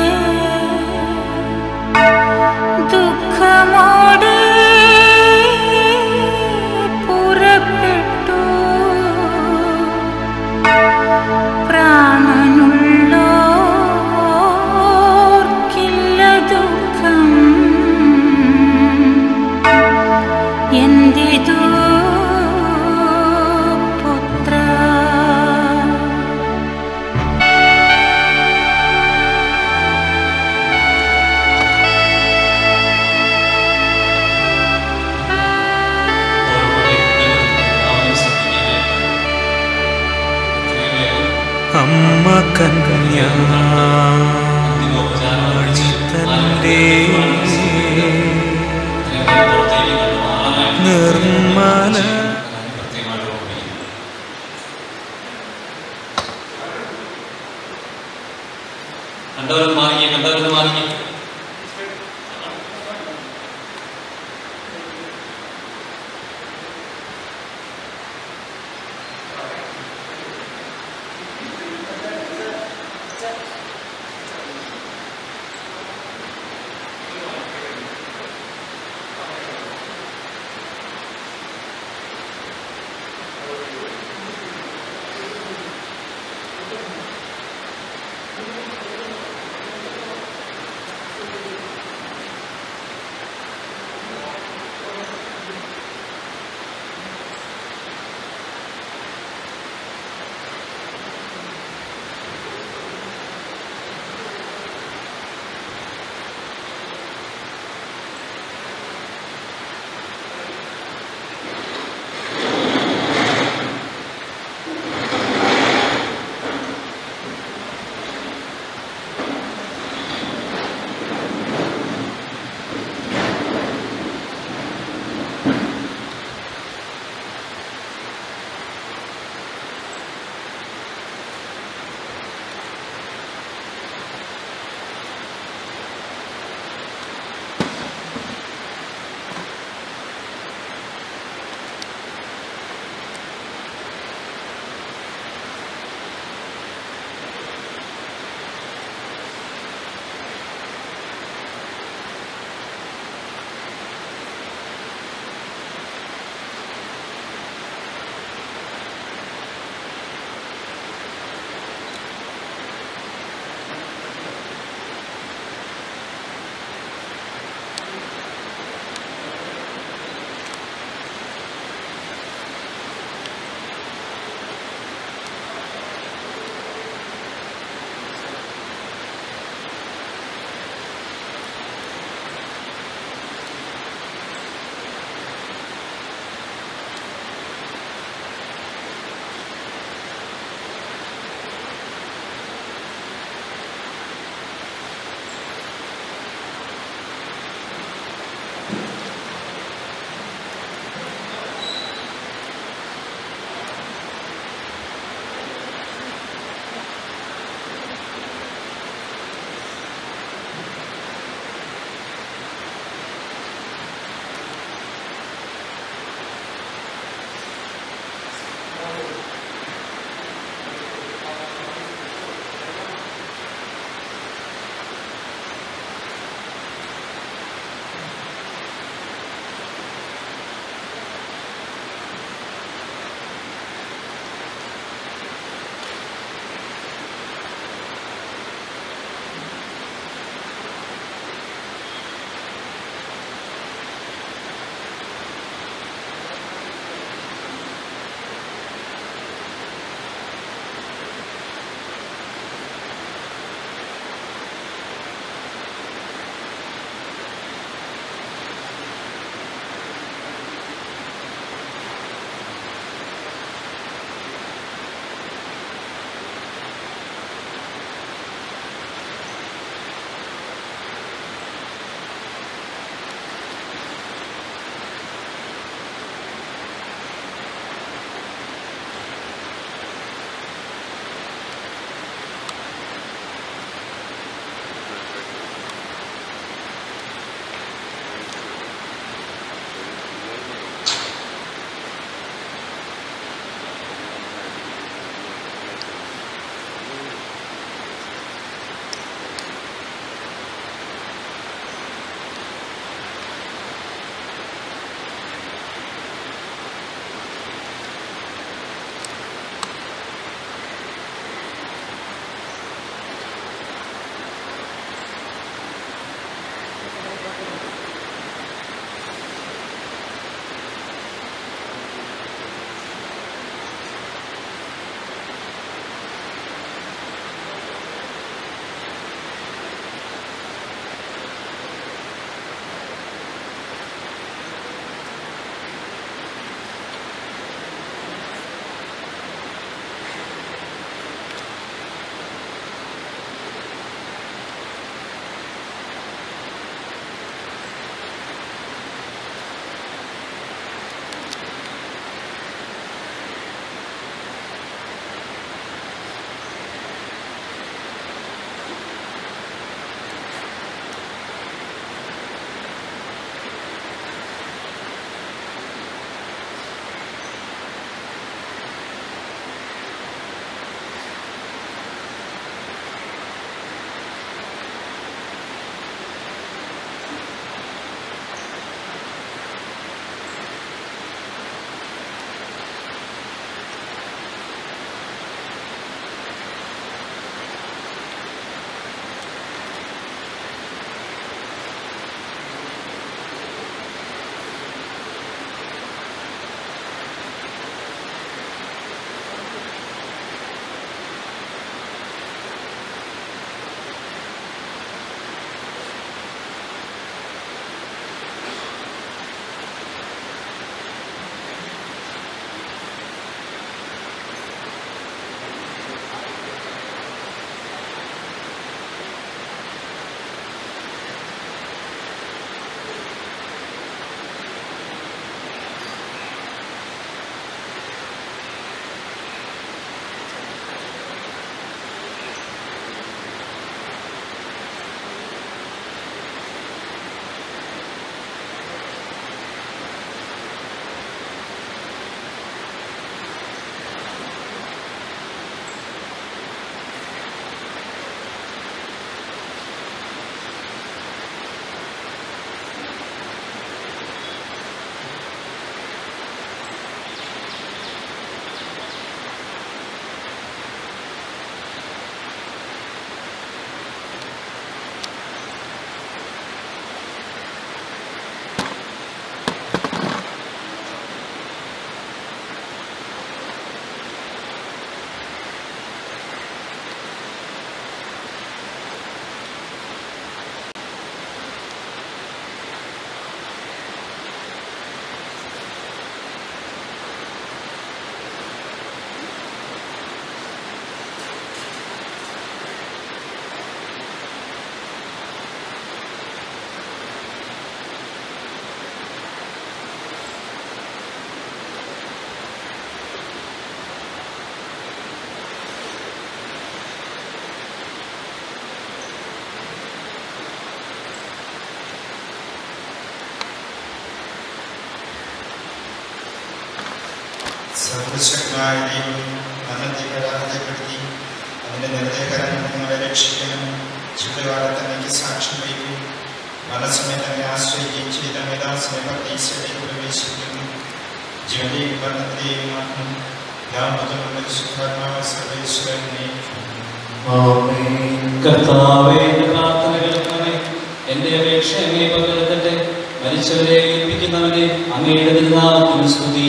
ദുഃഖമോടെ പുറപ്പെട്ടു പ്രാണനുള്ളോർക്കില്ല ദുഃഖം എന്തിതു പുത്ര അമ്മ കന്യാണി തന്റെ നിർമ്മല കണ്ടവരും മാറി സർവശക്തനായ ദൈവം മരണത്തെ പരാജയപ്പെടുത്തി അതിൻ്റെ നിർദ്ദയകരം നിങ്ങളെ രക്ഷിക്കണം. ജീവിതകാലത്ത് എനിക്ക് സാക്ഷ്യം വഹിക്കുകയും മനസ്സമയം തന്നെ ആശ്രയിക്കുകയും ചെയ്ത മേധാസിനെ പരീക്ഷയിലേക്ക് പ്രവേശിക്കുന്നു. ജീവന്റെയും മരണത്തിന്റെയും ആത്മം ദാമ്പത്യങ്ങളുടെ സുഖാത്മാവ് സർവേശ്വരനെ. കർത്താവേ, എന്റെ പ്രാർത്ഥന കേൾക്കണമേ. എന്റെ അപേക്ഷ അങ്ങേ പകർത്തട്ടെ. മരിച്ചവരെ ഏൽപ്പിക്കുന്നവനെ അങ്ങയുടെ തിരുനാമത്തിന് സ്തുതി.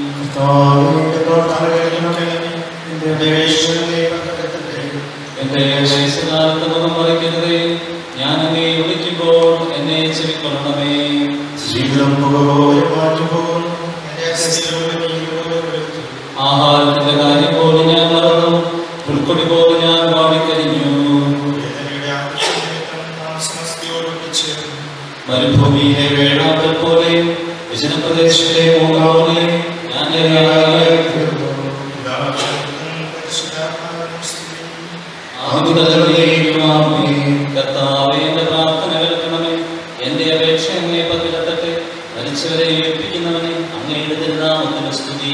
എന്റെ വയസ്സുകാലത്ത് മുഖം മറയ്ക്കരുതേ. ഞാൻ അങ്ങേ വിളിക്കുമ്പോൾ എന്നെ ചെവിക്കൊള്ളണമേ. ജീവിതം പോലെ മാറ്റുമ്പോൾ ആഹാരത്തിന്റെ കാര്യം പോലെ ഞാൻ മറന്നു. പുൽക്കൊടി പോലെ ഞാൻ പാടിക്കഴിഞ്ഞു. മരുഭൂമിയിലെ വേഴാമ്പൽ പോലെ വിജനപ്രദേശത്തെ മൂങ്ങാവലെ ഞാൻ കർത്താവേ, എന്റെ പ്രാർത്ഥന കേൾക്കണമേ. എന്റെ അപേക്ഷ അങ്ങേ പകരത്തട്ടെ. മരിച്ചവരെ ഏൽപ്പിക്കുന്നവനെ അങ്ങയുടെ തിരുനാമത്തിന് സ്തുതി.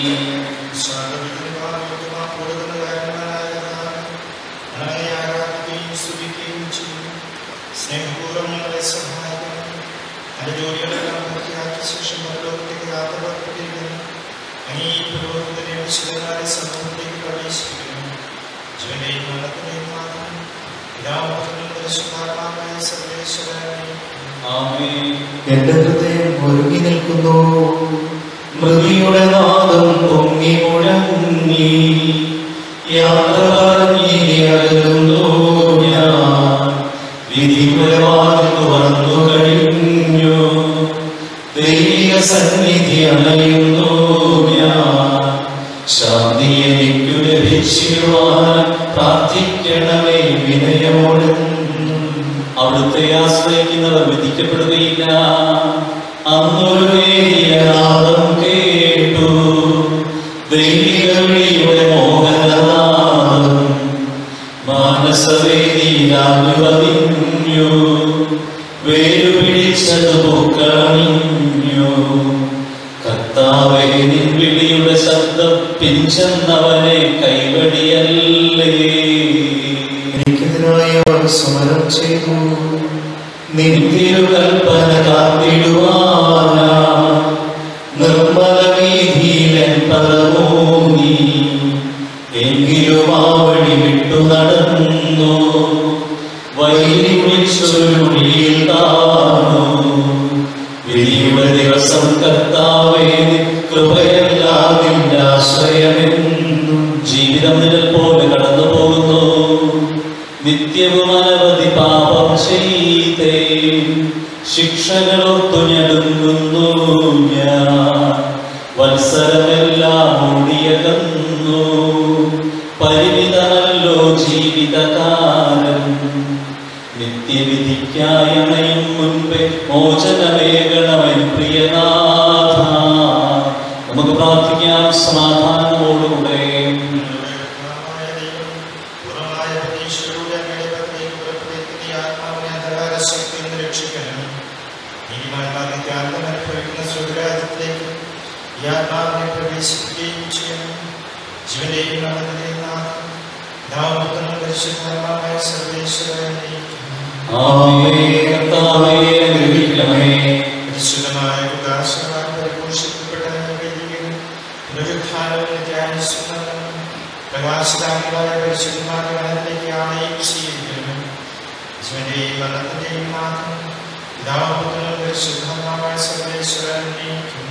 സ്നേഹപൂർവ്വം ഞങ്ങളെ സഹായിക്കണം. അതിന്റെ ജോലികളെല്ലാം പൂർത്തിയാക്കിയ ശേഷം ലോകത്തേക്ക് യാത്ര പുറപ്പെട്ടിരിക്കുന്നു. അങ്ങ് ഈ പുരോഹിതനെ വിശുദ്ധമായ സമൂഹത്തിലേക്ക് പ്രവേശിപ്പിക്കുന്നു. ജീവന്റെയും മരണത്തിന്റെയും നാഥനും പിതാവും പരിശുദ്ധാത്മാവായ സർവേശ്വരനെ. എന്റെ ഹൃദയം ഒരുങ്ങി നിൽക്കുന്നു. മൃതിയുടെ നാദം പൊങ്ങി മുഴങ്ങി. യാത്ര പറഞ്ഞിനി അകലുന്നു ഞാൻ. വിധിപരമായി തുറന്നു കഴിഞ്ഞു. ദൈവിക സന്നിധി അണയുന്നു ഞാൻ. ശാന്തി എനിക്കു ലഭിച്ചിരുവാൻ പ്രാർത്ഥിക്കണമേ വിനയമോട്. അവിടുത്തെ ആശ്രയിക്കുന്നവർ വിധിക്കപ്പെടുകയില്ല. അന്നൊരു നേരിയ നാദം കേട്ടു. ദൈവിക വിളിയുടെ മോഹനനാദം മാനസവേദിയിലാഞ്ഞു. വേരുപിടിച്ചത് പൂക്കളണിഞ്ഞു. കർത്താവേ, നിൻ വിളിയുടെ ശബ്ദം പിഞ്ചെന്നവനെ കൈവടിയല്ലേ. എനിക്കെതിരായി അവർ സമരം ചെയ്തു. നിൻ തിരുകൽപ്പന കാത്തിടുവാനാ നിർമ്മല വീതിയിലൻ പദമൂന്നി. എങ്കിലും ആ വഴി വിട്ടു നടന്നു. വൈരി വിളിച്ചൊരു മൊഴിയിൽ താണു. വിധിയുടെ ദിവസം കർത്താവേ, കൃപയല്ലാതിന്റെ ആശ്രയമെന്നും. ജീവിതം നിഴൽ പോലെ കടന്നു പോകുന്നു. നിത്യവും അനവധി പാപം ചെയ്തേ ശിക്ഷകളൊത്തു ഞടുങ്ങുന്നു ഞാൻ. വത്സരമെല്ലാം ഓടിയകന്നു. പരിമിതമല്ലോ ജീവിതകാലം. നിത്യവിധിക്കായി അണയും മുൻപേ മോചനമേകണമൻ പ്രിയനാഥ. നമുക്ക് പ്രാർത്ഥിക്കാം സമാധാനത്തോടുകൂടെ. പ്രവേശിക്കുകയും ചെയ്യണം. ജീവന്റെയും മരണത്തിന്റെയും നാഥൻ പിതാവും പരിശുദ്ധാത്മാവായ സർവേശ്വരനെ. പരിശുദ്ധമായ ഉദാസനായി പരിപോഷിക്കപ്പെട്ട പ്രകാശിതാക്കളായ പരിശുദ്ധമായ ഗണത്തിലേക്ക് ആണയും സ്വീകരിക്കണം. ജീവന്റെയും മരണത്തിന്റെയും നാഥൻ പിതാവും പരിശുദ്ധാത്മാവായ സർവേശ്വരനെ.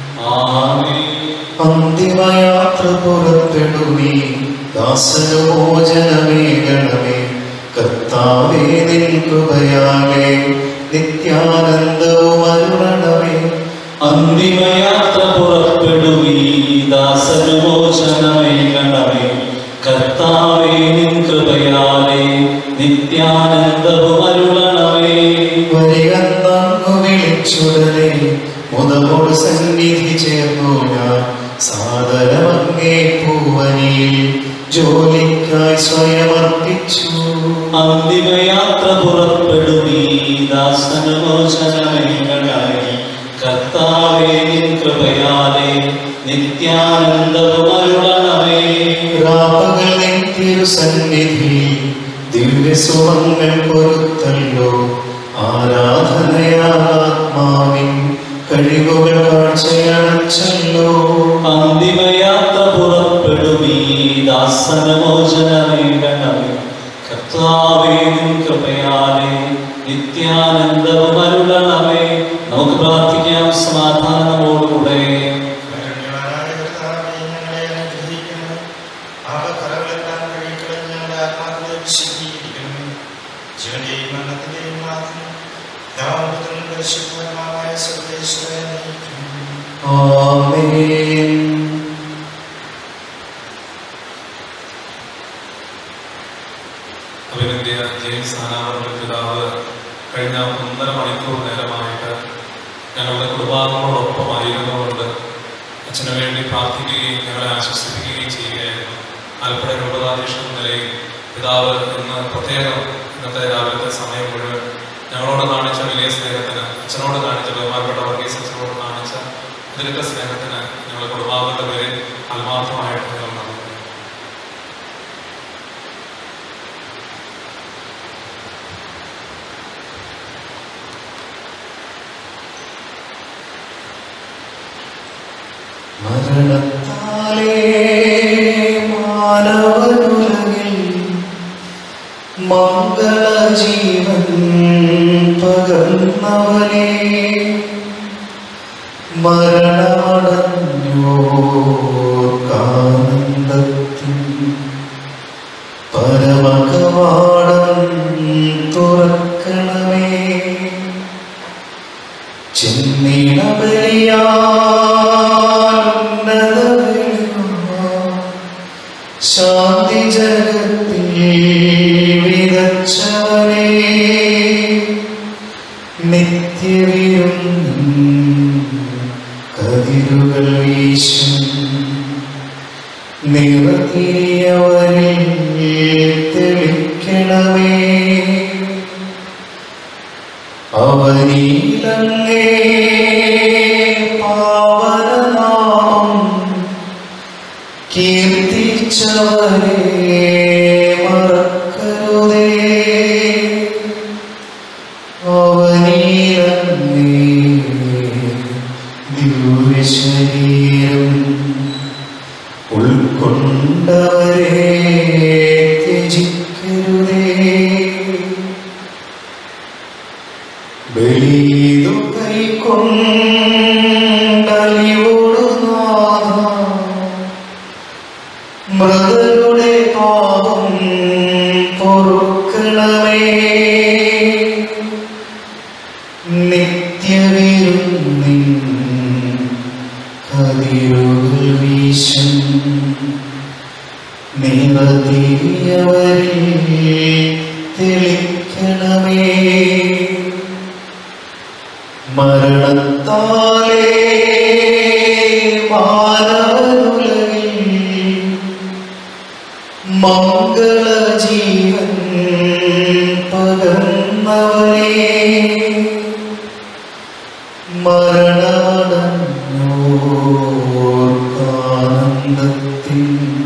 അന്തിമയാത്ര പുറപ്പെടുവീ. ദാസനു മോചനമേകണമേ. കർത്താവേ, നിൻ കൃപയാലേ നിത്യാനന്ദവും അരുളണമേ. അന്തിമയാത്ര പുറപ്പെടുവീ. ദാസനു മോചനമേകണമേ. കർത്താവേ, നിൻ കൃപയാലേ നിത്യാനന്ദവും അരുളണമേ. വരികന്നു വിളിച്ചുടനെ മുതമോട് സന്നിധി ചേർന്നു ഞാൻ. സാദരമങ്ങേ പൂവനിയിൽ ജോലിക്കായി സ്വയമർപ്പിച്ചു. അന്തിമയാത്ര പുറപ്പെടുവീ. ദാസനു മോചനമേകണമേ. കർത്താവേ, നിൻ കൃപയാലേ നിത്യാനന്ദവും അരുളണമേ. രാപകൽ നിൻ തിരുസന്നിധി ദിവ്യസുഖങ്ങൾ പൊറുത്തല്ലോ. ആരാധനയാത്മാവിൻ കഴിവുകൾ കാഴ്ചയണച്ചല്ലോ. അന്തിമയാത്ര പുറപ്പെടുമീ ദാസനമോചനമേകണമേ. കർത്താവേ നിൻ കൃപയാലേ നിത്യാനന്ദവും അരുളണമേ. നമുക്ക് പ്രാർത്ഥിക്കാം സമാധാനമോടുകൂടെ. ആമേൻ. അഭിനന്ദിയ ജെയിംസ് ആനാവരുടെ പിതാവ് കഴിഞ്ഞ 1.5 മണിക്കൂർ നേരമായിട്ട് ഞങ്ങളുടെ കുടുംബാംഗങ്ങളോടൊപ്പമായിരുന്നുകൊണ്ട് അച്ഛന് വേണ്ടി പ്രാർത്ഥിക്കുകയും ഞങ്ങളെ ആശ്വസിപ്പിക്കുകയും ചെയ്യുകയായിരുന്നു. ആലപ്പുഴ രൂപതാധ്യക്ഷ നിലയിൽ പിതാവ് ഇന്ന് പ്രത്യേകം ഇന്നത്തെ രാവിലത്തെ സമയം മുഴുവൻ ഞങ്ങളോട് കാണിച്ച വലിയ സ്നേഹത്തിന്, അച്ഛനോട് കാണിച്ച ബഹുമാനപ്പെട്ട വർഗീസ് അച്ഛനോട് കാണിച്ച ഇതിരിട്ട സ്നേഹത്തിന് ഞങ്ങളുടെ കുടുംബാംഗങ്ങളുടെ പേരിൽ ആത്മാർത്ഥമായിട്ട് ഞങ്ങൾ നന്ദി. മരണത്താലേ മാനവനുലകിൽ മംഗളജീവൻ പകർന്നവനേ, മരണമടഞ്ഞോർക്കാനന്ദത്തിൻ പരമകവാടം തുറക്കണമേ. ശാന്തി ജഗത്തിൽ വിതച്ചവനേ, നിത്യവിരും കതിരുകൾ വീശും നിറതിരിയവരിൽ തെളിക്കണമേ. അവനിലങ്ങേ പാവനനാമം കീർത്തിച്ചവരെ മറക്കരുതേ. അവനിലങ്ങേ ദിവ്യശരീരം ഉൾക്കൊണ്ടവരെ ത്യജിക്കരുതേ. ബലിയിതു കൈക്കൊണ്ടലിവോടു നാഥ, മൃതരുടെ പാപം പൊറുക്കണമേ. നിത്യവിരുന്നിൻ കതിരുകൾ വീശും നിറതിരിയവരിൽ തെളിക്കണമേ. മരണത്താലേ മാനവനുലകിൽ മംഗളജീവൻ പകർന്നവനേ, മരണമടഞ്ഞോർക്കാനന്ദത്തിൻ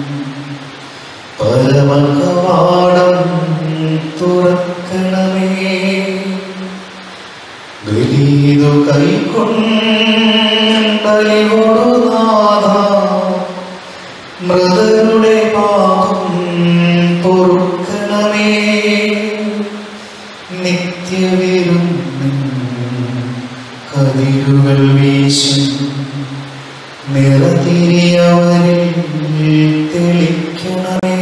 പരമകവാടം തുറക്കണമേ. ബലിയിതു കൈക്കൊണ്ടലിവോടു നാഥ, മൃതരുടെ പാപം പൊറുക്കണമേ. നിത്യവിരുന്നിൻ കതിരുകൾ വീശും നിറതിരിയവരിൽ തെളിക്കണമേ.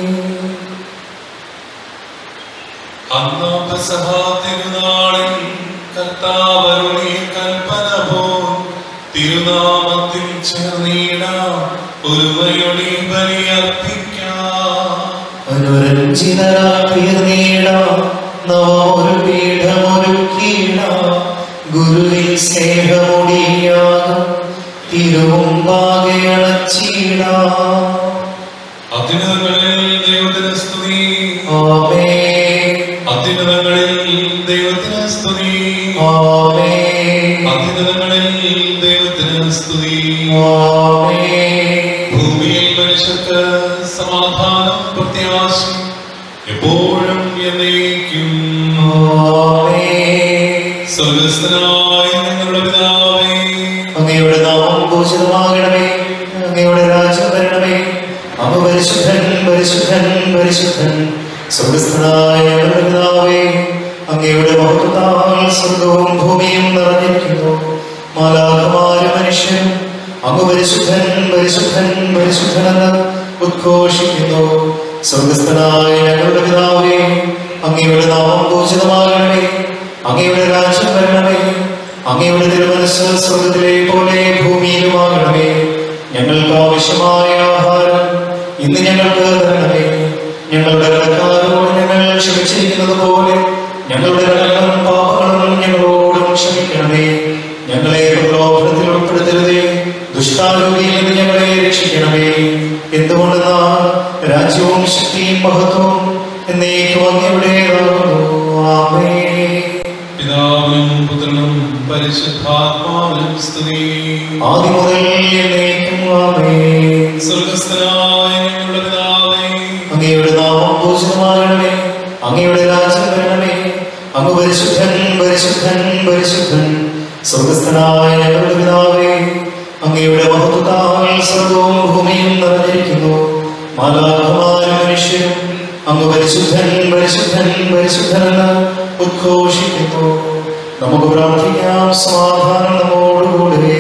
അന്നാം പെസഹ തിരുനാളിൽ കർത്താവരുളിയ കൽപ്പന പോൽ തിരുനാമത്തിൽ ചേർന്നിടാം ഒരുവയുടെ ബലിയർപ്പിക്കാം. അനുരഞ്ജിതരായി തീർന്നിടാം, നവമൊരു പീഠമൊരുക്കിയിടാം. ഗുരുവിൽ സ്നേഹമൊടിയാകും തിരുമുമ്പാകെ അണച്ചിടാം. അത്യുന്നതങ്ങളിൽ ദൈവത്തിന് സ്തുതി. ആമേൻ. അത്യുന്നതങ്ങളിൽ ദൈവത്തിന് സ്തുതി. ആമേൻ. അത്യുന്നതങ്ങളിൽ ദൈവത്തിന് സ്തുതി. ആമേൻ. സമാധാനം പ്രത്യാശയും എപ്പോഴും എന്നേക്കും. സ്വർഗ്ഗസ്ഥനായ ഞങ്ങളുടെ പിതാവേ, അങ്ങയുടെ നാമം പൂജിതമാകണമേ, അങ്ങയുടെ രാജ്യം വരണമേ, അങ്ങ് പരിശുദ്ധൻ പരിശുദ്ധൻ പരിശുദ്ധൻ. സ്വർഗ്ഗസ്ഥനായ ഞങ്ങളുടെ പിതാവേ, അങ്ങയുടെ മഹത്വത്താൽ സ്വർഗവും ഭൂമിയും നിറഞ്ഞിരിക്കുന്നു. മാലാഖമാരും മനുഷ്യരും അങ്ങ് പരിശുദ്ധൻ പരിശുദ്ധൻ പരിശുദ്ധനെന്ന് ഉദ്ഘോഷിക്കുന്നു. സ്വർഗ്ഗസ്ഥനായ ഞങ്ങളുടെ പിതാവേ, അങ്ങയുടെ നാമം പൂജിതമാകണമേ, അങ്ങയുടെ രാജ്യം വരണമേ, അങ്ങയുടെ തിരുമനസ്സ് സ്വർഗത്തിലെ പോലെ ഭൂമിയിലുമാകണമേ. ഞങ്ങൾക്ക് ആവശ്യമായ ആഹാരം ഇന്ന് ഞങ്ങൾക്ക് തരണമേ. ഞങ്ങളുടെ കടക്കാരോട് ഞങ്ങൾ ക്ഷമിച്ചിരിക്കുന്നത് പോലെ ഞങ്ങളുടെ കടങ്ങളും പാപങ്ങളും ഞങ്ങളോടും ക്ഷമിക്കണമേ. ഞങ്ങളെ പ്രലോഭനത്തിൽ ഉൾപ്പെടുത്തരുതേ, ദുഷ്ടാരൂപിയിൽ നിന്ന് ഞങ്ങളെ രക്ഷിക്കണമേ. എന്തുകൊണ്ടെന്നാൽ രാജ്യവും ശക്തിയും മഹത്വവും എന്നേക്കും അങ്ങയുടേതാകുന്നു. ആമേൻ. പിതാവിനും പുത്രനും പരിശുദ്ധാത്മാവിനും സ്തുതി. ആദ്യം മുതൽ എന്നേക്കും ആമേൻ. സ്വർഗ്ഗസ്ഥനായ ഞങ്ങളുടെ പിതാവേ, അങ്ങയുടെ നാമം പൂജിതമാകണമേ, അങ്ങയുടെ രാജ്യം വരണമേ, അങ്ങ് പരിശുദ്ധൻ പരിശുദ്ധൻ പരിശുദ്ധൻ. സ്വർഗ്ഗസ്ഥനായ ഞങ്ങളുടെ പിതാവേ, അങ്ങയുടെ മഹത്വത്താൽ സ്വർഗവും ഭൂമിയും നിറഞ്ഞിരിക്കുന്നു. മാലാഖമാരും മനുഷ്യരും അങ്ങ് പരിശുദ്ധൻ പരിശുദ്ധൻ പരിശുദ്ധനെന്ന് ഉദ്ഘോഷിക്കുന്നു. നമുക്ക് പ്രാർത്ഥിക്കാം. സമാധാനം നമ്മോടുകൂടെ.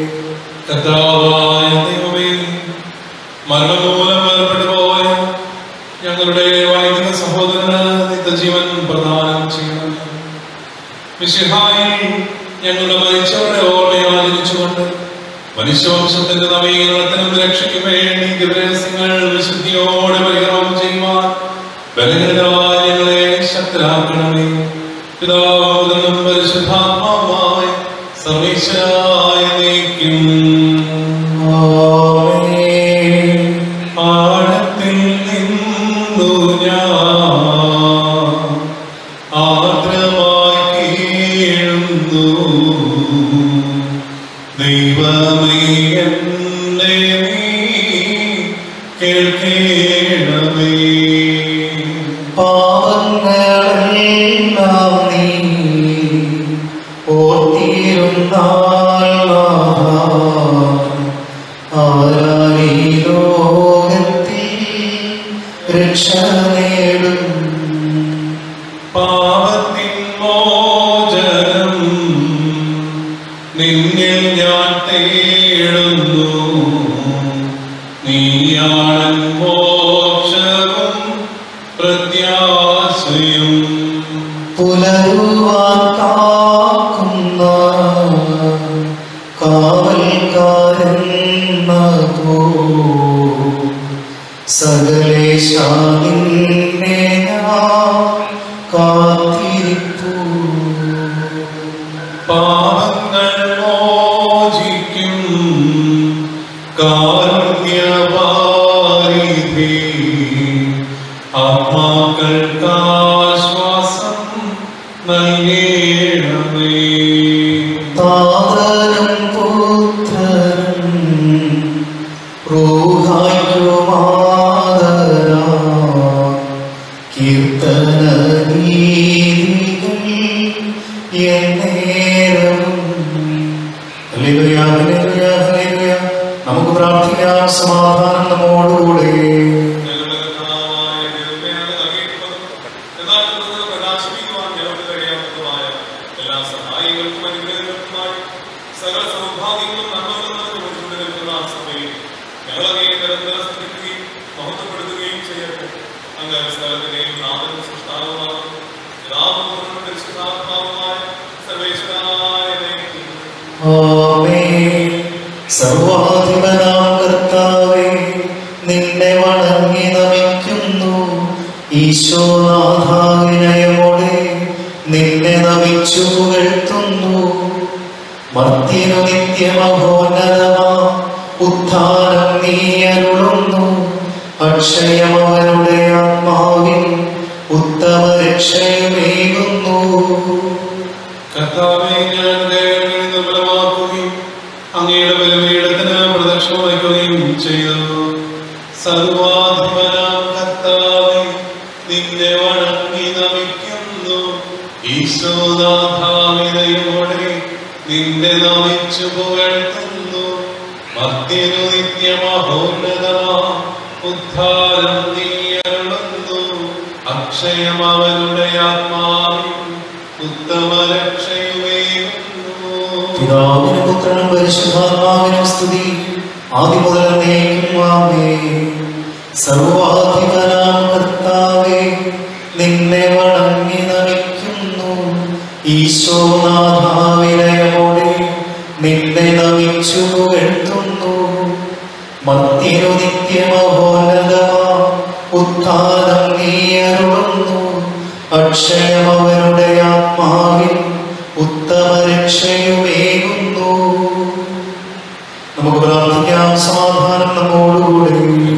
കർത്താവായ ദൈവമേ, മരണം മൂലം വേർപെട്ടു പോയ ഞങ്ങളുടെ വൈദിക സഹോദരന് നിത്യജീവൻ പ്രദാനം ചെയ്യണം. മിശിഹായിൽ ഞങ്ങളുടെ മരിച്ചവരുടെ ഓർമ്മയാചരിച്ചുകൊണ്ട് മനുഷ്യവംശത്തിന്റെ നവീകരണത്തിനും രക്ഷയ്ക്കും വേണ്ടി ദിവസങ്ങൾ വിശുദ്ധിയോടെ പരികർമ്മം ചെയ്യുവാൻ ബലഹീനരായ ഞങ്ങളെ ശക്തരാക്കണമേ. പിതാവും പരിശുദ്ധാത്മാവുമായ സർവീശ്വരായ നീക്കും. ആഴത്തിൽ നിന്നു ഞാൻ ആർദ്രമായി കീഴുന്നു. ദൈവമേ, എന്നെ നീ കേൾക്കണമേ. പാപങ്ങളെല്ലാം നീ ഓർത്തിരുന്നാൽ ആരായി ലോകത്തിൽ രക്ഷ നേടും. പാപത്തിൻ മോചനം നിന്നിൽ ഞാൻ തേടുന്നു. നീയാണ് മോക്ഷവും പ്രത്യാശയും. പുലരുവാൻ കാക്കുന്ന കാവൽക്കാരൻ സകലേശാ നിന്നെ ഞാൻ കാത്തിരിപ്പൂ. പാപങ്ങൾ മോചിക്കും കാരുണ്യവാരിധി. ആത്മാക്കൾക്കാശ്വാസം നൽകണമേ. താതനും പുത്രനും റൂഹായ്ക്കുമാതരാ കീർത്തന ഗീതികൾ എന്നേരവും. ഹല്ലേലൂയ ഹല്ലേലൂയ ഹല്ലേലൂയ. നമുക്ക് പ്രാർത്ഥിക്കാം. സമാധാനം നമ്മോടുകൂടെ. സകല സൗഭാഗ്യങ്ങളും നന്മകളും നിരന്തരം മഹത്വപ്പെടുത്തുകയും ചെയ്യട്ടെ. അങ്ങ് സ്ഥലത്തിന്റെയും നാമനും സൃഷ്ടാവുമായ സർവേശ്വരായ ആമേൻ. സർവാധിപനാം കർത്താവേ, നിന്നെ വണങ്ങി നമിക്കുന്നു. ഈശോനാഥാവിനയമോടെ നിന്നെ നമിച്ചു പുകഴ്ത്തുന്നു. മർത്യനു നിത്യമഹോന്നതമാ ഉത്ഥാനം നീ അരുളുന്നു. അക്ഷയമവനുടെ ആത്മാവിൻ ഉത്തമ രക്ഷയുമേകുന്നു. കർത്താവേ, ഞാൻ ദൈവങ്ങളെ നിർമ്മലമാക്കുകയും അങ്ങയുടെ ബലിപീഠത്തിന് പ്രദക്ഷിണം വയ്ക്കുകയും ചെയ്തു. സർവാധിപനാം കർത്താവേ, നിന്നെ വണങ്ങി നമിക്കുന്നു. ഈശോനാഥാവിനയോടെ നിന്നെ നമിച്ചു പുകഴ്ത്തുന്നു. മർത്യനു നിത്യമഹോന്നതമാ ഉദ്ധാരം നീ അരുളുന്നു. അക്ഷയം അവരുടെ ആത്മാവിൻ ഉത്തമ രക്ഷയുമേകുന്നു. പിതാവിനും പുത്രനും പരിശുദ്ധാത്മാവിനും സ്തുതി, ആദ്യം മുതൽ എന്നേക്കും ആമേൻ. സർവാധിപനാം കർത്താവേ, നിന്നെ വണങ്ങി നമിക്കുന്നു. ഈശോനാഥാവിനയോടെ നിന്നെ നമിച്ചു പുകഴ്ത്തുന്നു. മർത്യനു നിത്യമഹോന്നതമാ ഉദ്ധാനം നീ അരുളുന്നു. അക്ഷയം അവരുടെ ആത്മാവിൽ ഉത്തമ രക്ഷയുമേകുന്നു. നമുക്ക് പ്രാർത്ഥിക്കാം. സമാധാനം നമ്മോടുകൂടെ.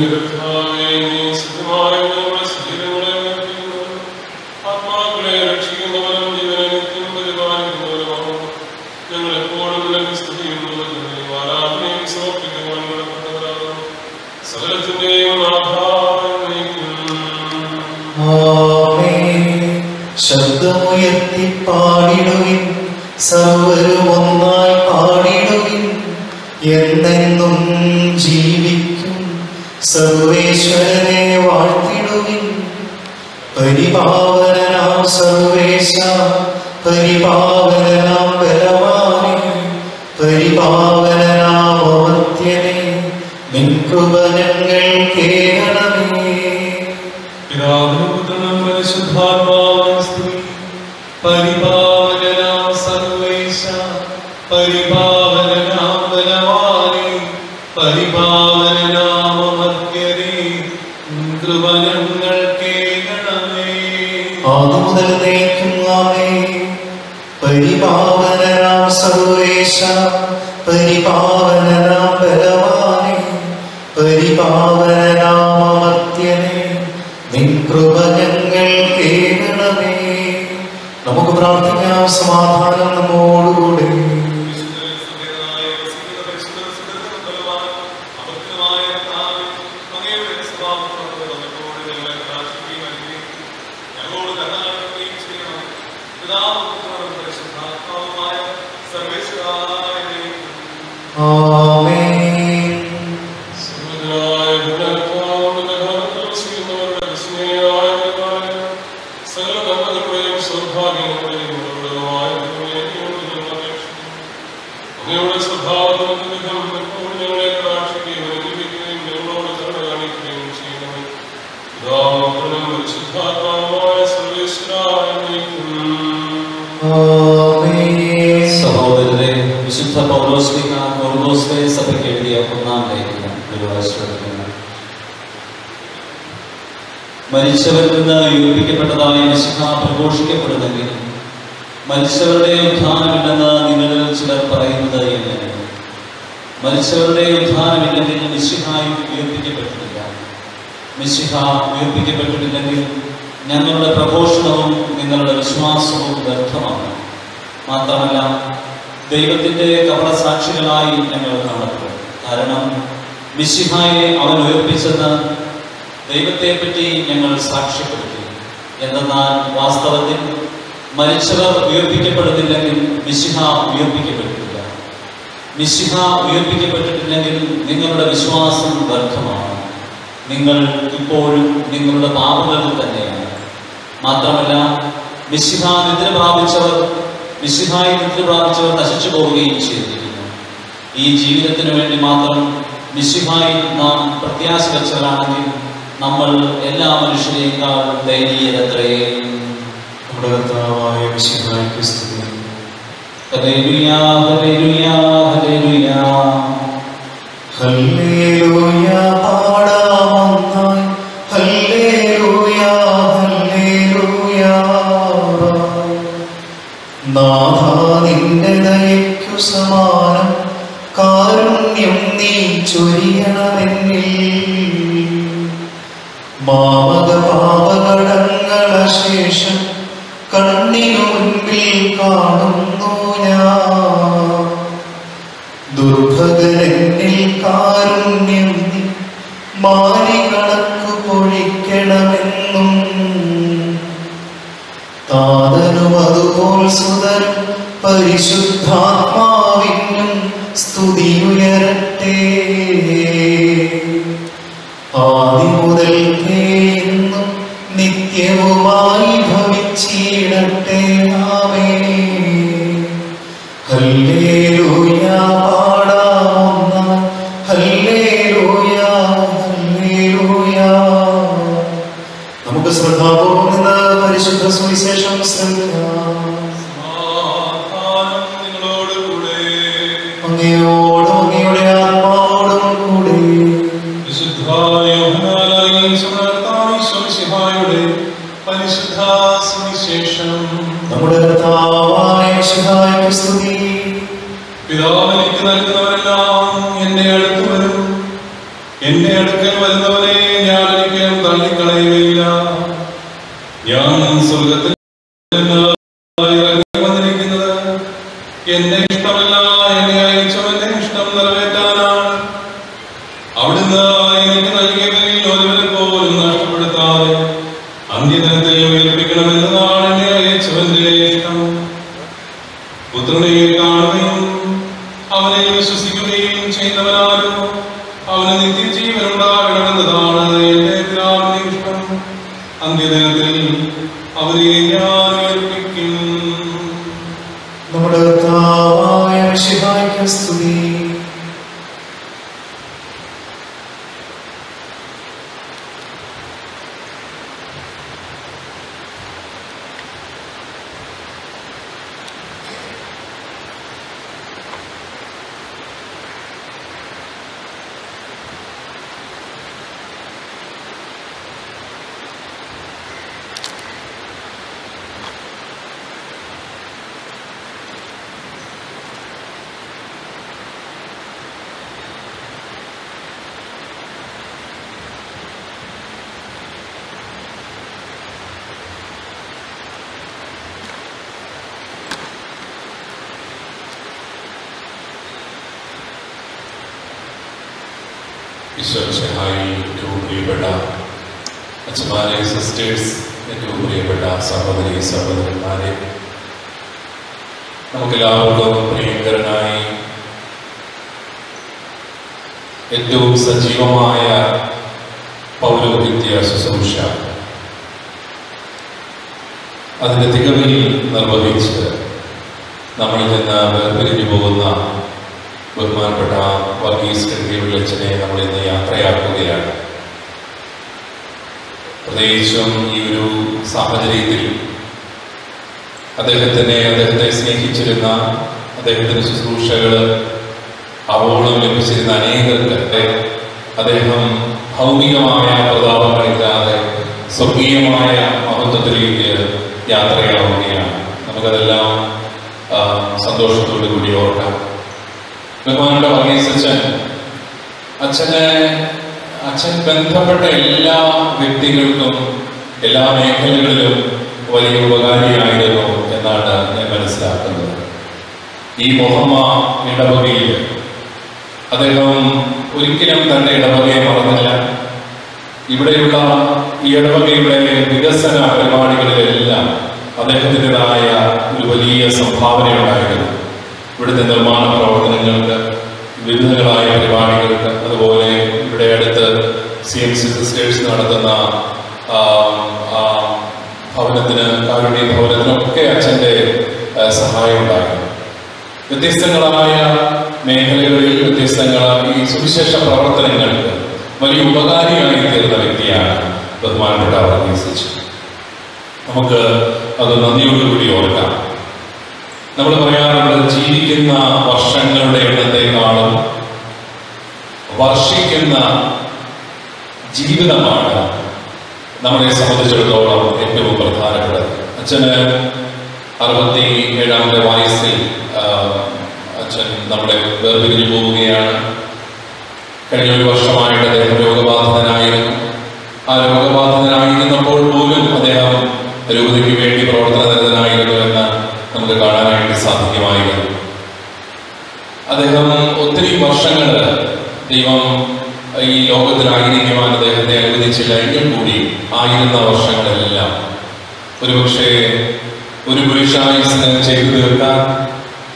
ശബ്ദമുയർത്തി പാടിടുവിൻ, സർവരും ഒന്നായി പാടിടുവിൻ. എന്നെന്നും ജീവിക്കും സർവേശ്വരനെ വാഴ്ത്തിടുവിൻ. പരിപാവനാം സർവേശ, പരിപാവനാം ബലവാനെ, പരിപാവനാം അമർത്യനെ, നിൻ കൃപ ഞങ്ങൾ കേൾക്കണമേ. പിതാവിനും പുത്രനും പരിശുദ്ധാത്മാവിനും സ്തുതി. പരിപാവനാം സർവേശ, പരിപാവനാം ബലവാനെ, പരിപാവനാം അമർത്യനെ, കൃപ ഞങ്ങൾ കേൾക്കണമേ. ആദ്യം മുതൽ എന്നേക്കും ആമേൻ. പരിപാവനാം സർവേശ, പരിപാവനാം ബലവാനെ, പരിപാവനാം അമർത്യനെ, നിൻ കൃപ ഞങ്ങൾ കേൾക്കണമേ. നമുക്ക് പ്രാർത്ഥിക്കാം. സമാധാനം നമ്മോടുകൂടെ. സഹോദരരെ, വിശുദ്ധ പൗലോസ്ലീഹ കൊറിന്തോസ്യരെ സഭയ്ക്ക് എഴുതിയ ഒന്നാം ലേഖനം ശ്രദ്ധിക്കുന്നു. മരിച്ചവരിൽ നിന്ന് ഉയർപ്പിക്കപ്പെട്ടതായ മിശിഹ പ്രഘോഷിക്കപ്പെടുന്നെങ്കിലും മരിച്ചവരുടെ ഉത്ഥാനമില്ലെന്ന് നിങ്ങളിൽ ചിലർ പറയുന്നത് എങ്ങനെ? മരിച്ചവരുടെ ഉത്ഥാനമില്ലെങ്കിൽ മിശിഹായും ഉയർപ്പിക്കപ്പെട്ടിട്ടില്ല. മിശിഹ ഉയർപ്പിക്കപ്പെട്ടിട്ടില്ലെങ്കിൽ ഞങ്ങളുടെ പ്രഘോഷണവും നിങ്ങളുടെ വിശ്വാസവും വ്യർത്ഥമാണ്. മാത്രമല്ല, ദൈവത്തിൻ്റെ കപടസാക്ഷികളായി ഞങ്ങൾ കാണപ്പെടും. കാരണം മിശിഹായെ അവൻ ഉയർപ്പിച്ചെന്ന് ദൈവത്തെപ്പറ്റി ഞങ്ങൾ സാക്ഷ്യപ്പെടുത്തി. എന്തെന്നാൽ വാസ്തവത്തിൽ മരിച്ചവർ ഉയർപ്പിക്കപ്പെടുന്നില്ലെങ്കിൽ മിശിഹ ഉയർപ്പിക്കപ്പെട്ടിട്ടില്ല. മിശിഹ ഉയർപ്പിക്കപ്പെട്ടിട്ടില്ലെങ്കിൽ നിങ്ങളുടെ വിശ്വാസം വ്യർത്ഥമാണ്. നിങ്ങൾ ഇപ്പോഴും നിങ്ങളുടെ പാപങ്ങളിൽ തന്നെയാണ്. മാത്രമല്ല, മിശിഹായി നിദ്ര പ്രാപിച്ചവർ നശിച്ചു പോവുകയും ചെയ്തിരിക്കുന്നു. ഈ ജീവിതത്തിന് വേണ്ടി മാത്രം മിശിഹായിൽ നാം പ്രത്യാശ വെച്ചവരാണെങ്കിൽ നമ്മൾ എല്ലാ മനുഷ്യരെക്കാൾ ദയനീയരത്രേ. നമ്മുടെ കർത്താവായ മിശിഹായ്ക്ക് സ്തുതി. ഹല്ലേലൂയ, ഹല്ലേലൂയ, ഹല്ലേലൂയ. ഹല്ലേലൂയ പാടാമൊന്നായി. ഹല്ലേലൂയ, ഹല്ലേലൂയ. നാഥാ, നിന്റെ ദയയ്ക്കു സമാനം കാരുണ്യം നീ ചൊരിയണമെന്നിൽ. മാമക പാപകടങ്ങളശേഷം കണ്ണിനു മുൻപിൽ കാണുന്നു ഞാൻ. ദുർഭകനെന്നിൽ കാരുണ്യം നീ മാറി ആദിമുതൽക്കേ എന്നും നിത്യവുമായി ഭവിച്ചിടട്ടെ. ആമേൻ. ഹല്ലേലൂയ പാടാം ഒന്നാം. ഹല്ലേലൂയ ഹല്ലേലൂയ. നമുക്ക് ശ്രദ്ധാപൂർവം നിന്ന് പരിശുദ്ധ സുവിശേഷം ശ്രദ്ധിക്കാം. അങ്ങയോടും അങ്ങയുടെ ആത്മാവോടും കൂടെ. പരിശുദ്ധ സുവിശേഷം. നമ്മുടെ കർത്താവായ മിശിഹായ്ക്ക് സ്തുതി. പിതാവ് എനിക്ക് നൽകുന്നവരെല്ലാം എന്റെ അടുത്ത് വരും. എന്റെ അടുക്കൽ വരുന്നവരെ ഞാൻ ഒരിക്കലും തള്ളിക്കളയുകയില്ല. ഞാൻ സ്വർഗത്തിൽ നിന്ന് ഇറങ്ങി വന്നിരിക്കുന്നത് എന്റെ ഇഷ്ടമല്ല, എന്നെ അയച്ചവന്റെ ഇഷ്ടം നിറവേറ്റാനാണ്. അവിടുന്ന് എനിക്ക് നൽകിയവരിൽ ഒരുവരെ പോലും നഷ്ടപ്പെടുത്താതെ അന്ത്യദിനത്തിൽ ഉയർപ്പിക്കണമെന്നതാണ് എന്നെ അയച്ചവന്റെ ഇഷ്ടം. പുത്രനെ കാണുകയും അവനെ വിശ്വസിക്കുകയും ചെയ്യുന്നവരാരും അവന് നിത്യജീവനുണ്ടാകണമെന്നതാണ് എന്റെ പിതാവിന്റെ ഇഷ്ടം. അന്ത്യദിനത്തിൽ അവരെ ഞാൻ ഉയർപ്പിക്കും. നമ്മുടെ കർത്താവായ മിശിഹായ്ക്ക് സ്തുതി. ഏറ്റവും പ്രിയപ്പെട്ട അച്ഛന്മാരെ, സിസ്റ്റേഴ്സ്, ഏറ്റവും പ്രിയപ്പെട്ട സഹോദരി സഹോദരന്മാരെ, നമുക്കെല്ലാവർക്കും പ്രിയങ്കരനായി ഏറ്റവും സജീവമായ പൗരോഹിത്യ ശുശ്രൂഷ അതിൻ്റെ തികവിൽ നിർവഹിച്ച് നമ്മളിൽ നിന്ന് വേർപിരിഞ്ഞു പോകുന്ന ബഹുമാനപ്പെട്ട വർഗീസ് കെട്ടിയുള്ളച്ചനെ നമ്മൾ ഇന്ന് യാത്രയാക്കുകയാണ്. പ്രത്യേകിച്ചും ഈ ഒരു സാഹചര്യത്തിൽ അദ്ദേഹത്തെ സ്നേഹിച്ചിരുന്ന, അദ്ദേഹത്തിൻ്റെ ശുശ്രൂഷകൾ അവോളം ലഭിച്ചിരുന്ന അനേകർക്ക് അദ്ദേഹം ഭൗമികമായ പ്രതാപങ്ങളില്ലാതെ സ്വർഗീയമായ മഹത്വത്തിലേക്ക് യാത്രയാവുകയാണ്. നമുക്കതെല്ലാം സന്തോഷത്തോടു കൂടി ഓർക്കാം. ബഹുമാനപ്പെട്ട വർഗീസ് അച്ഛൻ ബന്ധപ്പെട്ട എല്ലാ വ്യക്തികൾക്കും എല്ലാ മേഖലകളിലും വലിയ ഉപകാരിയായിരുന്നു എന്നാണ് ഞാൻ മനസ്സിലാക്കുന്നത്. ഈ മുഹമ്മ ഇടവകയിൽ അദ്ദേഹം ഒരിക്കലും തന്റെ ഇടവകയെ മറന്നില്ല. ഇവിടെയുള്ള ഈ ഇടവകയുടെ വികസന പരിപാടികളിലെല്ലാം അദ്ദേഹത്തിൻ്റെതായ ഒരു വലിയ സംഭാവനയുണ്ടായിരുന്നു. ഇവിടുത്തെ നിർമ്മാണ പ്രവർത്തനങ്ങൾക്ക്, വിവിധങ്ങളായ പരിപാടികൾക്ക്, അതുപോലെ ഇവിടെ അടുത്ത് CMC സിസ്റ്റേഴ്സ് നടത്തുന്ന ഭവനത്തിന്, കാരുണ്യ ഭവനത്തിനൊക്കെ അച്ഛൻ്റെ സഹായം ഉണ്ടായിരുന്നു. വ്യത്യസ്തങ്ങളായ മേഖലകളിൽ വ്യത്യസ്തങ്ങളായ ഈ സുവിശേഷ പ്രവർത്തനങ്ങൾക്ക് വലിയ ഉപകാരിയായി തീർന്ന വ്യക്തിയാണ് ബഹുമാനപ്പെട്ട വർഗീസ്. നമുക്ക് അത് നന്ദിയോടുകൂടി ഓർക്കാം. നമ്മൾ പറയാറുള്ളത് ജീവിക്കുന്ന വർഷങ്ങളുടെ എണ്ണത്തെക്കാളും വർഷിക്കുന്ന ജീവിതമാണ് നമ്മളെ സംബന്ധിച്ചിടത്തോളം ഏറ്റവും പ്രധാനപ്പെട്ടത്. അച്ഛന് 67-ാമത്തെ വയസ്സിൽ അച്ഛൻ നമ്മളെ വേർപിരിഞ്ഞു പോവുകയാണ്. കഴിഞ്ഞ ഒരു വർഷമായിട്ട് അദ്ദേഹം രോഗബാധിതനായിരുന്നു. ആ രോഗബാധിതനായിരുന്നപ്പോൾ പോലും അദ്ദേഹം രൂപതയ്ക്ക് വേണ്ടി പ്രവർത്തനനിരതനായിരുന്നു എന്ന് നമുക്ക് കാണാനായിട്ട് സാധിക്കുമായിരുന്നു. അദ്ദേഹം ഒത്തിരി വർഷങ്ങൾ ദൈവം ഈ ലോകത്തിലായിരിക്കുവാൻ അദ്ദേഹത്തെ അനുവദിച്ചില്ല. എങ്കിൽ കൂടി ആയിരുന്ന വർഷങ്ങളെല്ലാം ഒരുപക്ഷെ ഒരു പുരുഷായുസിന് ചെയ്തു തീർക്കാൻ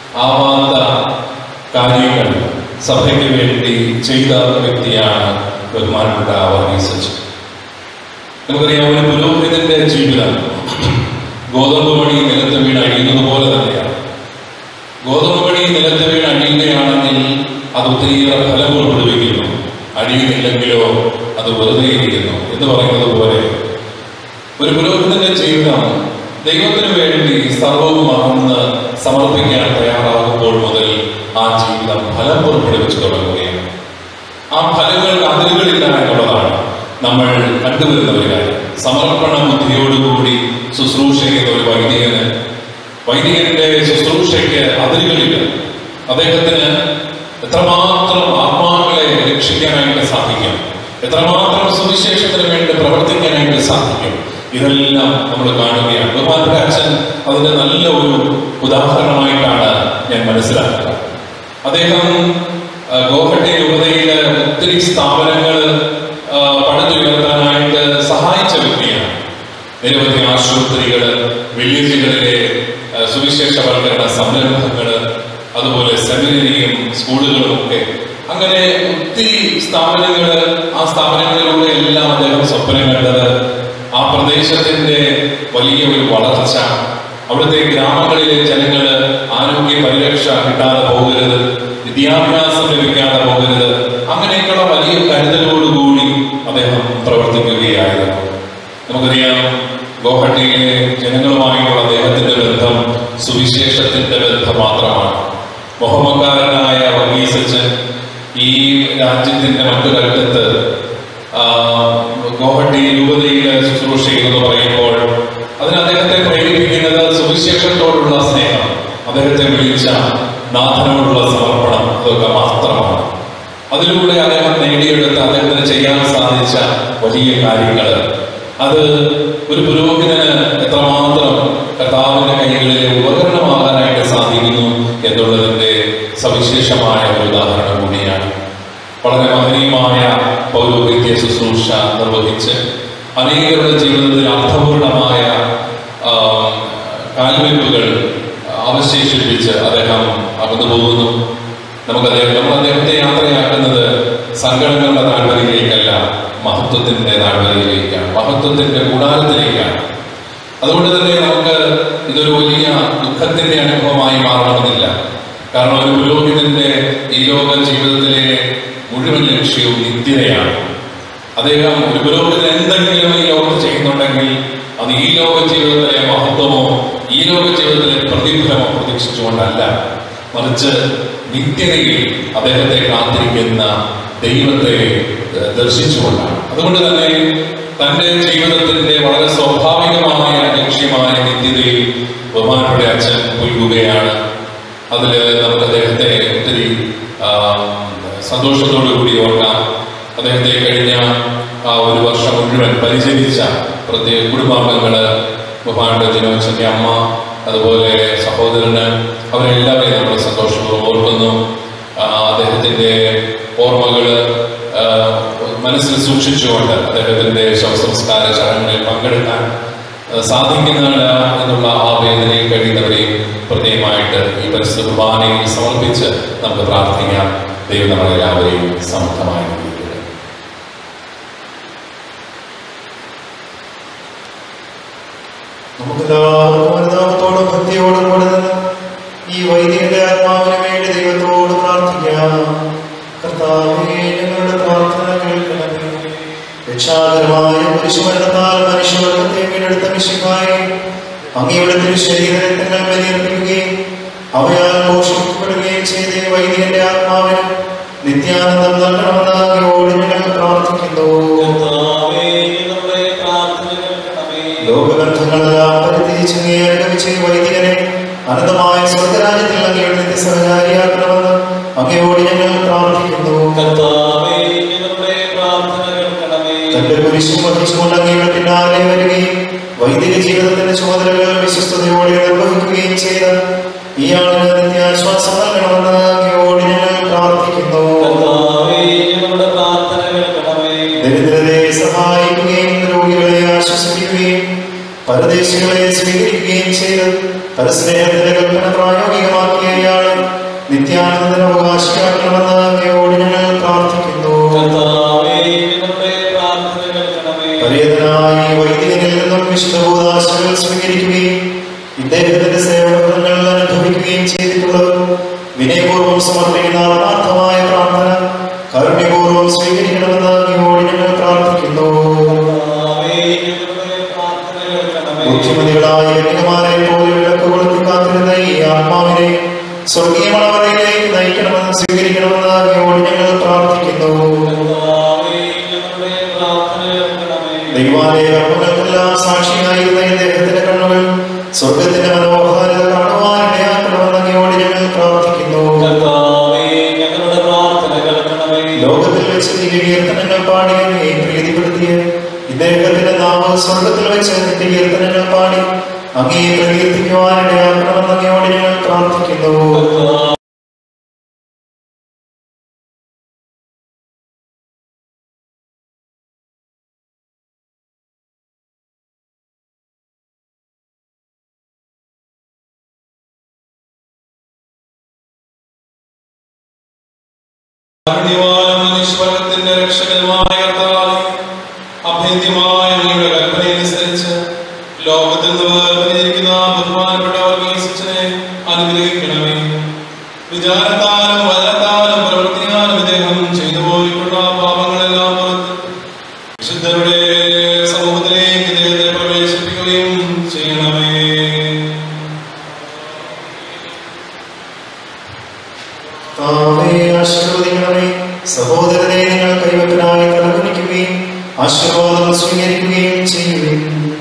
ആവാത്ത കാര്യങ്ങൾ സഭയ്ക്ക് വേണ്ടി ചെയ്ത വ്യക്തിയാണ് ബഹുമാനപ്പെട്ട വർഗീസ്. നമുക്കറിയാം, ഒരു പുരോഹിതന്റെ ജീവിതം ഗോതമ്പ് മണി നിലത്ത് വീണ് അഴിയുന്നത് പോലെ തന്നെയാണ്. ഗോതമ്പ് മണി നിലത്ത് വീണ് അഴിയുകയാണെങ്കിൽ അത് ഒത്തിരിയേറെ ഫലം പുറപ്പെടുവിക്കുന്നു, അഴിയുന്നില്ലെങ്കിലോ അത് വെറുതെ ഇരിക്കുന്നു എന്ന് പറയുന്നത് പോലെ ഒരു പുരോഹിതന്റെ ജീവിതം ദൈവത്തിന് വേണ്ടി സർവവും മറന്ന് സമർപ്പിക്കാൻ തയ്യാറാകുമ്പോൾ മുതൽ ആ ജീവിതം ഫലം പുറപ്പെടുവിച്ചു തുടങ്ങുകയാണ്. ആ ഫലങ്ങൾക്ക് അതിരുകളില്ല എന്നുള്ളതാണ് നമ്മൾ കണ്ടുവരുന്ന ഒരു കാര്യം. സമർപ്പണ ബുദ്ധിയോടുകൂടി ശുശ്രൂഷ ചെയ്യുന്ന ഒരു വൈദികന്റെ ശുശ്രൂഷയ്ക്ക് അതിരുകളില്ല. അദ്ദേഹത്തിന് എത്രമാത്രം ആത്മാക്കളെ രക്ഷിക്കാനായിട്ട് സാധിക്കും, എത്രമാത്രം സുവിശേഷത്തിന് വേണ്ടി പ്രവർത്തിക്കാനായിട്ട് സാധിക്കും, ഇതെല്ലാം നമ്മൾ കാണുകയാണ്. ബഹുമാനപ്പെട്ട അച്ഛൻ അതിന്റെ നല്ല ഒരു ഉദാഹരണമായിട്ടാണ് ഞാൻ മനസ്സിലാക്കുക. അദ്ദേഹം ഗോഹട്ടി രൂപതയിലെ ഒത്തിരി സ്ഥാപനങ്ങൾ പടുത്തുയർത്താനായിട്ട് സഹായിച്ച വ്യക്തിയാണ്. നിരവധി ആശുപത്രികൾ, വില്ലേജുകളിലെ സുവിശേഷവൽക്കരണ സംരംഭങ്ങൾ, അതുപോലെ സെമിനറിയും സ്കൂളുകളും ഒക്കെ, അങ്ങനെ ഒത്തിരി സ്ഥാപനങ്ങൾ, ആ സ്ഥാപനങ്ങളിലൂടെ എല്ലാം അദ്ദേഹം സ്വപ്നം കണ്ടത് ആ പ്രദേശത്തിന്റെ വലിയ ഒരു വളർച്ച, അവിടുത്തെ ഗ്രാമങ്ങളിലെ ജനങ്ങൾ ആരോഗ്യ പരിരക്ഷ കിട്ടാതെ പോകരുത്, വിദ്യാഭ്യാസം ലഭിക്കാതെ പോകരുത്, അങ്ങനെയൊക്കെയുള്ള വലിയ കരുതലോടുകൂടി അദ്ദേഹം പ്രവർത്തിക്കുകയായിരുന്നു. നമുക്കറിയാം, ഗോഹട്ടിയിലെ ജനങ്ങളുമായുള്ള അദ്ദേഹത്തിന്റെ ബന്ധം സുവിശേഷത്തിന്റെ ബന്ധം മാത്രമാണ്. മുഹമ്മക്കാരനായ വർഗീസച്ചൻ ഈ രാജ്യത്തിന്റെ മറ്റൊരറ്റത്ത് ഗോഹട്ടി രൂപതയിലെ ശുശ്രൂഷ ചെയ്യുമെന്ന് പറയുമ്പോൾ അതിന് അദ്ദേഹത്തെ പ്രേരിപ്പിക്കുന്നത് സുവിശേഷത്തോടുള്ള സ്നേഹം, അദ്ദേഹത്തെ വിളിച്ച നാഥനോടുള്ള സമർപ്പണം, അതൊക്കെ മാത്രമാണ്. അതിലൂടെ അദ്ദേഹം നേടിയെടുത്ത, അദ്ദേഹത്തിന് ചെയ്യാൻ സാധിച്ച വലിയ കാര്യങ്ങൾ, അത് ഒരു പുരോഹിതന് എത്രമാത്രം കർത്താവിന്റെ കൈകളിലെ ഉപകരണമാകാനായിട്ട് സാധിക്കുന്നു എന്നുള്ളതിന്റെ സവിശേഷമായ ഒരു ഉദാഹരണം കൂടിയാണ്. വളരെ മഹനീയമായ പൗരോഹിത്യ ശുശ്രൂഷ നിർവഹിച്ച് അനേകരുടെ ജീവിതത്തിൽ അർത്ഥപൂർണമായ കാൽവെപ്പുകൾ അവശേഷിപ്പിച്ച് അദ്ദേഹം അകന്നു പോകുന്നു. നമ്മൾ അദ്ദേഹത്തെ യാത്രയാക്കുന്നത് സങ്കടങ്ങളുടെ താഴ്വരയിലേക്കല്ല, മഹത്വത്തിന്റെ താഴ്വരയിലേക്കാണ്, മഹത്വത്തിന്റെ കൂടാരത്തിലേക്കാണ്. അതുകൊണ്ട് തന്നെ നമുക്ക് ഇതൊരു വലിയ ദുഃഖത്തിന്റെ അനുഭവമായി മാറണമെന്നില്ല. കാരണം ഒരു പുരോഹിതന്റെ ഈ ലോക ജീവിതത്തിലെ മുഴുവൻ ലക്ഷ്യവും നിത്യതയാണ്. അദ്ദേഹം ഒരു പുരോഹിതൻ എന്തെങ്കിലും ഈ ലോകത്ത് ചെയ്യുന്നുണ്ടെങ്കിൽ അത് ഈ ലോക ജീവിതത്തിലെ മഹത്വമോ ഈ ലോക ജീവിതത്തിലെ പ്രതിഫലമോ പ്രതീക്ഷിച്ചുകൊണ്ടല്ല, മറിച്ച് നിത്യതയിൽ അദ്ദേഹത്തെ കാത്തിരിക്കുന്ന ദൈവത്തെ ദർശിച്ചുകൊണ്ടാണ്. അതുകൊണ്ട് തന്നെ തന്റെ ജീവിതത്തിന്റെ വളരെ സ്വാഭാവികമായ ലക്ഷ്യമായ നിത്യതയിൽ ബഹുമാനപ്പെട്ട അച്ഛൻ പുൽകുകയാണ്. അതില് നമുക്ക് അദ്ദേഹത്തെ ഒത്തിരി സന്തോഷത്തോടു കൂടി ഓർക്കാം. അദ്ദേഹത്തെ കഴിഞ്ഞ ഒരു വർഷം മുഴുവൻ പരിചരിച്ച പ്രത്യേക കുടുംബാംഗങ്ങള്, ബഹുമാനപ്പെട്ട ജിനോച്ചന്റെ അമ്മ, അതുപോലെ സഹോദരന്, അവരെല്ലാവരെയും നമ്മൾ സന്തോഷപൂർവ്വം ഓർക്കുന്നു. അദ്ദേഹത്തിന്റെ ഓർമ്മകള് മനസ്സിൽ സൂക്ഷിച്ചുകൊണ്ട് അദ്ദേഹത്തിന്റെ ശവസംസ്കാര ചടങ്ങുകളിൽ പങ്കെടുക്കാൻ സാധിക്കുന്നില്ല എന്നുള്ള ആ വേദനയിൽ കഴിയുന്നവരെയും പ്രത്യേകമായിട്ട് ഈ പരിശുദ്ധ കുർബാനയിൽ സമർപ്പിച്ച് നമുക്ക് പ്രാർത്ഥിക്കാം. ദൈവം നമ്മളെല്ലാവരെയും സമർത്ഥമായി നൽകിയിട്ടുണ്ട്. നമുക്കെല്ലാവർക്കും ഭക്തിയോടും കൂടെ ഈ വൈദികന്റെ ആത്മാവിന് വേണ്ടി ദൈവത്തോട് പ്രാർത്ഥിക്കാം. കർത്താവേ, ഞങ്ങളുടെ പ്രാർത്ഥന കേൾക്കണമേ. രക്ഷാകരമായ കുരിശുമരണത്താൽ മനുഷ്യവർഗത്തെ വീണ്ടെടുത്ത മിശിഹായെ അങ്ങയുടെ തിരുശരീരങ്ങൾ ബലിയർപ്പിക്കുകയും അവയാൽ പോഷിക്കപ്പെടുകയും ചെയ്ത വൈദികന്റെ ആത്മാവിന് നിത്യാനന്ദം നൽകണമെന്ന് അങ്ങയോട് ഞങ്ങൾ പ്രാർത്ഥിക്കുന്നു. ലോകബന്ധങ്ങളെല്ലാം പരിത്യജിച്ച് അനുഭവിച്ച വൈദികനെ അനന്തമായ സ്വർഗരാജ്യത്തിൽ അങ്ങയുടെ നിത്യസഹചാരിയാക്കണമെന്ന് അങ്ങയോട് ഞങ്ങൾ പ്രാർത്ഥിക്കുന്നു. തന്റെ കുരിശും വഹിച്ചുകൊണ്ട് അങ്ങയുടെ പിന്നാലെ വരികയും വൈദിക ജീവിതത്തിന്റെ ചുമതലകൾ വിശ്വസ്തയോടെ നിർവഹിക്കുകയും ചെയ്ത ഇയാളിന് നിത്യാശ്വാസം നൽകണമെന്ന് അങ്ങയോട് ഞങ്ങൾ പ്രാർത്ഥിക്കുന്നു. ദരിദ്രരെ സഹായിക്കുകയും രോഗികളെ ആശ്വസിപ്പിക്കുകയും പരദേശികളെ സ്വീകരിക്കുകയും ചെയ്ത് പരസ്നേഹത്തിന്റെ കൽപ്പന പ്രായോഗികമാക്കിയ ഇയാൾ നിത്യാനന്ദത്തിന് അവകാശിയാക്കണമെന്ന് അങ്ങയോട് ഞങ്ങൾ പ്രാർത്ഥിക്കുന്നു. വിശുദ്ധ കൂദാശകൾ സ്വീകരിക്കുകയും ഇദ്ദേഹത്തിന്റെ സേവനങ്ങൾ അനുഭവിക്കുകയും ചെയ്തിട്ടുള്ളവർ വിനയപൂർവ്വം സമർപ്പിക്കുന്ന ആത്മാർത്ഥമായ പ്രാർത്ഥന കാരുണ്യപൂർവ്വം സ്വീകരിക്കണമെന്ന് അങ്ങയോട് ഞങ്ങൾ പ്രാർത്ഥിക്കുന്നു. മുഖ്യമതികളായ കന്യകമാരെ പോലെ വിളക്ക് കൊളുത്തി കാത്തിരുന്ന ഈ ആത്മാവിനെ സ്വർഗീയ മണവറയിലേക്ക് നയിക്കണമെന്ന് സ്വീകരിക്കണമെന്ന് അങ്ങയോട് ഞങ്ങൾ പ്രാർത്ഥിക്കുന്നു. ദൈവാലയ കർമ്മങ്ങൾക്കെല്ലാം സാക്ഷിയായിരുന്ന ഇദ്ദേഹത്തിന്റെ കണ്ണുകൾ സ്വർഗത്തിന്റെ മനോഹാരിത കാണുവാനിടയാക്കണമെന്ന് അങ്ങയോട് ഞങ്ങൾ പ്രാർത്ഥിക്കുന്നു. ലോകത്തിൽ വെച്ച് ദിവ്യകീർത്തനങ്ങൾ പാടി അങ്ങയെ പ്രീതിപ്പെടുത്തിയ ഇദ്ദേഹത്തിന്റെ നാമം സ്വർഗത്തിൽ വെച്ച് ദിവ്യകീർത്തനങ്ങൾ പാടി അങ്ങയെ പ്രകീർത്തിക്കുവാനിടയാക്കണമെന്ന് അങ്ങയോട് ഞങ്ങൾ പ്രാർത്ഥിക്കുന്നു. ഈശ്വരത്തിന്റെ രക്ഷകനുമായ കർത്താവേ, അഭേദ്യമായ അങ്ങയുടെ കൽപ്പനയനുസരിച്ച് ലോകത്തിൽ നിന്ന് വേർതിരിക്കുന്ന ബഹുമാനപ്പെട്ടവർക്ക് ഈ ശിക്ഷനെ അനുഗ്രഹിക്കണമേ. വിചാരത്താലും വചനത്താലും പ്രവൃത്തിയാലും ഇദ്ദേഹം ചെയ്തു പോയിട്ടുള്ള പാപങ്ങളെല്ലാം പുറത്ത് വിശുദ്ധരുടെ സമൂഹത്തിലേക്ക് ഇദ്ദേഹത്തെ പ്രവേശിപ്പിക്കുകയും ചെയ്യണമേ. ആശീർവദിക്കണമേ. സഹോദരനെ നിങ്ങൾ കൈവെപ്പിനായി തലകുനിക്കുകയും ആശീർവാദം സ്വീകരിക്കുകയും ചെയ്യുകയും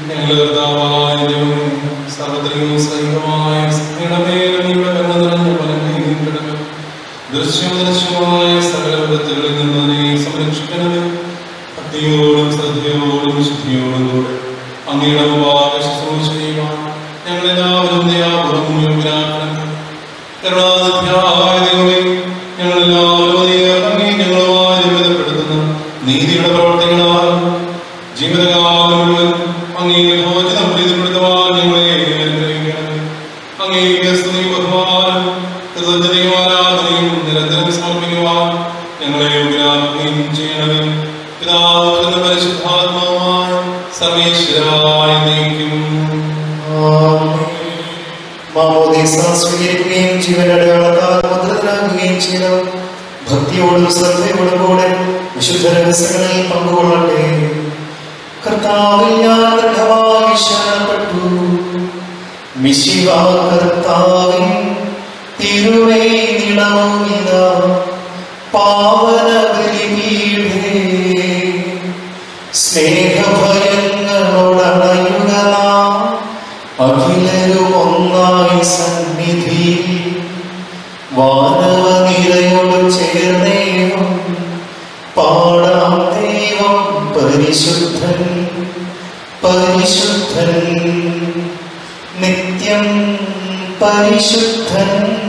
സർവ്വത്രികവും സൈവമായ ദൃശ്യമായ സകല വിധത്തികളിൽ നിന്ന് നീ സംരക്ഷിക്കണമേ. ഭക്തിയോടും ശ്രദ്ധയോടും ശുദ്ധിയോടും കൂടെ അങ്ങയുടെ മുമ്പാകെ ശുശ്രൂഷ ചെയ്യുവാൻ ഞങ്ങളെല്ലാവരും ദയാപൂർവ്വം യോഗ്യരാക്കണമേ. കരുണാനിധിയായ ദൈവമേ, ഞങ്ങളെല്ലാവരും അങ്ങേ ഞങ്ങളുമായി ബന്ധപ്പെടുത്തുന്ന നീതിയുടെ പ്രവർത്തികളാൽ ജീവിതകാലം മുഴുവൻ അങ്ങേ ഭോജനം പ്രീതിപ്പെടുത്തുവാൻ ഞങ്ങളെ അനുഗ്രഹിക്കണമേ. അങ്ങേക്ക് സ്തുതി ബഹുമാനം കൃതജ്ഞതയും ആരാധനയും നിരന്തരം സമർപ്പിക്കുവാൻ ഞങ്ങളെ യോഗ്യരാക്കുകയും ചെയ്യണമേ. പിതാവിനും പരിശുദ്ധാത്മാവുമായ സർവേശ്വരായ നീക്കും. മാമോദീസ സ്വീകരിക്കുകയും ജീവനടയാളത്താൽ മുദ്രിതരാകുകയും ചെയ്ത ഭക്തിയോടും ശ്രദ്ധയോടും കൂടെ വിശുദ്ധ രഹസ്യങ്ങളിൽ പങ്കുകൊള്ളട്ടെ. കർത്താവിൽ ഞാൻ ദൃഢമായി ശരണപ്പെട്ടു. മിശിഹ കർത്താവിൻ തിരുവൈ നിളവുമിത പാവന ബലിപീഠേ സ്നേഹഭയങ്ങളോടണയുക നാം അഖിലരും ഒന്നായി സന്നിധി വാനവ നിരയോട് ചേർന്നേവം പാടാം ദൈവം പരിശുദ്ധൻ പരിശുദ്ധൻ നിത്യം പരിശുദ്ധൻ.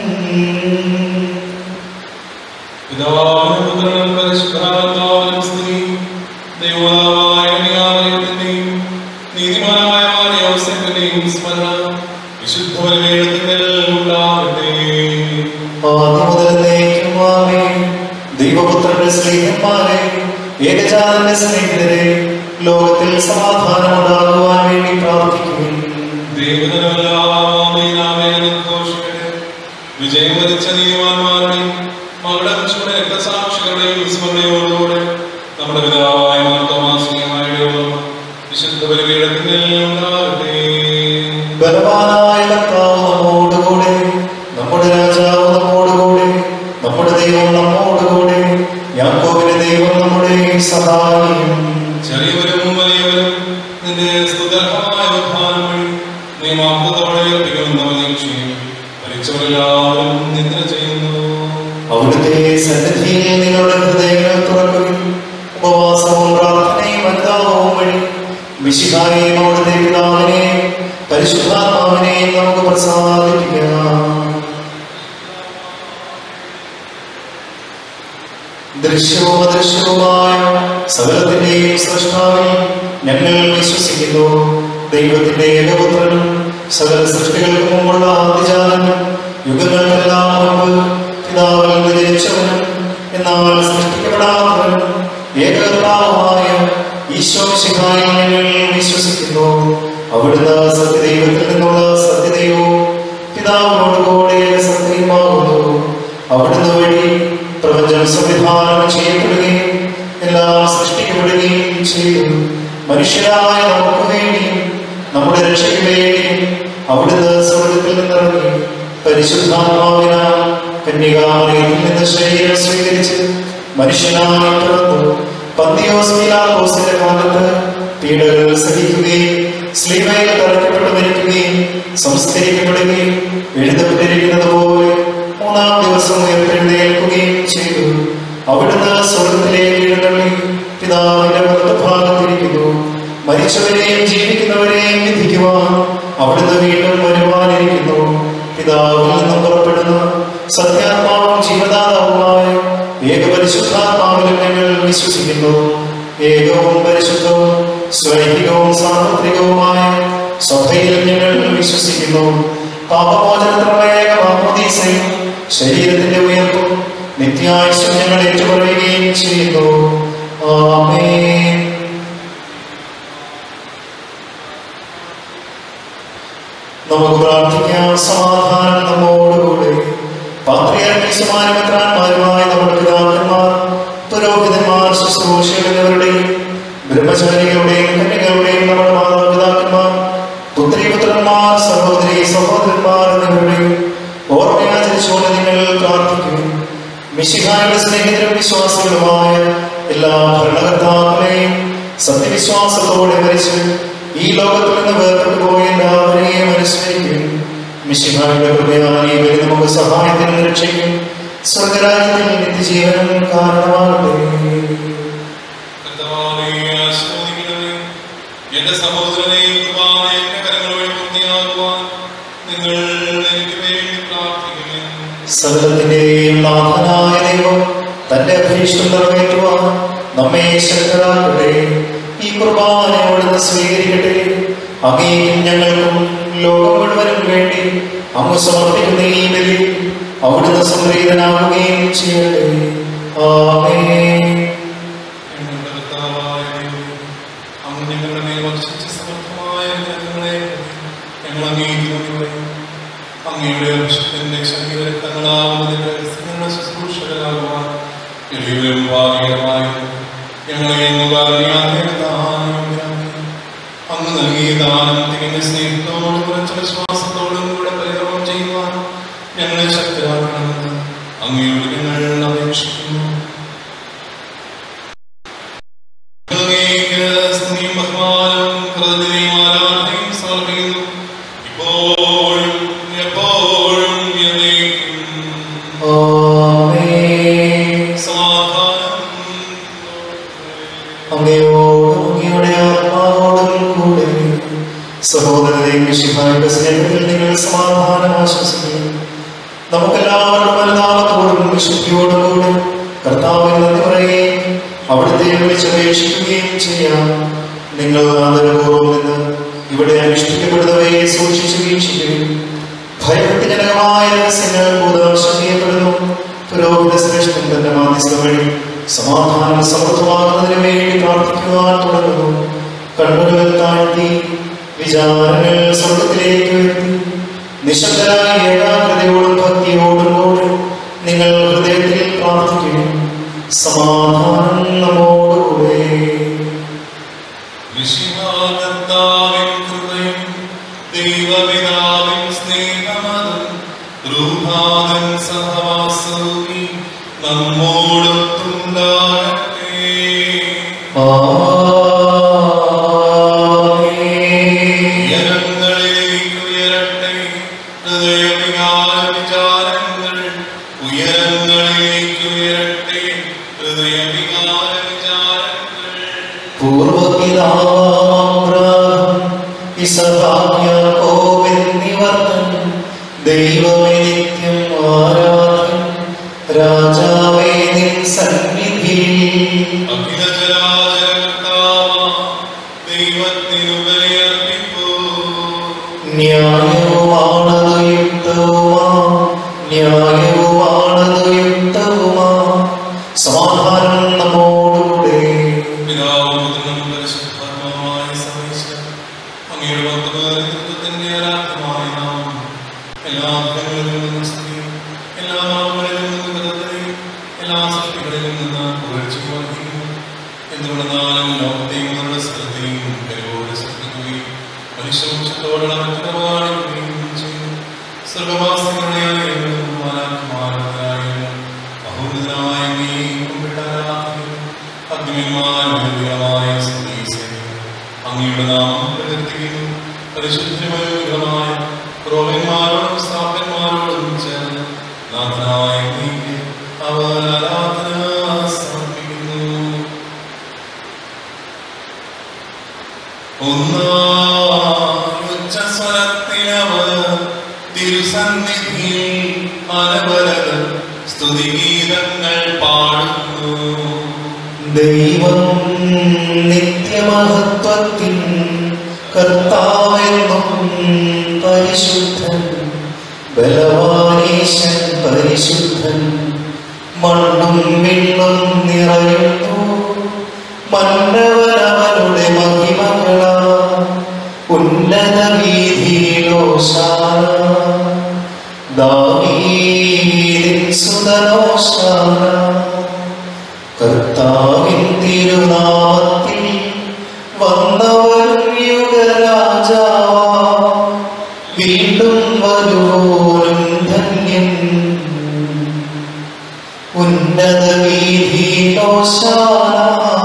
പിതാവിനും പുത്രനും പരിശുദ്ധാത്മാവിനും സ്തുതി. ദൈവമായ ദൈവത്തിന്റെയും നീതിമാനായ യോസേഫിന്റെയും സ്മരണ വിശുദ്ധ ബലിപീഠത്തിന്മേൽ ഉണ്ടാകട്ടെ. ആദ്യം മുതൽ എന്നേക്കും ആമേൻ. ദൈവപുത്രന്റെ സ്നേഹന്മാരെ, ഏകജാതന്റെ സ്നേഹിതരെ, ലോകത്തിൽ സമാധാനം ഉണ്ടാകുവാൻ വേണ്ടി പ്രാർത്ഥിക്കുകയും വിജയം വരിച്ച നീതിമാന്മാരുടെയും മകളുടെ രക്തസാക്ഷികളുടെയും സ്മരണയോടുകൂടെ നമ്മുടെ പിതാവായ മാർത്തോമാസികമായ വിശുദ്ധ ബലിപീഠത്തിന്മേൽ ഉണ്ടാകട്ടെ. ബലവാനായ കർത്താവ് നമ്മോടുകൂടെ, നമ്മുടെ രാജാവ് നമ്മോടുകൂടെ, നമ്മുടെ ദൈവം നമ്മോടുകൂടെ, യാക്കോബിന്റെ ദൈവം നമ്മുടെ സഹായം. ചെറിയവരും വലിയവരും നിന്റെ സ്തുതർഹമായ ഉദ്ധാനം വഴി നീ മാപ്പത്തോടെ ഏൽപ്പിക്കുമെന്ന പ്രതീക്ഷയും മരിച്ചവരെല്ലാവരും നിദ്ര ചെയ്യുന്നു. അവിടുത്തെ സന്നിധിയിൽ നിങ്ങളുടെ ഹൃദയങ്ങൾ തുറക്കുകയും ഉപവാസവും പ്രാർത്ഥനയും അനുതാപവും വഴി മിശിഹായെയും അവിടുത്തെ പിതാവിനെയും പരിശുദ്ധാത്മാവിനെയും നമുക്ക് പ്രസാദിപ്പിക്കാം. ദൃശ്യവും അദൃശ്യവുമായ സകലത്തിന്റെയും സൃഷ്ടാവിൽ ഞങ്ങൾ വിശ്വസിക്കുന്നു. ദൈവത്തിന്റെ ഏകപുത്രനും സകല സൃഷ്ടികൾക്ക് മുമ്പുള്ള ആദ്യജാതനും യുഗങ്ങൾക്കെല്ലാം മുമ്പ് പിതാവിൽ നിന്ന് ജനിച്ചവനും എന്നാൽ സൃഷ്ടിക്കപ്പെടാത്തവനും ഏകകർത്താവുമായ ഈശോ മിശിഹായിൽ ഞങ്ങൾ വിശ്വസിക്കുന്നു. അവിടുന്ന് സത്യദൈവത്തിൽ നിന്നുള്ള സത്യദൈവവും പിതാവിനോടുകൂടെ സത്യമാകുന്നു. അവിടുന്ന് വഴി പ്രപഞ്ചം സംവിധാനം ചെയ്യപ്പെടുകയും എല്ലാം സൃഷ്ടിക്കപ്പെടുകയും ചെയ്തു. മനുഷ്യരായ നമുക്ക് വേണ്ടിയും നമ്മുടെ രക്ഷയ്ക്ക് വേണ്ടിയും അവിടുന്ന് സ്വർഗത്തിൽ നിന്നിറങ്ങി പരിശുദ്ധാത്മാവിനാൽ കന്യകാമറിയത്തിൽ നിന്ന് ശരീരം സ്വീകരിച്ച് മനുഷ്യനായി പിറന്നു. പന്തിയോസ് പീലാത്തോസിന്റെ കാലത്ത് പീഡകൾ സഹിക്കുകയും സ്ലീബയിൽ തറയ്ക്കപ്പെട്ട് മരിക്കുകയും സംസ്കരിക്കപ്പെടുകയും എഴുതപ്പെട്ടിരിക്കുന്നത് പോലെ മൂന്നാം ദിവസം ഉയർത്തെഴുന്നേൽക്കുകയും ചെയ്തു. അവിടുന്ന് സ്വർഗത്തിലേക്ക് എഴുന്നള്ളി പിതാവിന്റെ വലത്തുഭാഗത്തിരിക്കുന്നു. മരിച്ചവരെയും ജീവിക്കുന്നവരെയും വിധിക്കുവാൻ അവിടുന്ന് വീണ്ടും വരുവാനിരിക്കുന്നു. പിതാവിൽ നിന്നും പുറപ്പെടുന്ന സത്യാത്മാവും ജീവദാതാവുമായ ഏകപരിശുദ്ധാത്മാവിലും ഞങ്ങൾ വിശ്വസിക്കുന്നു. ഏകവും പരിശുദ്ധവും സ്വൈഹികവും സാർവത്രികവുമായ സഭയിൽ ഞങ്ങൾ വിശ്വസിക്കുന്നു. പാപമോചനത്തിനുള്ള ഏക മാമോദീസയും ശരീരത്തിന്റെ ഉയർപ്പും നിത്യായുസ്സും ഞങ്ങൾ ഏറ്റുപറയുകയും ചെയ്യുന്നു. ആമേൻ. നമുക്ക് പ്രാർത്ഥിക്കാം. സമാധാനം നമ്മോടുകൂടെ. പാത്രിയാർക്കീസുമാരും മെത്രാന്മാരുമായ നമ്മുടെ പിതാക്കന്മാർ, പുരോഹിതന്മാർ, ശുശ്രൂഷകരുടെയും ബ്രഹ്മചാരികളുടെയും കന്യകളുടെയും നമ്മുടെ മാതാപിതാക്കന്മാർ, പുത്രിപുത്രന്മാർ, സഹോദരി സഹോദരന്മാർ എന്നിവരുടെയും ഓർമ്മയാചരിച്ചുകൊണ്ട് നിങ്ങൾ പ്രാർത്ഥിക്കും. മിശിഹായുടെ സ്നേഹിതരും വിശ്വാസികളുമായ എല്ലാ ഭരണകർത്താക്കളെയും സത്യവിശ്വാസത്തോടെ മരിച്ച് ഈ ലോകത്തിൽ നിന്ന് വേർപെട്ടു പോയ എല്ലാവരെയും അനുസ്മരിക്കും. മിശിഹായുടെ കൃപയാൽ ഇവരെ നമുക്ക് സഹായത്തിനും രക്ഷയ്ക്കും സ്വർഗരാജ്യത്തിൽ നിത്യജീവനും കാരണമാകട്ടെ. എന്റെ സഹോദരനെയും കുർബാനയും കരങ്ങൾ വഴി പൂർത്തിയാക്കുവാൻ നിങ്ങൾ എനിക്ക് വേണ്ടി പ്രാർത്ഥിക്കുന്നു. സകലത്തിന്റെയും നാഥനായ ദൈവം തന്റെ അഭീഷ്ടം നിറവേറ്റുവാൻ നമ്മെ ശക്തരാക്കട്ടെ. ഈ കുർബാന അവിടുന്ന് സ്വീകരിക്കട്ടെ. അങ്ങേയും ഞങ്ങൾക്കും ലോകം മുഴുവനും വേണ്ടി അങ്ങ് സമർപ്പിക്കുന്ന ഈ ബലി അവിടുന്ന് സംപ്രീതനാകുകയും ചെയ്യട്ടെ. ആമേൻ. ഞങ്ങളുടെ മേൽ വർഷിച്ച സമർത്ഥമായ ഞങ്ങളെ ഞങ്ങൾ അംഗീകരിക്കുന്നു. അങ്ങയുടെ അഭിഷേകത്തിന്റെ ശരീരരക്തങ്ങളാവുന്നതിന്റെ രഹസ്യങ്ങളുടെ ശുശ്രൂഷകരാകുവാൻ എളിയവരും ഭാഗ്യകരമായും ഞങ്ങളെ അങ്ങ് നൽകിയ ദാനം തികഞ്ഞ സ്നേഹത്തോടും കുറച്ച വിശ്വാസത്തോടും കൂടെ പരികർമ്മം ചെയ്യുവാൻ ഞങ്ങളെ ശക്തരാക്കണമെന്ന് അങ്ങയോട് ഞങ്ങൾ അപേക്ഷിക്കുന്നു. സഹോദരരെയും മിശിഹായുടെ സ്നേഹത്തിൽ നിങ്ങൾ സമാധാനം ആശംസിക്കുന്നു. നമുക്കെല്ലാവരും അനുതാപത്തോടും വിശുദ്ധിയോടും കൂടെ കർത്താവിന് നന്ദി പറയുകയും അവിടുത്തെ വിളിച്ചപേക്ഷിക്കുകയും ചെയ്യാം. നിങ്ങൾ ആദരപൂർവ്വം നിന്ന് ഇവിടെ അനുഷ്ഠിക്കപ്പെടുന്നവയെ സൂക്ഷിച്ചു വീക്ഷിക്കുകയും ഭയഭക്തിജനകമായ രഹസ്യങ്ങൾ ഭൂതാംശം ചെയ്യപ്പെടുന്നു. പുരോഹിത ശ്രേഷ്ഠൻ തന്റെ മാധ്യസ്ഥ വഴി സമാധാനം സമൃദ്ധമാകുന്നതിന് വേണ്ടി പ്രാർത്ഥിക്കുവാൻ തുടങ്ങുന്നു. കണ്ണുകൾ താഴ്ത്തി വിചാരങ്ങൾ സ്വർഗത്തിലേക്ക് ഉയർത്തി നിശബ്ദരായ ഏകാഗ്രതയോടും ഭക്തിയോടും കൂടി നിങ്ങൾ ഹൃദയത്തിൽ പ്രാർത്ഥിക്കുകയും സമാധാനം നമ്മോടുകൂടെ. ദൈവപിതാവിൻ സ്നേഹമതും രൂഹാദൻ സഹവാസവും നമ്മോടൊത്തുണ്ടാകട്ടെ. ഉയരങ്ങളിലേക്ക് ഉയരട്ടെ ഹൃദയവികാര വിചാരങ്ങൾ. ഉയരങ്ങളിലേക്ക് ഉയരട്ടെ ഹൃദയവികാര വിചാരങ്ങൾ. പൂർവപിതാവാം യാക്കോബെന്നിവർത്തൻ ദൈവമേ നിത്യം ആരാധ്യൻ. രാജാവേ നിൻ സന്നിധിയിൽ ന്യായവുമാണതു യുക്തവുമാ സമാധാനം നമ്മോടുകൂടെ. പിതാവും പുത്രനും പരിശുദ്ധാത്മാവുമായ സർവ്വേശ്വരൻ അങ്ങയുടെ നേതൃത്വത്തിന്റെ ആരാധ്യമായ നാമം എല്ലാ ഗ്രഹങ്ങളിലും നിന്ന് സ്തുതിയും എല്ലാ നാമങ്ങളിലും നിന്ന് ബലത്തിനെയും എല്ലാ സൃഷ്ടികളിലും നിന്ന് പുകഴ്ചയും വഹിക്കുന്നു. എന്തുകൊണ്ടെന്നാലും ലോകത്തെയും നമ്മുടെ സ്ഥലത്തെയും കരുവോടെ സൃഷ്ടിക്കുകയും മനുഷ്യവംശത്തോടുള്ള മറ്റുപകാരിക്കുകയും ചെയ്യുന്നു. സ്വർഗവാസികളായ മാലാഖമാരായ ബഹുനിതനായ അഗ്നിമാനുമായ അങ്ങയുടെ നാമം പ്രകീർത്തിക്കുന്നു. പരിശുദ്ധമായ ക്രോവന്മാരോടും സ്ഥാപന്മാരോടും ചേർന്ന് നാഥനായ അങ്ങേക്ക് അവർ ആരാധന സമർപ്പിക്കുന്നു. ഉച്ചസ്വരത്തിലവർ തിരുസന്നിധിയിൽ അനവരത സ്തുതിഗീതങ്ങൾ പാടുന്നു. ദൈവം നിത്യമഹത്വത്തിൻ കർത്താവെന്നും പരിശുദ്ധൻ, ബലവാനീശൻ പരിശുദ്ധൻ. മണ്ണും വിണ്ണും നിറയുന്നു മന്നവനവനുടെ മഹിമകളാ. ഉന്നത വീതിയിലോശാന, ദാവീദിൻ സുതനോശാന. കർത്താവിൻ തിരുനാമത്തിൽ വന്നവൻ യുഗരാജാവാ. വീണ്ടും വരുവോരും ധന്യൻ. ഉന്നത വീതിയിലോശാന.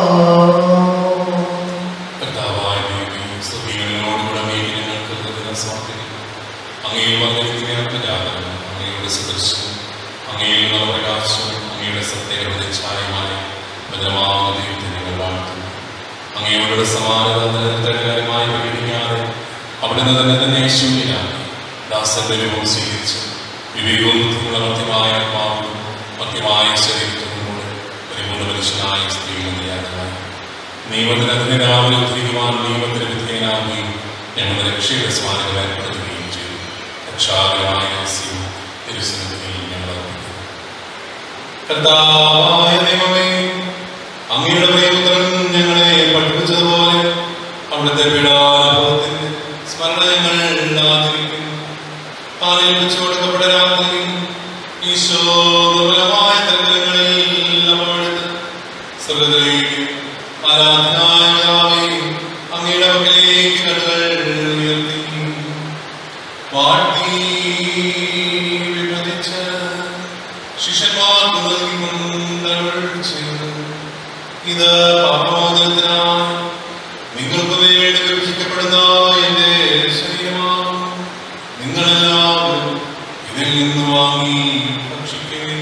അങ്ങയിൽ വന്നിരിക്കുന്ന ജാതകം അങ്ങയുടെ സദൃശ്യവും അങ്ങയിൽ പ്രകാശവും അങ്ങയുടെ സത്യങ്ങളുടെ ഛായമായ ഭദ്രമാകുന്ന ദൈവത്തെ ഞങ്ങൾ വാഴ്ത്തുന്നു. അങ്ങയോടുള്ള സമാനത നിരന്തരമായി പ്രകടിക്കാതെ അവിടുന്ന് തന്നെ ശൂന്യനാക്കി ദാസന്റെ രൂപം സ്വീകരിച്ച് വിവേകവും ബുദ്ധിമുള്ള മധ്യമായ ആത്മാവും മധ്യമായ ശരീരത്തോടുകൂടെ പരിപൂർണ്ണ മനുഷ്യനായ സ്ത്രീയിൽ നിര്യാതമായി നിയമത്തിന് അതിരാവിലെ ഉദ്ധരിക്കുവാൻ നിയമത്തിന് വിധേയനാവുകയും ഞങ്ങളുടെ രക്ഷയുടെ സ്മാരകം ഏർപ്പെടുത്തുകയും ചെയ്തു. രക്ഷാകരമായ തിരുസന്നിധിയിൽ ഞങ്ങൾ അർപ്പിക്കുന്നു. കർത്താവായ ദൈവമേ, അങ്ങയുടെ പ്രിയപുത്രൻ ഞങ്ങളെ പഠിപ്പിച്ചതുപോലെ അവിടുത്തെ പീഡാനുഭവത്തിന്റെ സ്മരണ ഞങ്ങൾ ആചരിക്കുന്നു. ആലയിൽ വെച്ചു കൊടുക്കപ്പെട്ട രാത്രി ഈശോ ദുർബലമായ തരങ്ങളിൽ അവിടുത്തെ സ്വർഗ്ഗത്തിലേക്ക് ആരാധനായ പിതാവേ, അങ്ങയുടെ പക്കലേക്ക് കണ്ണുകൾ ഉയർത്തി വാഴ്ത്തി വിഭജിച്ച് ശിഷ്യന്മാർക്ക് നൽകിക്കൊണ്ടരുൾ ചെയ്തു. ഇത് പാപമോചനത്തിനായി നിങ്ങൾക്ക് വേണ്ടി വിഭജിക്കപ്പെടുന്ന എന്റെ ശരീരമാണ്. നിങ്ങളെല്ലാവരും ഇതിൽ നിന്ന് വാങ്ങി ഭക്ഷിക്കുവിൻ.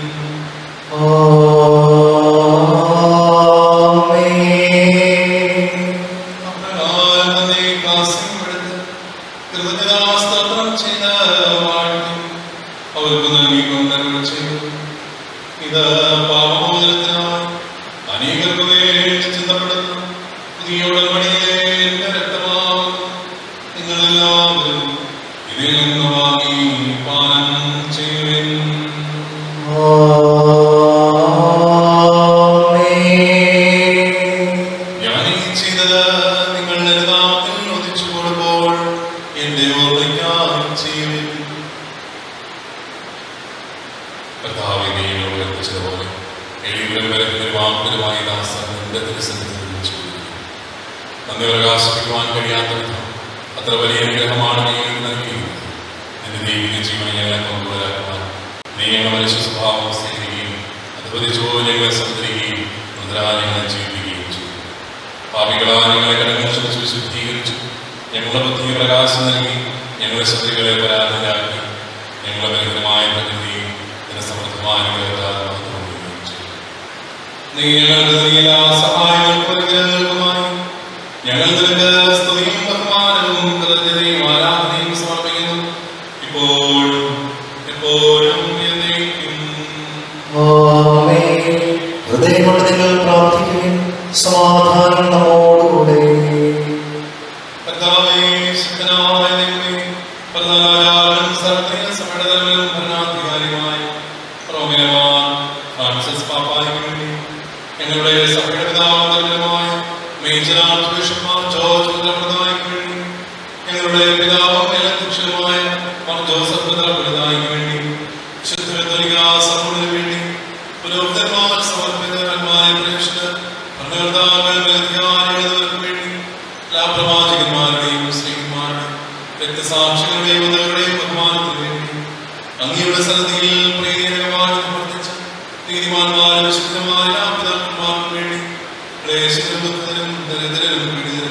കൃതജ്ഞതാസ്തോത്രം ചെയ്ത് വാഴ്ത്തി അവർക്ക് നൽകിക്കൊണ്ടരുൾ ചെയ്തു. ഇത് പാപമോചനത്തിനായി അനേകർക്ക് വേണ്ടി ചിന്തപ്പെടുന്ന പുതിയ ഉടമ്പടിയിലെ എന്റെ രക്തമാകുന്നു. നിങ്ങളെല്ലാവരും ഇതിൽ നിന്ന് വാങ്ങി പാനം ചെയ്യുവിൻ. ഞാനീ ചെയ്തത് നിങ്ങൾ നാമത്തിൽ ഒതിച്ചു കൊടുപ്പോൾ എന്റെ ഓർമ്മയ്ക്കായി ചെയ്യുവിൻ. കർത്താവേ, നീ എന്നോട് കൽപ്പിച്ചതുപോലെ വാക്കുകളുമായി ദാസൻ എന്റെ തിരുസന്നിധിയിൽ വെച്ചു. നന്ദി പ്രകാശിപ്പിക്കുവാൻ കഴിയാത്ത വിധം അത്ര വലിയ അനുഗ്രഹമാണ് നീ നൽകിയത്. നിന്റെ ദൈവിക ജീവനെ ഞങ്ങളെ കൊണ്ടുവരാക്കുവാൻ നീ ഞങ്ങളുടെ മനുഷ്യ സ്വഭാവം സ്വീകരിക്കുകയും അതുപതിച്ചുപോലെ ഞങ്ങളെ സംതരിക്കുകയും മുദ്രാലയങ്ങളെ ജീവിക്കുകയും ചെയ്തു. പാപികളാ ഞങ്ങളെ കടങ്ങൾ ക്ഷമിച്ച് വിശുദ്ധീകരിച്ചു. ഞങ്ങളുടെ ബുദ്ധിയെ പ്രകാശം നൽകി ഞങ്ങളുടെ ശത്രുക്കളെ പരാതിയാക്കി ഞങ്ങളുടെ ബലഹീനമായ പ്രകൃതിയും ഇതിന് സമൃദ്ധമായ അനുഗ്രഹത്താൽ മഹത്വപ്പെടുകയും ചെയ്തു. നീ ഞങ്ങൾക്ക് നൽകിയ സഹായങ്ങൾക്ക് അനുഗ്രഹങ്ങൾക്കുമായി ഞങ്ങൾ നിനക്ക് സ്തുതിയും ബഹുമാനവും കൃതജ്ഞതയും ആരാധനയും സമർപ്പിക്കുന്നു. ഇപ്പോഴും എപ്പോഴും എന്നേക്കും. ഹൃദയം കൊണ്ട് നിങ്ങൾ പ്രാർത്ഥിക്കുകയും സമാധാനം നമ്മോടുകൂടെ. കർത്താവേ, ശക്തനായ ദൈവമേ, പരനാരായണനും സർവ്വ സമ്മേളനത്തിലും ഭരണാധികാരിയുമായ റോമിലമാർ ഫ്രാൻസിസ് പാപ്പായ്ക്ക് വേണ്ടി ഞങ്ങളുടെ സഭയുടെ പിതാവായ മേജർ ആർച്ച് ബിഷപ്പ് ജോർജ് ഉദ്രപ്രദായിക്ക് വേണ്ടി ഞങ്ങളുടെ പിതാവും അധ്യക്ഷനുമായ മാർ ജോസഫ് പിതാവിന് വേണ്ടി വിശുദ്ധ കത്തോലിക്കാ സമൂഹത്തിന് വേണ്ടി പുരോഹിതന്മാർ സമർപ്പിതന്മാരെ പ്രേക്ഷിതർ ഭരണകർത്താക്കൾക്ക് വേണ്ടി എല്ലാ പ്രവാചകന്മാരുടെയും മുസ്ലിംമാരുടെയും രക്തസാക്ഷികളുടെയും ഉദകളുടെയും ബഹുമാനത്തിന് വേണ്ടി അങ്ങയുടെ സന്നിധിയിൽ പ്രിയകരമായി പ്രവർത്തിച്ച നീതിമാന്മാരും വിശുദ്ധമായ പിതാക്കന്മാർക്കും വേണ്ടി ക്ലേശിതരും ദുഃഖിതരും ദരിദ്രരും പീഡിതരും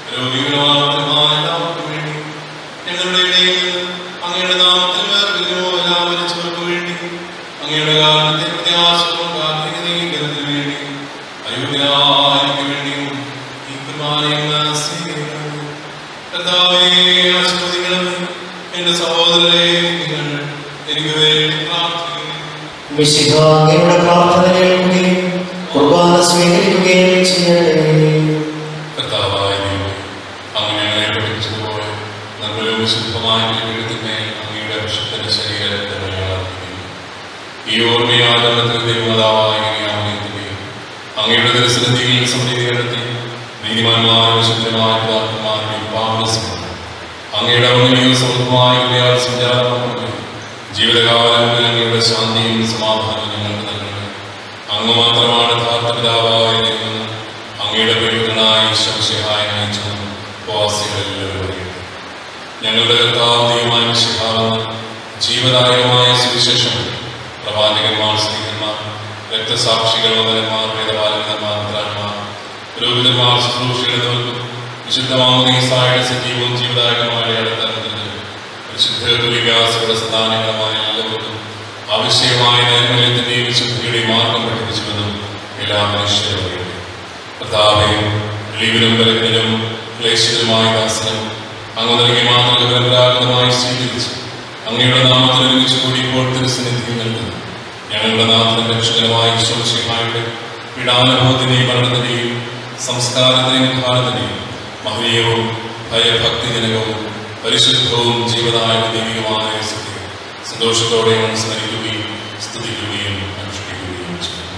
രോഗികളുമായ എല്ലാവർക്കും വേണ്ടി ഞങ്ങളുടെ ഇടയിൽ നിന്ന് അങ്ങയുടെ നാമത്തിൽ വേർപിരിഞ്ഞോ എല്ലാം മരിച്ചവർക്ക് വേണ്ടി അങ്ങയുടെ കാരണത്തെ പ്രത്യാശവും കാത്തിരിക്കുന്നതിന് വേണ്ടി അയോഗ്യരായതിനു വേണ്ടിയും ഈ കുർബാനയെന്ന് സ്വീകരിക്കണം. കർത്താവേ, ആശീർവദിക്കണമേ. എന്റെ സഹോദരരെ നിങ്ങൾ എനിക്ക് വേണ്ടി പ്രാർത്ഥിക്കുന്നു. മിശിഹ അങ്ങയുടെ പ്രാർത്ഥന കേൾക്കുകയും കുർബാന സ്വീകരിക്കുകയും ചെയ്യട്ടെ. കർത്താവായ ദൈവമേ, അങ്ങ് ഞങ്ങളെ പഠിപ്പിച്ചതുപോലെ നമ്മളും വിശുദ്ധമായ ജീവിതത്തിന്മേൽ അങ്ങയുടെ വിശുദ്ധന്റെ ശരീരത്തെ അർപ്പിക്കുന്നു. ഈ ഓർമ്മയാചരണത്തിൽ ദൈവമാതാവായ ആഗ്രഹിക്കുകയും അങ്ങയുടെ ദർശനത്തിൽ സമൃദ്ധി നടത്തി നീതിമാന്മാരും വിശുദ്ധമായ പിതാക്കന്മാരുടെയും പാപനസ്മരണം അങ്ങയുടെ ഔന്നത്യവും സമൃദ്ധമായ കൃപയാൽ സഞ്ചാരമാകുന്നു. ജീവിതകാലം അങ്ങയുടെ ശാന്തിയും സമാധാനവും ഞങ്ങൾക്ക് നൽകണമേ. അങ്ങ് മാത്രമാണ് യഥാർത്ഥ പിതാവായ ദൈവം. അങ്ങയുടെ പ്രയുക്തനായ ഈശോമിശിഹായെ നയിച്ചു ഉപവാസികളെല്ലാവരും അറിയട്ടെ. ഞങ്ങളുടെ കർത്താവ് ദൈവമായ മിശിഹാവെന്ന് ജീവദായകമായ സുവിശേഷം പ്രവാചകന്മാർ, സ്ത്രീകന്മാർ, രക്തസാക്ഷികൾ, വന്ദനന്മാർ, വേദപാലകന്മാർ, മിത്രാന്മാർ, പുരോഹിതന്മാർ, ശുശ്രൂഷികൾ എന്നിവർക്കും വിശുദ്ധമാകുന്ന ഈസായുടെ സജീവവും ജീവദായകമായ അടുത്തറിഞ്ഞത് വിശുദ്ധ തുലികാസുകളുടെ സന്താനങ്ങളുമായ എല്ലാവർക്കും ആവശ്യമായ നൈർമല്യത്തിന്റെയും വിശുദ്ധിയുടെയും മാർഗം പഠിപ്പിച്ചുവെന്നും എല്ലാ മനുഷ്യരും അറിയട്ടെ. കർത്താവേ, ലീവിലും ബലഹീനനും ക്ലേശിതനുമായ ദാസനും അങ്ങ് നൽകിയ മാതൃക പരമ്പരാഗതമായി സ്വീകരിച്ച് അങ്ങയുടെ നാമത്തിൽ ഒരുമിച്ച് കൂടി ഇപ്പോൾ തിരുസന്നിധി നൽകുന്നു. ഞങ്ങളുടെ നാഥനും രക്ഷകനുമായ ഈശോമിശിഹായുടെ പീഡാനുഭവത്തിന്റെയും മരണത്തിന്റെയും സംസ്കാരത്തിന്റെയും ഉദ്ധാനത്തിന്റെയും മഹനീയവും ഭയഭക്തിജനകവും പരിശുദ്ധവും ജീവനായ ദൈവികമായ സ്ഥിതി സന്തോഷത്തോടെ സ്മരിക്കുകയും സ്തുതിക്കുകയും അനുഷ്ഠിക്കുകയും ചെയ്യുന്നു.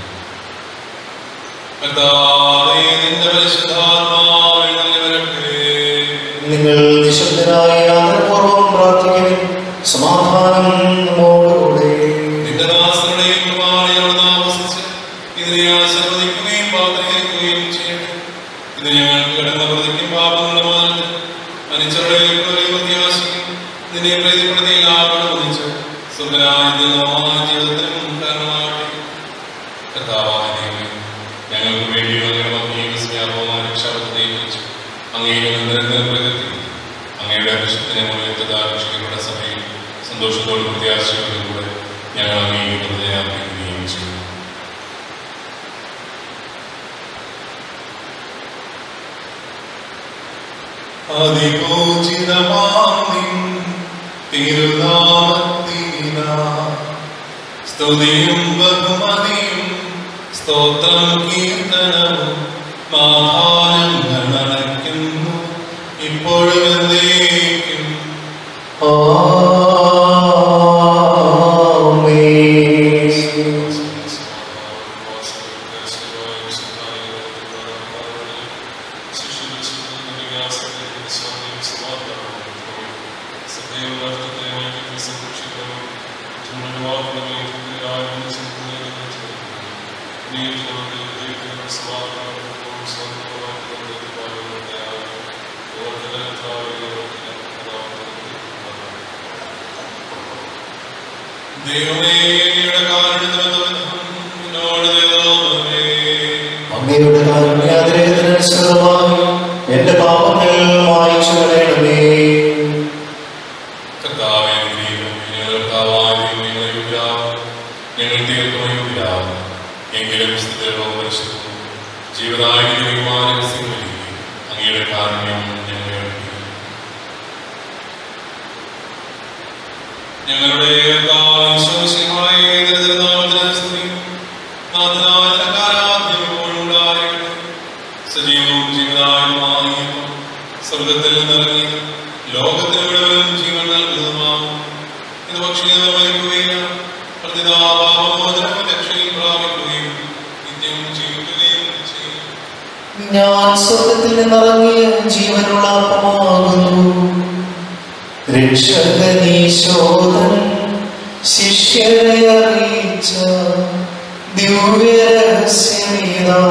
നിങ്ങൾ നിശബ്ദരായ ആദരപൂർവ്വം പ്രാർത്ഥിക്കുവിൻ. സമാധാനം നമ്മോടുകൂടെ. നിന്റെ ദാസരുടെയും കുർബാനയോട് ആവസിച്ച് ഇതിനെ ആശീർവദിക്കുകയും പാത്രീകരിക്കുകയും ചെയ്യട്ടെ. ഇത് ഞങ്ങൾക്ക് കടന്ന പ്രതിക്കും പാപങ്ങളുടെ മാനത്തിൽ മനുഷ്യരുടെ പ്രത്യാശിക്കും നിന്നെ പ്രീതിപ്പെടുത്തി എല്ലാവരും ഒന്നിച്ച് സുഖരാജ്യമായ ജീവിതത്തിനും കാരണമാകട്ടെ. കർത്താവായ ദൈവമേ, ഞങ്ങൾക്ക് വേണ്ടി അങ്ങയുടെ മഹിമയും സ്നേഹവുമായ രക്ഷാപദ്ധതിയെ കുറിച്ച് അങ്ങയുടെ നിരന്തരം പ്രകൃതി അങ്ങയുടെ വിശുദ്ധനെ മൂല്യത്തെ സഭയിൽ സന്തോഷത്തോടും പ്രത്യാശയോടും കൂടെ ഞങ്ങൾ അങ്ങേക്ക് ഹൃദയാർപ്പിക്കുകയും ചെയ്യും. സ്തുതിയും ബഹുമതിയും സ്തോത്രം കീർത്തനവും മാഹാനങ്ങൾ നടക്കുന്നു ഇപ്പോഴും എന്നേക്കും. അങ്ങയുടെ കാരുണ്യാതിരേതനുസൃതമായി എന്റെ പാപങ്ങൾ മായ്ച്ചു കളയണമേ. ഞങ്ങൾ തീർത്തുമയോഗ്യരാകും എങ്കിലും സ്ഥിരവും പരിശുദ്ധവും ജീവദായകമായ അങ്ങയുടെ കാരുണ്യം ഞങ്ങളെ അടുപ്പിക്കും. ഞങ്ങളുടെ സജീവവും ജീവദായകമായ സ്വർഗത്തിൽ നിന്നിറങ്ങി ലോകത്തിന് മുഴുവനും ജീവൻ നൽകുന്നതുമാകും. ഇത് ഭക്ഷിക്കുന്നവർ മരിക്കുകയില്ല, പ്രതിതാപാപമോചനവും രക്ഷയും പ്രാപിക്കുകയും നിത്യം ജീവിക്കുകയും ചെയ്യും. ഞാൻ സ്വർഗത്തിൽ നിന്നിറങ്ങിയ ജീവനുള്ള അപ്പമാകുന്നു. രക്ഷകനീശോധൻ ശിഷ്യരെ അറിയിച്ച ദിവ്യരഹസ്യമിതാ.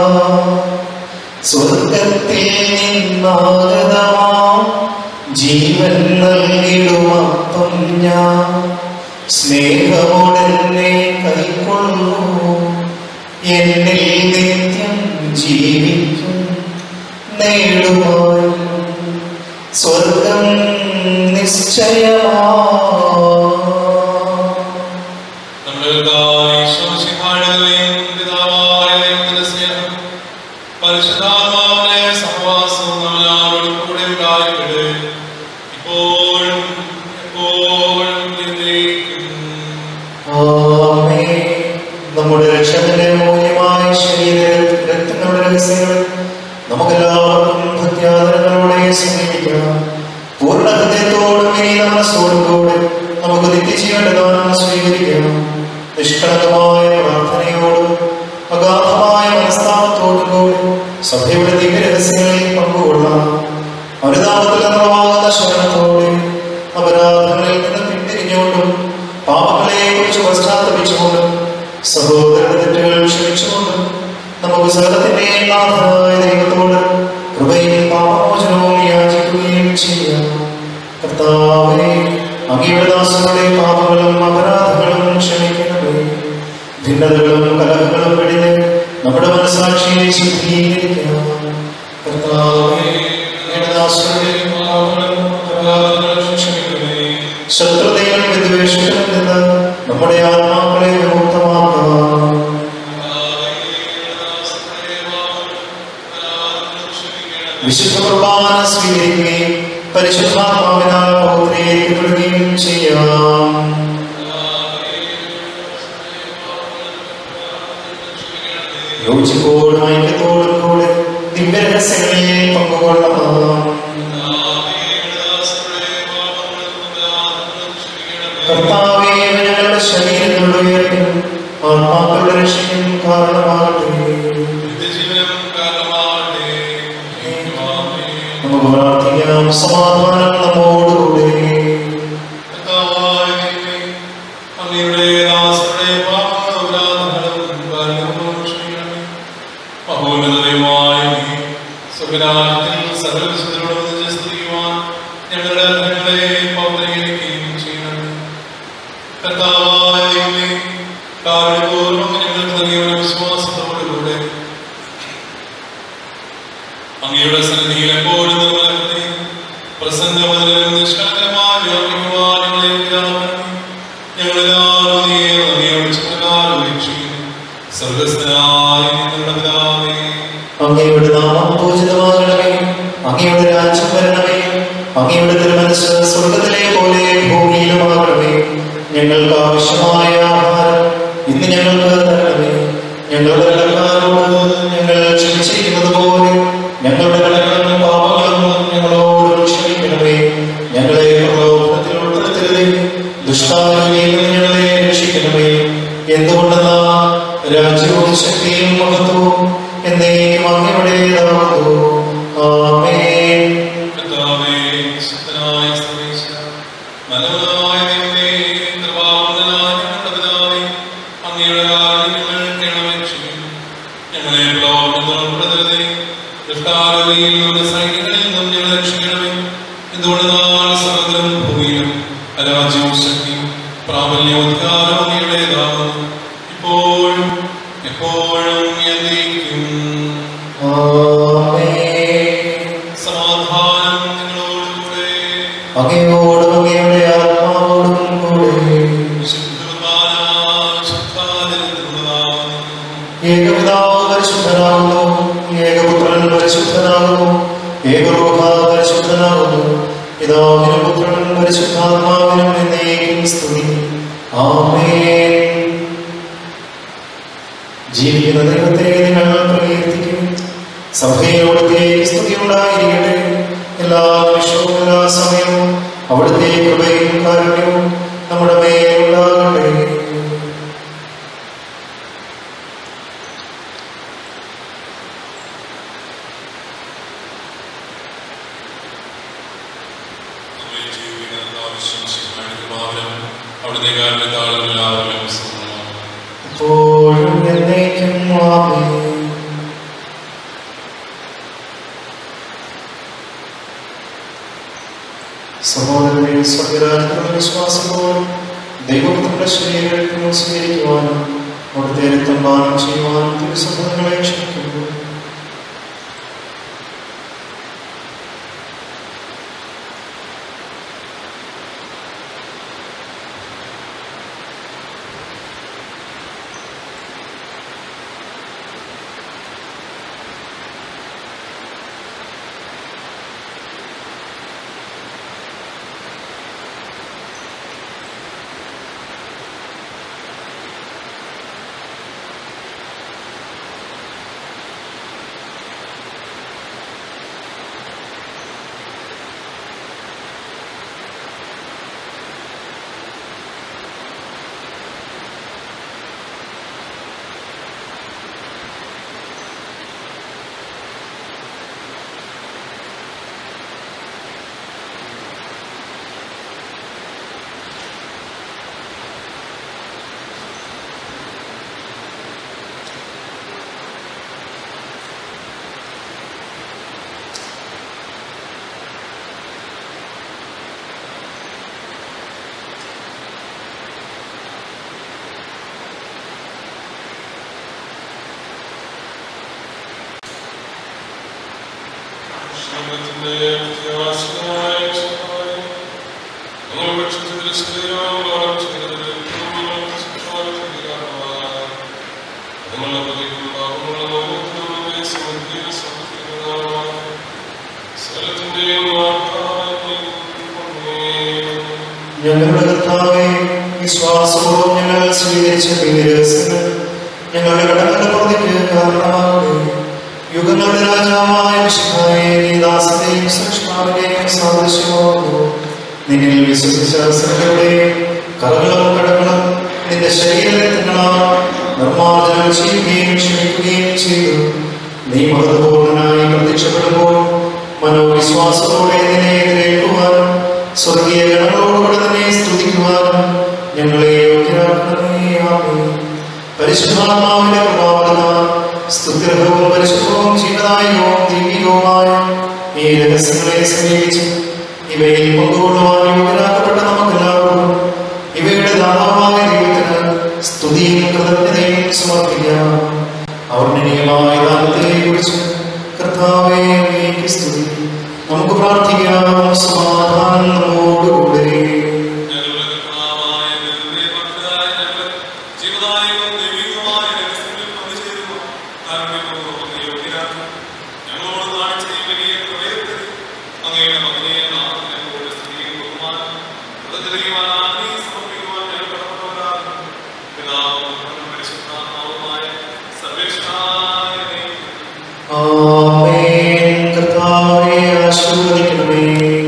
സ്വർഗത്തിൽ നിന്നാഗതമാം ജീവൻ നൽകിടുമപ്പം ഞാൻ സ്നേഹമോടെന്നെ കൈക്കൊള്ളൂ. എന്നിൽ നിത്യം ജീവിക്കും നേടുവാൻ സ്വർഗം നിശ്ചയമാ. പരിശുദ്ധാത്മാവിന്റെ സഹവാസവും നമ്മളോട് കൂടെ ഉണ്ടായിക്കട്ടെ, ഇപ്പോഴും എപ്പോഴും എന്നേക്കും. ആമേൻ. നമ്മുടെ രക്ഷകന്റെ മൂല്യമായ ശരീരങ്ങളുടെ രഹസ്യങ്ങൾ നമുക്കെല്ലാവർക്കും ഭക്ത്യാദരങ്ങളോടെ സമീപിക്കാം. പൂർണ്ണ ഹൃദയത്തോടും മനസ്സോടും കൂടെ നമുക്ക് നിത്യജീവന്റെ ദാനം സ്വീകരിക്കാം. നിഷ്കളങ്കമായ പ്രാർത്ഥനയോടും അഗാധമായ മനസ്താപത്തോടും കൂടി സഭയുടെ ദിവ്യരഹസ്യങ്ങളിൽ പങ്കുകൊള്ളാം. അനുതാപത്തിൽ നിന്നുളവാകുന്ന ശരണത്തോടെ അപരാധങ്ങളിൽ നിന്ന് പിന്തിരിഞ്ഞുകൊണ്ടും പാപങ്ങളെ കുറിച്ച് പശ്ചാത്തപിച്ചുകൊണ്ടും സഹോദരന്റെ തെറ്റുകൾ ക്ഷമിച്ചുകൊണ്ടും നമുക്ക് സകലത്തിന്റെ നാഥനായ ദൈവത്തോട് കൃപയും പാപമോചനവും യാചിക്കുകയും ചെയ്യാം. കർത്താവേ, അങ്ങയുടെ ദാസരുടെ പാപങ്ങളും അപരാധങ്ങളും ക്ഷമിക്കണമേ. ഭിന്നതകളും കലഹങ്ങളും വെടിഞ്ഞ് നമ്മുടെ മനസ്സാക്ഷിയെ ശുദ്ധീകരിക്കാം. കർത്താവേ, അങ്ങയുടെ ദാസരുടെ പാപങ്ങളും അപരാധങ്ങളും ക്ഷമിക്കണമേ. ശത്രുതയും വിദ്വേഷത്തിലും നിന്ന് നമ്മുടെ ആത്മാക്കളെ വിമുക്തമാക്കാം. വിശുദ്ധ കുർബാന സ്വീകരിക്കുകയും പരിശുദ്ധാത്മാവിനാൽ പൗത്രീകരിക്കപ്പെടുകയും ചെയ്യാം. യോജിപ്പോടും ഐക്യത്തോടും കൂടെ ദിവ്യരഹസ്യങ്ങളിൽ പങ്കുകൊള്ളാം. കർത്താവേ, ഞങ്ങളുടെ ശരീരങ്ങളുടെ ഉയർപ്പിനും ആത്മാക്കളുടെ രക്ഷയ്ക്കും കാരണമാകട്ടെ. നമുക്ക് പ്രാർത്ഥിക്കാം. സമാധാനം നമ്മോടുകൂടെ. അങ്ങയുടെ സന്നിധിയിൽ എപ്പോഴും പ്രസന്നവനും നിഷ്കളങ്കരമായ അങ്ങയുടെ നാമം പൂജിതമാകണമേ. അങ്ങയുടെ രാജ്യം വരണമേ. അങ്ങയുടെ തിരുമനസ്സ് സ്വർഗത്തിലെ പോലെ ഭൂമിയിലുമാകണമേ. ഞങ്ങൾക്ക് ആവശ്യമായ ആഹാരം ഇന്ന് ഞങ്ങൾക്ക് തരണമേ. ഞങ്ങളുടെ കടക്കാരോട് ഞങ്ങൾ ക്ഷമിച്ചിരിക്കുന്നത് പോലെ ഞങ്ങളുടെ കടങ്ങളും പാപങ്ങളും ഞങ്ങളോട് ക്ഷമിക്കണമേ. ഞങ്ങളെ പ്രലോഭനത്തിൽ ഉൾപ്പെടുത്തരുതേ, ദുഷ്ടാരൂപിയിൽ നിന്ന് ഞങ്ങളെ രക്ഷിക്കണമേ. എന്തുകൊണ്ടെന്നാൽ രാജ്യവും ശക്തിയും മഹത്വവും എന്നേക്കും അങ്ങയുടേതാകുന്നു. ആമേൻ. രാജ്യവും ശക്തിയും പ്രാബല്യവും അധികാരവും അങ്ങയുടേതാകുന്നു, ഇപ്പോഴും എപ്പോഴും എന്നേക്കും. സമാധാനം നിങ്ങളോടുകൂടെ. അങ്ങയോടും അങ്ങയുടെ ആത്മാവോടും കൂടെ. ഏകപിതാവ് പരിശുദ്ധനാകുന്നു, ഏകപുത്രൻ പരിശുദ്ധനാകുന്നു, ഏകരൂഹ പരിശുദ്ധനാകുന്നു. പിതാവിനും പുത്രനും പരിശുദ്ധാത്മാവിനും എന്നേക്കും സ്തുതി. ആമേൻ. ജീവിക്കുന്ന ദൈവത്തെ നിങ്ങൾ പ്രകീർത്തിക്കും. സഭയോടത്തെ സ്തുതി ഉണ്ടായിരിക്കട്ടെ. എല്ലാ നിമിഷവും എല്ലാ സമയവും അവിടുത്തെ കൃപയും കാരുണ്യവും നമ്മുടെ മേലുണ്ടാകട്ടെ. അവിടുത്തെ കാരണത്താലും എല്ലാവരും ഇപ്പോഴും എന്നേക്കും ആമേൻ. സഹോദരനെ സ്വർഗ്ഗരാജ്യത്തിലുള്ള വിശ്വാസത്തോടും ദൈവപുത്രന്റെ ശരീരങ്ങൾ സ്വീകരിക്കുവാനും അവിടുത്തെ രക്തം പാനം ചെയ്യുവാനും തിരുസഭകളെ ക്ഷണിക്കുന്നു. ഞങ്ങളുടെ കർത്താവേ, വിശ്വാസപൂർവ്വം ഞങ്ങൾ സ്വീകരിച്ച ദിവ്യരഹസ്യങ്ങൾ ഞങ്ങളുടെ കടങ്ങളുടെ പുറത്തേക്ക് കാരണമാകട്ടെ. യുഗങ്ങളുടെ രാജാവായ മിശിഹായേ, നീ ദാസന്റെയും സൃഷ്ടാവിന്റെയും സാദൃശ്യമാകുന്നു. നിന്നിൽ വിശ്വസിച്ച സകലരുടെയും കറകളും കടങ്ങളും നിന്റെ ശരീരരക്തങ്ങളാൽ നിർമ്മാർജ്ജനം ചെയ്യുകയും ക്ഷമിക്കുകയും ചെയ്തു. നീ മഹത്വപൂർണ്ണനായി പ്രത്യക്ഷപ്പെടുമ്പോൾ മനോവിശ്വാസത്തോടെ നിന്നെ എതിരേൽക്കുവാനും സ്വർഗീയ ഗണങ്ങളോടുകൂടെ തന്നെ സ്തുതിക്കുവാനും ഞങ്ങളെ യോഗ്യരാക്കണമേ. ആമേൻ. പരിശുദ്ധാത്മാവിന്റെ പ്രഭാവത്താൽ സ്തുത്യർഹവും പരിശുദ്ധവും ജീവദായകവും ദൈവികവുമായ ഈ രഹസ്യങ്ങളെ സമീപിച്ച് ഇവയിൽ പങ്കുകൊള്ളുവാൻ യോഗ്യരാക്കപ്പെട്ട നമുക്കെല്ലാവർക്കും ഇവയുടെ ദാതാവായ ദൈവത്തിന് സ്തുതിയും കൃതജ്ഞതയും സമർപ്പിക്കാം. അവർണ്ണനീയമായ ദാനത്തെ കുറിച്ച് കർത്താവേ, അങ്ങേക്ക് സ്തുതി. നമുക്ക് പ്രാർത്ഥിക്കാം. സമാധാനം നമ്മോടുകൂടെ. ആമേൻ. കർത്താവേ, ആശീർവദിക്കണമേ.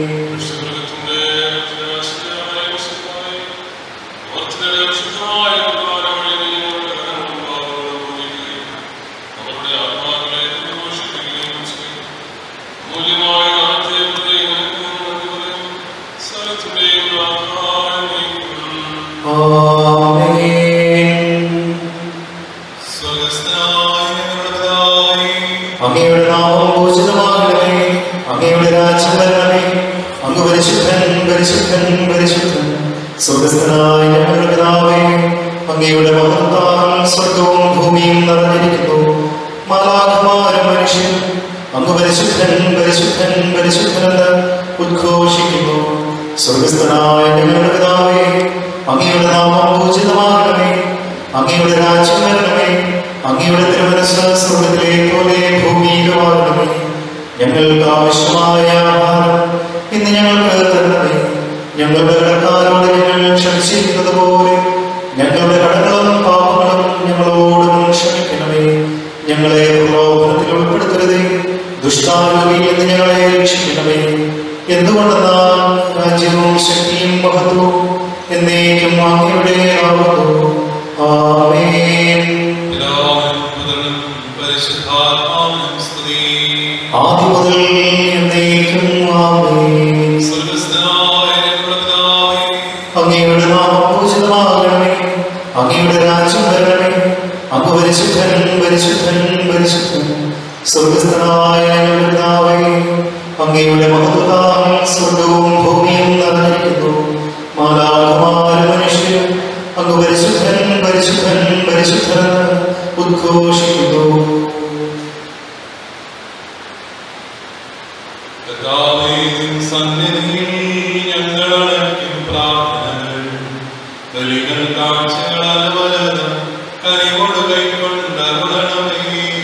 അങ്ങയുടെ നാമം പൂജിതമാകണമേ. അങ്ങയുടെ രാജ്യം വരണമേ. അങ്ങ് പരിശുദ്ധൻ, പരിശുദ്ധൻ, പരിശുദ്ധൻ. സ്വർഗ്ഗസ്ഥനായ ഞങ്ങളുടെ പിതാവേ, അങ്ങയുടെ മഹത്വത്താൽ സ്വർഗവും ഭൂമിയും നിറഞ്ഞിരിക്കുന്നു. മാലാഖമാരും മനുഷ്യരും അങ്ങ് പരിശുദ്ധൻ, പരിശുദ്ധൻ, പരിശുദ്ധനെന്ന് ഉദ്ഘോഷിക്കുന്നു. സ്വർഗ്ഗസ്ഥനായ ഞങ്ങളുടെ പിതാവേ, അങ്ങയുടെ നാമം പൂജിതമാകണമേ. അങ്ങയുടെ രാജ്യം വരണമേ. അങ്ങയുടെ തിരുമനസ്സ് സ്വർഗ്ഗത്തിലെ പോലെ ഭൂമിയിലുമാകണമേ. ഞങ്ങൾക്ക് ആവശ്യമായ ആഹാരം ഇന്ന് ഞങ്ങൾക്ക് തരണമേ. ഞങ്ങളുടെ കടക്കാരോട് ഞങ്ങൾ ക്ഷമിച്ചിരിക്കുന്നത് പോലെ ഞങ്ങളുടെ കടങ്ങളും പാപങ്ങളും ഞങ്ങളോടും ക്ഷമിക്കണമേ. ഞങ്ങളെ പ്രലോഭനത്തിൽ ഉൾപ്പെടുത്തരുതേ, ദുഷ്ടാരൂപിയിൽ നിന്ന് ഞങ്ങളെ രക്ഷിക്കണമേ. എന്തുകൊണ്ടെന്നാൽ രാജ്യവും ശക്തിയും മഹത്വവും എന്നേക്കും അങ്ങയുടെ ആകുന്നു. ആമേൻ. ആദ്യം മുതൽ എന്നേക്കും ആമേൻ. സ്വർഗ്ഗസ്ഥനായ ഞങ്ങളുടെ പിതാവേ, പരിശുദ്ധൻ സ്വർഗസ്ഥനായ ഞങ്ങളുടെ പിതാവേ, അങ്ങയുടെ മഹത്വത്താൽ സ്വർഗവും ഭൂമിയും നിറഞ്ഞിരിക്കുന്നു. മാലാഖമാരും മനുഷ്യരും അങ്ങ് പരിശുദ്ധൻ പരിശുദ്ധൻ പരിശുദ്ധൻ ഉദ്ഘോഷിക്കുന്നു. സന്നിധിയിൽ ഞങ്ങളടയ്ക്കും പ്രാർത്ഥനകൾ ബലികൾ കാഴ്ചകൾ അലവലതം കനിവോട് കൈക്കൊണ്ടരുളണമേ.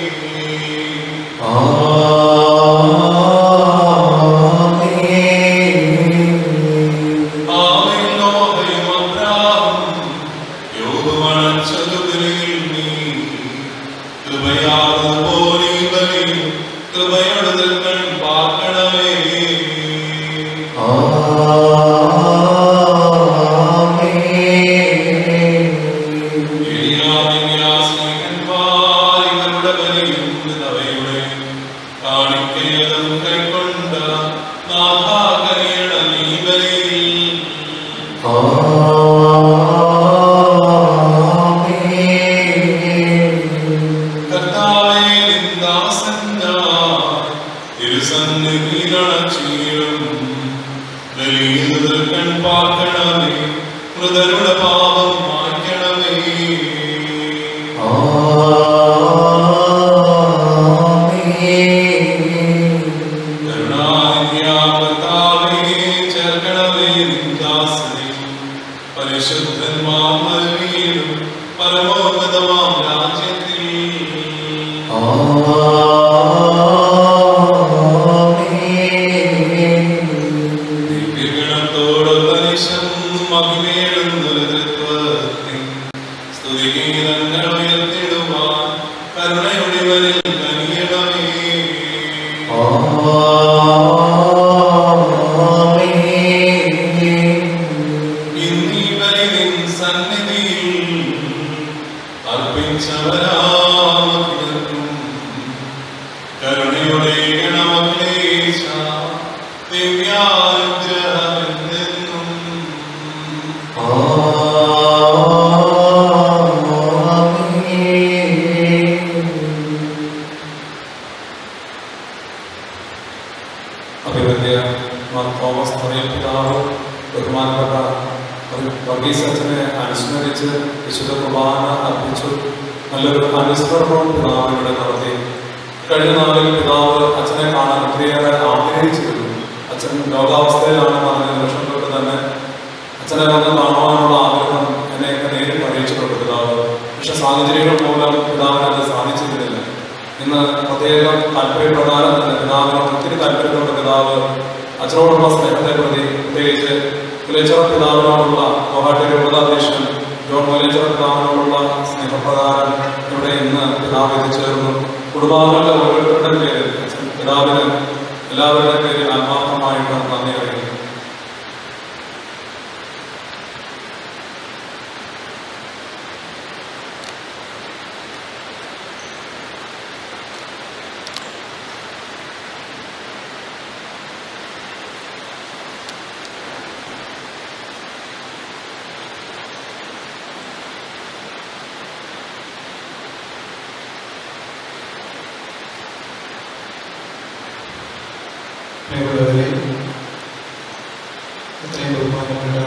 ഇത്രയും ബഹുമാനപ്പെട്ട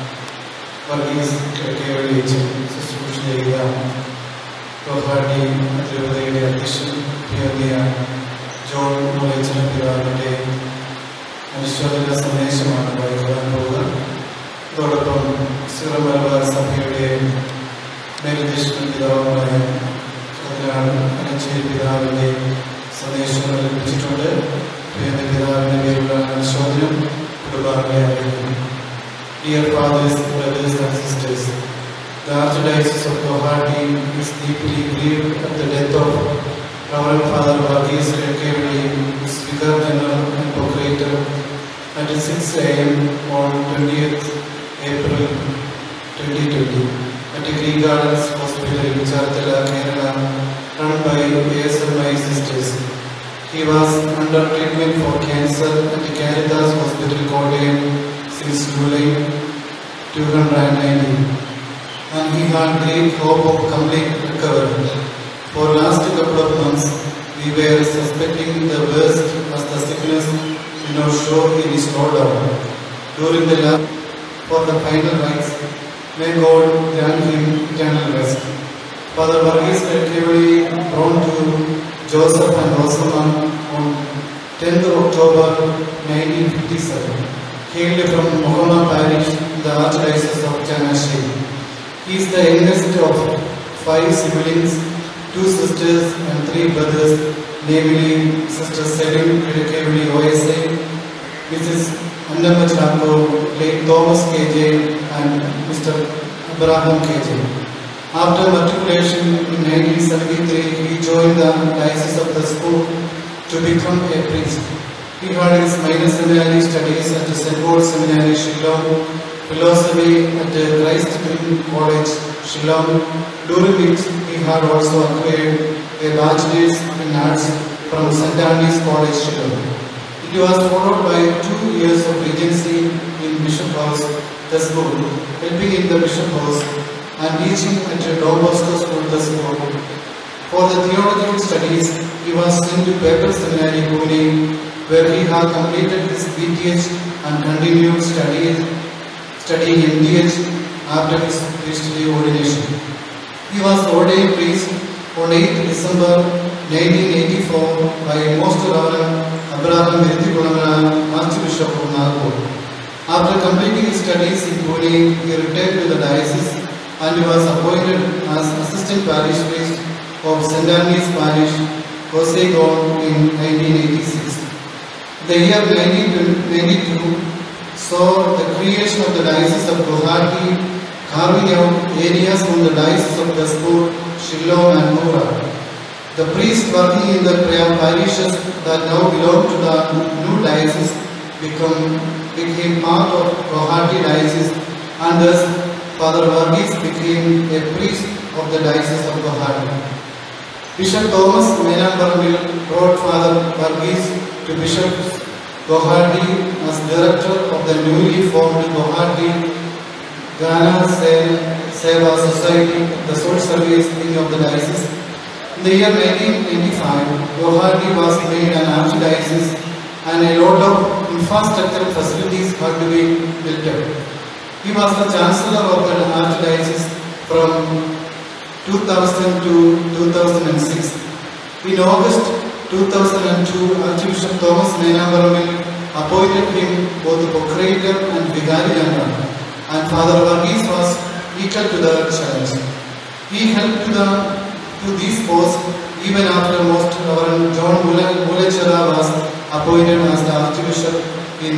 വർഗീസ് ശുശ്രൂഷ ചെയ്ത ഗോഹാട്ടി അതിരൂപതയുടെ അധ്യക്ഷൻ പ്രിയ ജോൺ മുളയച്ചൻ പിതാവിൻ്റെ അനുശോചന സന്ദേശമാണ് വായിക്കാൻ പോകുക. അതോടൊപ്പം സിറോ മലബാർ സഭയുടെ മേലധ്യക്ഷൻ പിതാവുമായ അനച്ചേരി പിതാവിൻ്റെ സന്ദേശങ്ങൾ ലഭിച്ചിട്ടുണ്ട്. പ്രിയന്റെ പിതാവിൻ്റെ പേരുള്ള അനുശോചനം കുടുംബാംഗങ്ങളെ അറിയിക്കുന്നു. Dear fathers, brothers and sisters, the Archdiocese of Guwahati is deeply grieved at the death of Reverend Father Varghese Redkevili, his Vicar General and Procurator, at 6 a.m. on 20th April 2020 at the Greek Gardens Hospital in Charthala, Kerala, run by ASMI sisters. He was under treatment for cancer at the Caritas Hospital, Kottayam, since July 2019, and he had great hope of complete recovery. For last couple of months, we were suspecting the worst as the sickness did not show any slowdown. During the last for the final rites, may God grant him eternal rest. Father Varghese Kelkevali, born to Joseph and Rosamond on 10th October 1957, hailed from Mohama Parish in the Archdiocese of Chanashiri. He is the youngest of 5 siblings, 2 sisters and 3 brothers, namely Sister Selim Kelkevali OSA, Mrs. Annamma Chako, late Thomas KJ and Mr. Abraham KJ. After matriculation in 1973, he joined the Diocese of the school to become a priest. He had his minor seminary studies at St. Paul's Seminary, Shillong, philosophy at Christ College, Shillong, during which he had also acquired a bachelor's in arts from St. Anne's College, Shillong. It was followed by 2 years of regency in Bishop House, the school, helping in the Bishop House and teaching at Don Bosco School, the school. For the theological studies, he was sent to Papal Seminary, Pune, where he had completed his BTH and continued studying MDH after his priestly ordination. He was ordained priest on 8th December 1984 by Most Reverend Abraham Virthikunamala, Archbishop of Nagpur. After completing his studies in Pune, he returned to the diocese and was appointed as assistant parish priest of St. Anne's Parish, Kosegaon in 1986. The year 1992 saw the creation of the Diocese of Guwahati, carving out areas from the Diocese of Jaspur, Shillong and Mora. The priests working in the parishes that now belong to the new diocese became part of Guwahati Diocese, and thus Father Varghese became a priest of the Diocese of Guwahati. Bishop Thomas Menambaramil brought Father Varghese to Bishop Guwahati as director of the newly formed Guwahati Ghana Seva Society, the Soul Service wing of the diocese. In the year 1995, Guwahati was made an archdiocese and a lot of infrastructural facilities had to be built up. He was the chancellor of the archdiocese from 2000 to 2006. In August 2002, Archbishop Thomas Menambaramil appointed him both procurator and vicary general, and Father Varghese was equal to the challenge. He held to these posts even after Most Reverend John Mulechera was appointed as the Archbishop in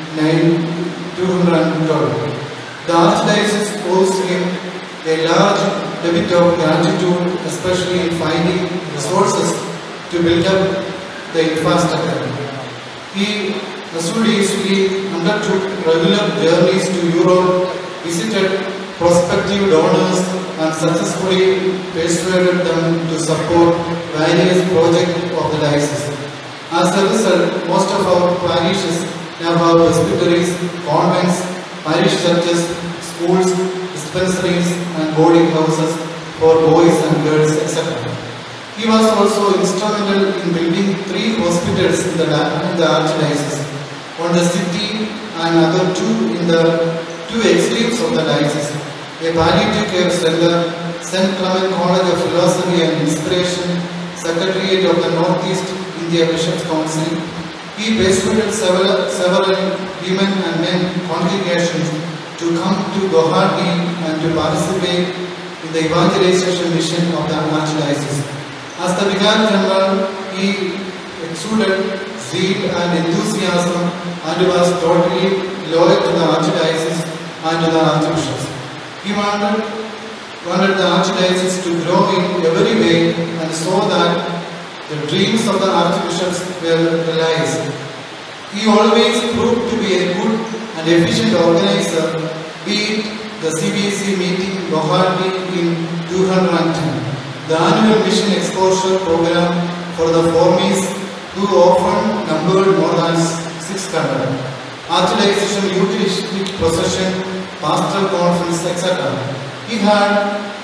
2012. The Archdiocese owes him a large debt of gratitude, especially in finding resources to build up the infrastructure. He assiduously undertook regular journeys to Europe, visited prospective donors and successfully persuaded them to support various projects of the diocese. As a result, most of our parishes now have presbyteries, convents, parish churches, schools, dispensaries and boarding houses for boys and girls, etc. He was also instrumental in building 3 hospitals in the archdiocese, one in the city and other 2 in the 2 extremes of the diocese, a palliative care center, St. Clement College of Philosophy and Inspiration, Secretariat of the Northeast India Bishops' Council. He persuaded several women and men congregations to come to Guwahati and to participate in the evangelization mission of the archdiocese. As the Vicar General, he exuded zeal and enthusiasm and was totally loyal to the archdiocese and to the archbishops. He wanted the archdiocese to grow in every way and saw that the dreams of the archbishops were realized. He always proved to be a good and efficient organizer, be it the CBSE meeting in Guwahati in 2010, the annual mission exposure program for the formees who often numbered more than 600, Archdiocese Eucharistic procession, pastoral conference, etc. He had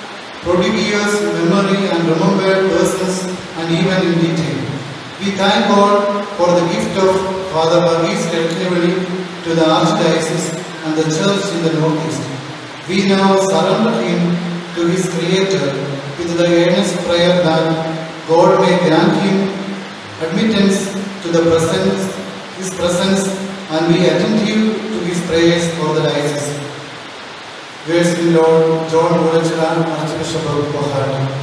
prodigious memory and remembered persons and even in detail. We thank God for the gift of Father Varghese Kelkevali to the Archdiocese and the Church in the Northeast. We now surrender him to his Creator with the earnest prayer that God may grant him admittance to his presence and be attentive to his prayers for the diocese. Praise the Lord, John Murachara, Archbishop of Kohat.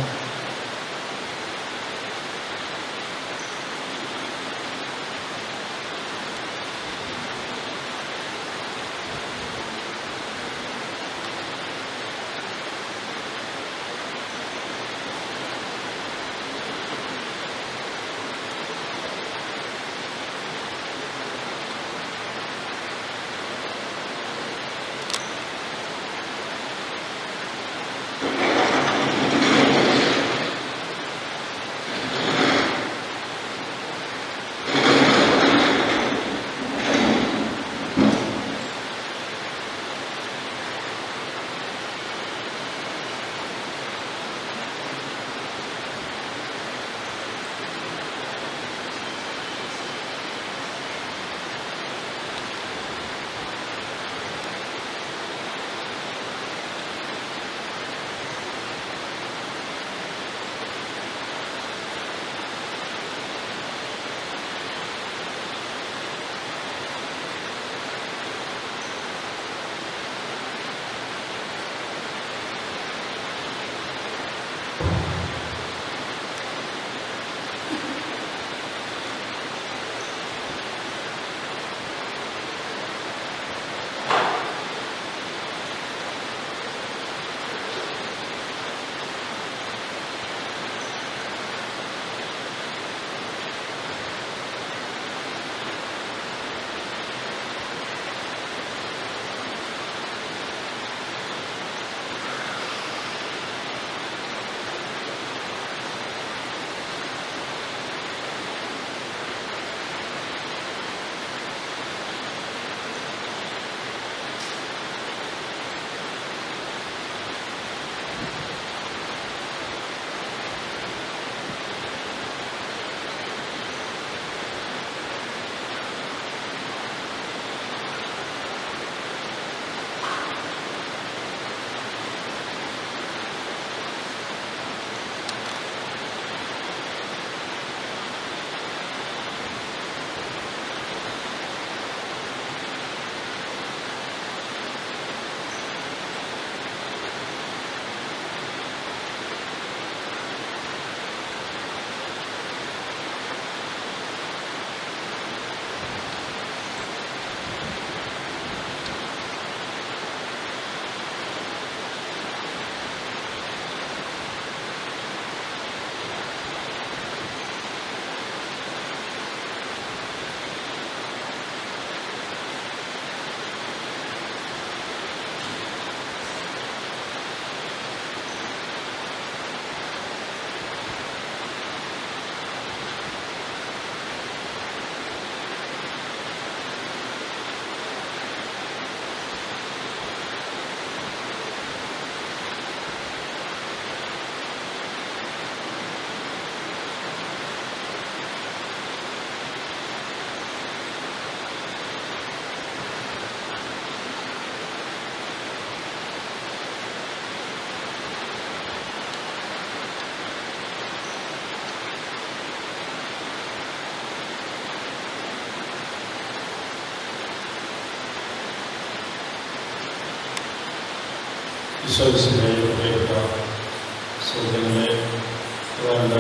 ഈശോയുടെ പ്രിയപ്പെട്ട സുഹൃത്തുക്കളെ, ഏതാണ്ട്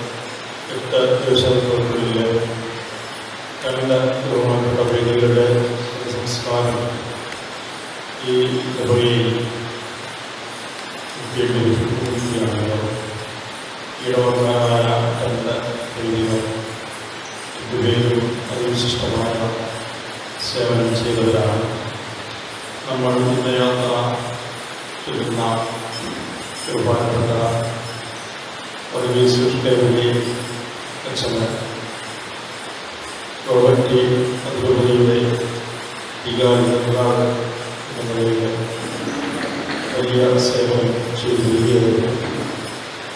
8 ദിവസങ്ങൾക്കുള്ളിൽ രണ്ട് ബഹുമാനപ്പെട്ട വ്യക്തികളുടെ സംസ്കാരം ഈ ഇടവകയിൽ എത്തിയിരിക്കുകയാണല്ലോ. ഇടവക്കാരായ 2 വ്യക്തികൾ രണ്ടുപേരും അതിവിശിഷ്ടമായ സേവനം ചെയ്തവരാണ്. നമ്മൾ ഇന്ന യാത്ര ചൊല്ലുന്ന ബഹുമാനപ്പെട്ട വർഗീസ് അച്ഛന് ഗോവട്ടി അതിരൂപതയുടെ വികാരി എന്ന നിലയിൽ വലിയ സേവനം ചെയ്തു വരികയായിരുന്നു.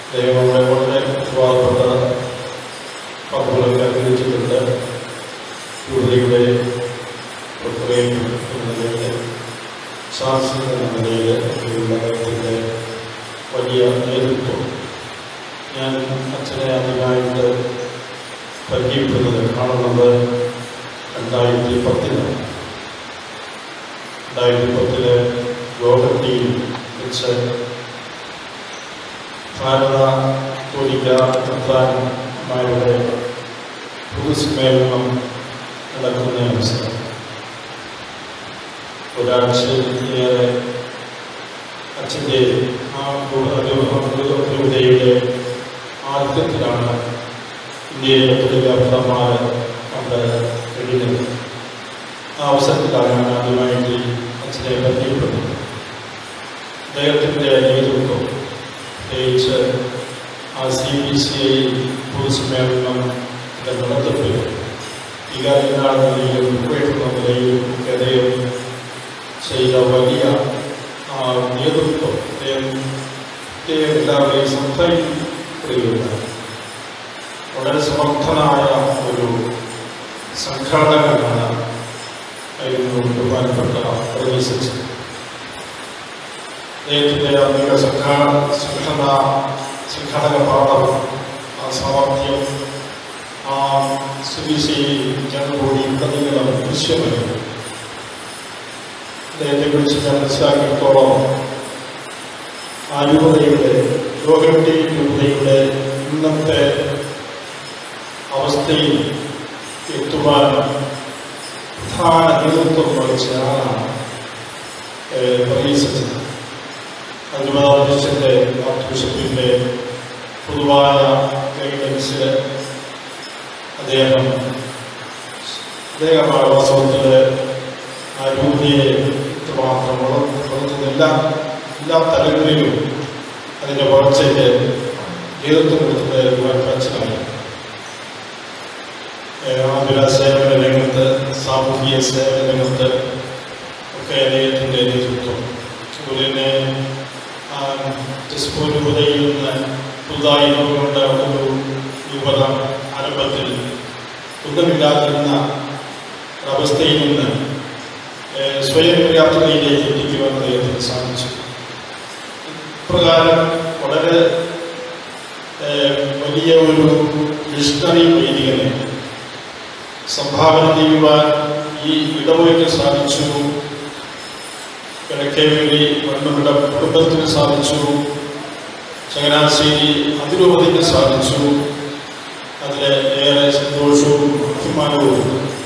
ദൈവങ്ങളെ വളരെ ഉത്തരവാദപ്പെട്ട പദവികളൊക്കെ അനുഭവിച്ചിട്ടുണ്ട്. യുവതിയുടെ പ്രക്രിയയിൽ എന്ന നിലയിൽ ശാസ്ത്ര എന്ന നിലയിൽ അദ്ദേഹത്തിൻ്റെ വലിയ നേതൃത്വം ഞാൻ അച്ഛനെ ആദ്യമായിട്ട് പരിചയപ്പെടുന്നത് കാണുന്നത് 2010 ഗോവട്ടിയിൽ വെച്ച് ഭാരത തോലിക്ക മെത്രാന്മാരുടെ പൊതുസമ്മേളനം നടക്കുന്ന അവസരം ഒരാഴ്ചയിലേറെ അച്ഛൻ്റെ ആ രൂപതയുടെ ആദ്യത്തിലാണ് ഇന്ത്യയിലെ പ്രതികാരന്മാർ അവിടെ കഴിയുന്നത്. ആ അവസരത്തിലാണ് ഞാൻ ആദ്യമായിട്ട് അച്ഛനെ പരിചയപ്പെടുന്നത്. അദ്ദേഹത്തിൻ്റെ നേതൃത്വം പ്രത്യേകിച്ച് ആ CBCI പൊതുസമ്മേളനം നടത്തപ്പെട്ടു വികാരികളാണ് നിലയിലും ഉൾപ്പെടുന്ന നിലയിലും അദ്ദേഹം ചെയ്ത വലിയ നേതൃത്വം അദ്ദേഹം എല്ലാവരെയും സംസാരിക്കുകയുണ്ടായി. വളരെ സമർത്ഥനായ ഒരു സംഘാടകനാണ് ആയിരുന്നു ബഹുമാനപ്പെട്ട പ്രവേശിച്ചത്. അദ്ദേഹത്തിൻ്റെ അധിക സംഘാടക പാഠം, ആ സാമർഥ്യം, ആ CBCI ജനകൂടി പ്രതികളും ദൃശ്യമായിരുന്നു. അദ്ദേഹത്തെക്കുറിച്ച് ഞാൻ മനസ്സിലാക്കിയിടത്തോളം ആ രൂപതയുടെ യോഗട്ടി രൂപതയുടെ ഇന്നത്തെ അവസ്ഥയിൽ എത്തുവാൻ പ്രധാന നേതൃത്വം വഹിച്ച ആളാണ് പ്രവേശിച്ചത്. അഞ്ചുമതാധ്യക്ഷൻ്റെ ആർച്ച് പൊതുവായ ഗൈഡൻസിൽ അദ്ദേഹമാണ് വാസ്തവത്തിൽ ആ രൂപതയെ മാത്രം വളർത്തുന്ന എല്ലാ തലങ്ങളിലും അതിൻ്റെ വളർച്ചയ്ക്ക് നേതൃത്വം കൊടുത്തത് അച്ഛനായി. ആതുര സേവന രംഗത്ത്, സാമൂഹിക സേവന രംഗത്ത് ഒക്കെ അദ്ദേഹത്തിൻ്റെ നേതൃത്വം. അതുപോലെ തന്നെ ടെസ്പോ രൂപതയിൽ നിന്ന് പുതുതായി രൂപകൊണ്ട ഒരു രൂപത ആരംഭത്തിൽ ഒന്നുമില്ലാതിരുന്ന അവസ്ഥയിൽ നിന്ന് സ്വയം പര്യാപ്തതയിലേക്ക് എത്തിക്കുവാൻ അദ്ദേഹത്തിന് സാധിച്ചു. ഇപ്രകാരം വളരെ വലിയ ഒരു മിഷണറി വൈദികനെ സംഭാവന ചെയ്യുവാൻ ഈ ഇടവകയ്ക്ക് സാധിച്ചു. കിഴക്കേവേലി വണ്ണുകളുടെ കുടുംബത്തിന് സാധിച്ചു. ചങ്ങനാശ്ശേരി അതിരൂപതയ്ക്ക് സാധിച്ചു. അതിലെ ഏറെ സന്തോഷവും അഭിമാനവും.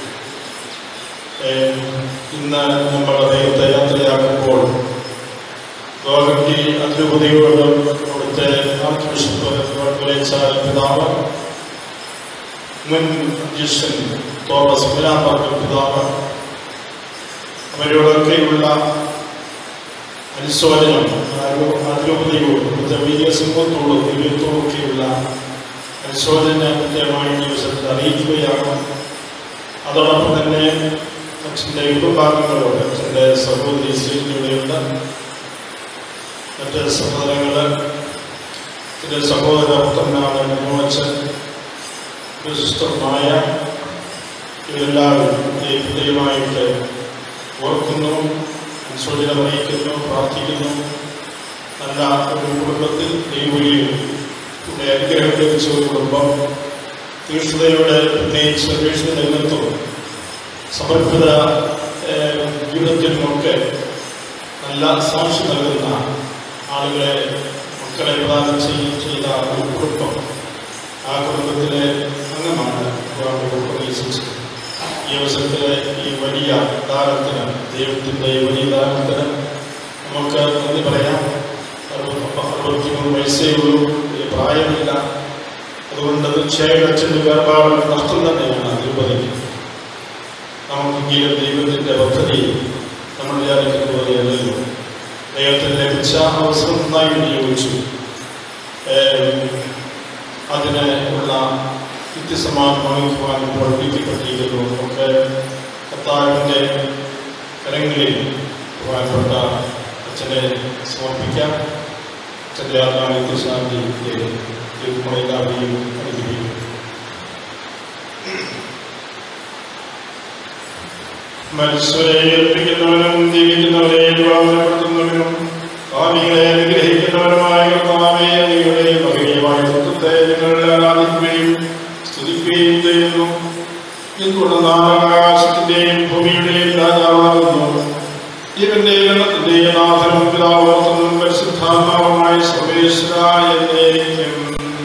ഇന്ന് നമ്മൾ അദ്ദേഹത്തെ യാത്രയാക്കുമ്പോൾ ഗോവട്ടി അതിരൂപതയോട് അവിടുത്തെ ആർച്ച് ബിഷപ്പ് പിതാവ്, മുൻ അധ്യക്ഷൻ തോമസ് പുരാമ്പർക്ക പിതാവ്, അവരോടൊക്കെയുള്ള അനുശോചനം അതിരൂപതയോട് ഇവിടുത്തെ വലിയ സിംഹത്തോടും ദിവ്യത്തോടൊക്കെയുള്ള അനുശോചനം കൃത്യമായി ദിവസത്തിൽ അറിയിക്കുകയാണ്. അതോടൊപ്പം തന്നെ അച്ഛൻ്റെ കുടുംബാംഗങ്ങളോട്, അച്ഛൻ്റെ സഹോദരി ശ്രീനിയുടെയുണ്ട്, മറ്റ് സഹോദരങ്ങൾ, അച്ഛൻ്റെ സഹോദര പുത്രനാണ് മനോജൻ, സിസ്റ്റർമായ, ഇവരെല്ലാവരും പ്രത്യേകമായിട്ട് ഓർക്കുന്നു, അനുശോചനം അറിയിക്കുന്നു, പ്രാർത്ഥിക്കുന്നു. നല്ല ഒരു കുടുംബത്തിൽ ദൈവവഴിയിൽ അനുഗ്രഹം ലഭിച്ച ഒരു കുടുംബം തീഷ്ണതയോടെ പ്രത്യേകിച്ച് അപേക്ഷ രംഗത്തും സമർപ്പിത ജീവിതത്തിനുമൊക്കെ നല്ല സാക്ഷി നൽകുന്ന ആളുകളെ, മക്കളെ പ്രദാനം ചെയ്ത ഒരു കുടുംബം. ആ കുടുംബത്തിലെ അംഗമാണ് പ്രവേശിച്ചത്. ഈ അവസരത്തിലെ ഈ വലിയ ദാനത്തിന്, ദൈവത്തിൻ്റെ ഈ വലിയ ദാനത്തിന് നമുക്ക് നന്ദി പറയാം. 63 വയസ്സേ ഉള്ളൂ, വലിയ പ്രായമില്ല. അതുകൊണ്ട് തീർച്ചയായും അച്ഛൻ്റെ വേർപാട് നഷ്ടം തന്നെയാണ് തിരുപ്പതിക്ക്. നമുക്കെങ്കിലും ദൈവത്തിൻ്റെ പദ്ധതി നമ്മൾ വിചാരിക്കുന്ന പോലെയല്ലല്ലോ. ദൈവത്തിന് ലഭിച്ച അവസരം നന്നായി വിനിയോഗിച്ചു. അതിന് ഉള്ള നിത്യസമാനം വഹിക്കുവാനും പഠിപ്പിക്കപ്പെട്ടിരിക്കുന്നു. നമുക്ക് കർത്താവിൻ്റെ കരങ്ങളിൽ പ്രധാനപ്പെട്ട അച്ഛനെ സമർപ്പിക്കാം. അച്ഛൻ്റെ ആത്മാവിന്റെ ശാന്തിയെ എല്ലാവരെയും അനുഗ്രഹിക്കും. മനുഷ്യരെ ഏൽപ്പിക്കുന്നവനും ജീവിക്കുന്നവരെ വിവാഹപ്പെടുത്തുന്നവനും സ്വാമികളെ അനുഗ്രഹിക്കുന്നവനുമായ കർത്താവേ, അങ്ങയുടെ മഹനീയമായ തത്വത്തെ ഞങ്ങൾ ആരാധിക്കുകയും സ്തുതിക്കുകയും ചെയ്യുന്നു. എന്തുകൊണ്ടെന്നാൽ ആകാശത്തിന്റെയും ഭൂമിയുടെയും രാജാവാകുന്നു, ഇവന്റെ ഗണത്തിന്റെയും നാഥനും പിതാവർത്തനും പരിശുദ്ധാത്മാവുമായ സർവേശ്വരായ എന്നേക്കും.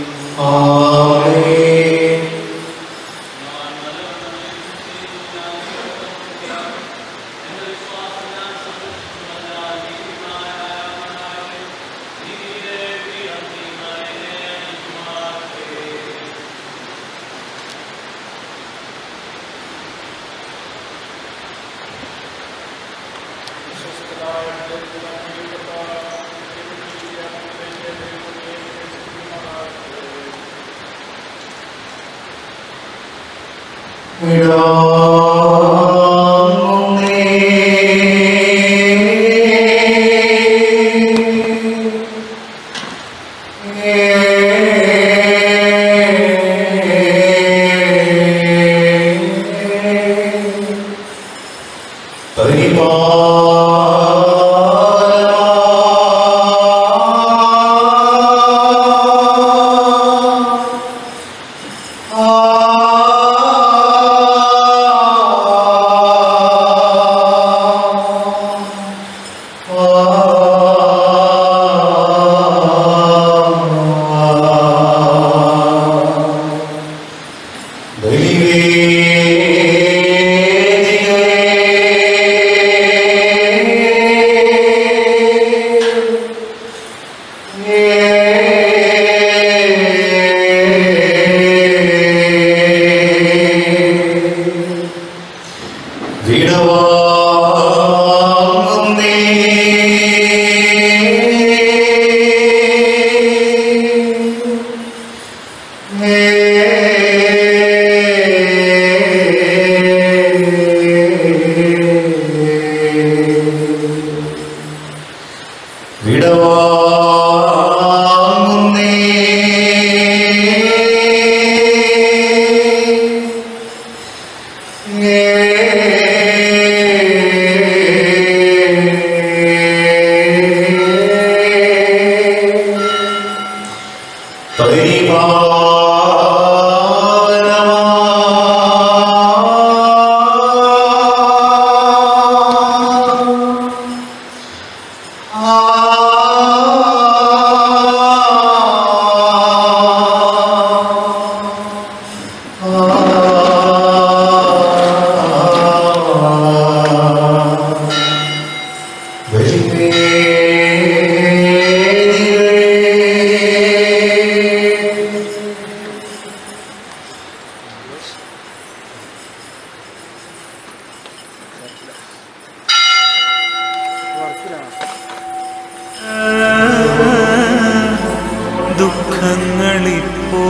ദുഃഖങ്ങളിപ്പോ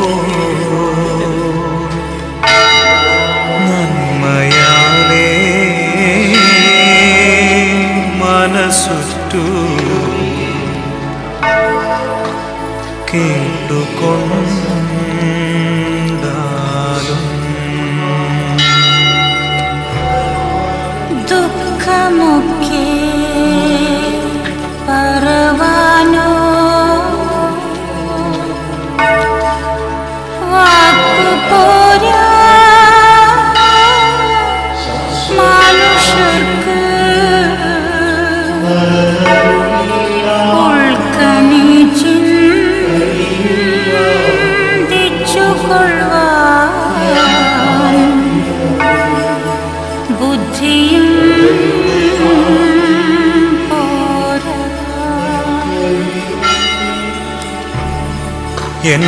നന്മയാലേ മനസ്സുറ്റു കേട്ടുകൊണ്ടാലും ദുഃഖമൊക്കെ പറവാനോ വാക്കുപോരാ മനുഷ്യർക്ക് ഉൾക്കണി ചിന്തിച്ചുകൊള്ളുവാൻ ബുദ്ധിയും എൻ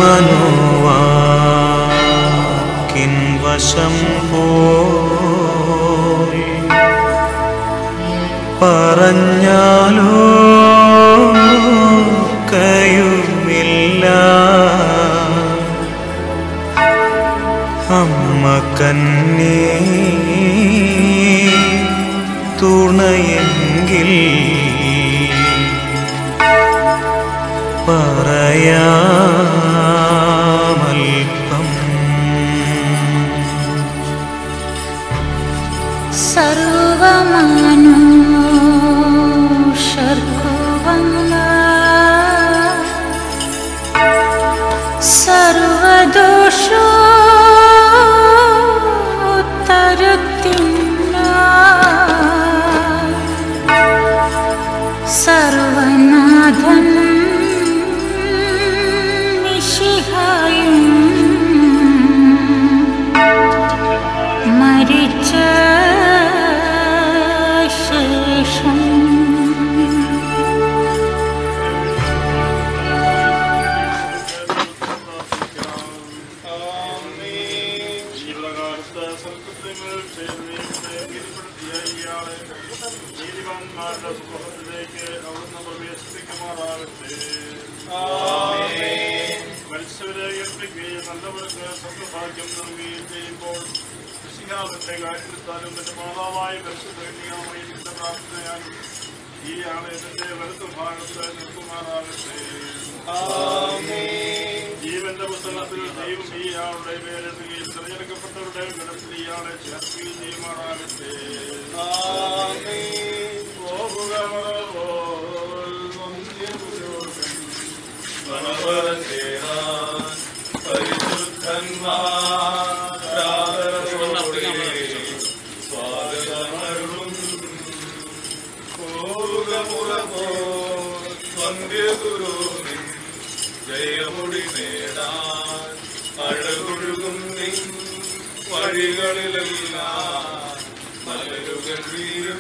മനോവാക്കിൻ വശം പോയി പറഞ്ഞാലോ കയുമില്ല അമ്മ കന്നേ തുണയെങ്കിൽ സർവനാഥൻ മിശിഹായും മരിച്ച ശേഷം നല്ലവർക്ക് സൗഭാഗ്യം നൽകുകയും ചെയ്യുമ്പോൾ കൃഷികാലത്തെ കാര്യത്തിലും എന്റെ മാതാവായ പരിശുദ്ധ പ്രാർത്ഥനയാലും ഈ ആലയത്തിന്റെ വലത്തു ഭാഗത്ത് നിർത്തുമാറാകട്ടെ. ജീവന്റെ പുസ്തകത്തിൽ ദൈവം ഈ ആളുടെ പേരെഴുതുകയും തിരഞ്ഞെടുക്കപ്പെട്ടവരുടെ ഗണത്തിൽ ഇയാളെ ചേർക്കുകയും ചെയ്യുമാറാകട്ടെ. ജയമുടി നേടാൻ അഴകൊഴുകും നിൻ വഴികളിലെല്ലാം മലരുകൾ വീഴും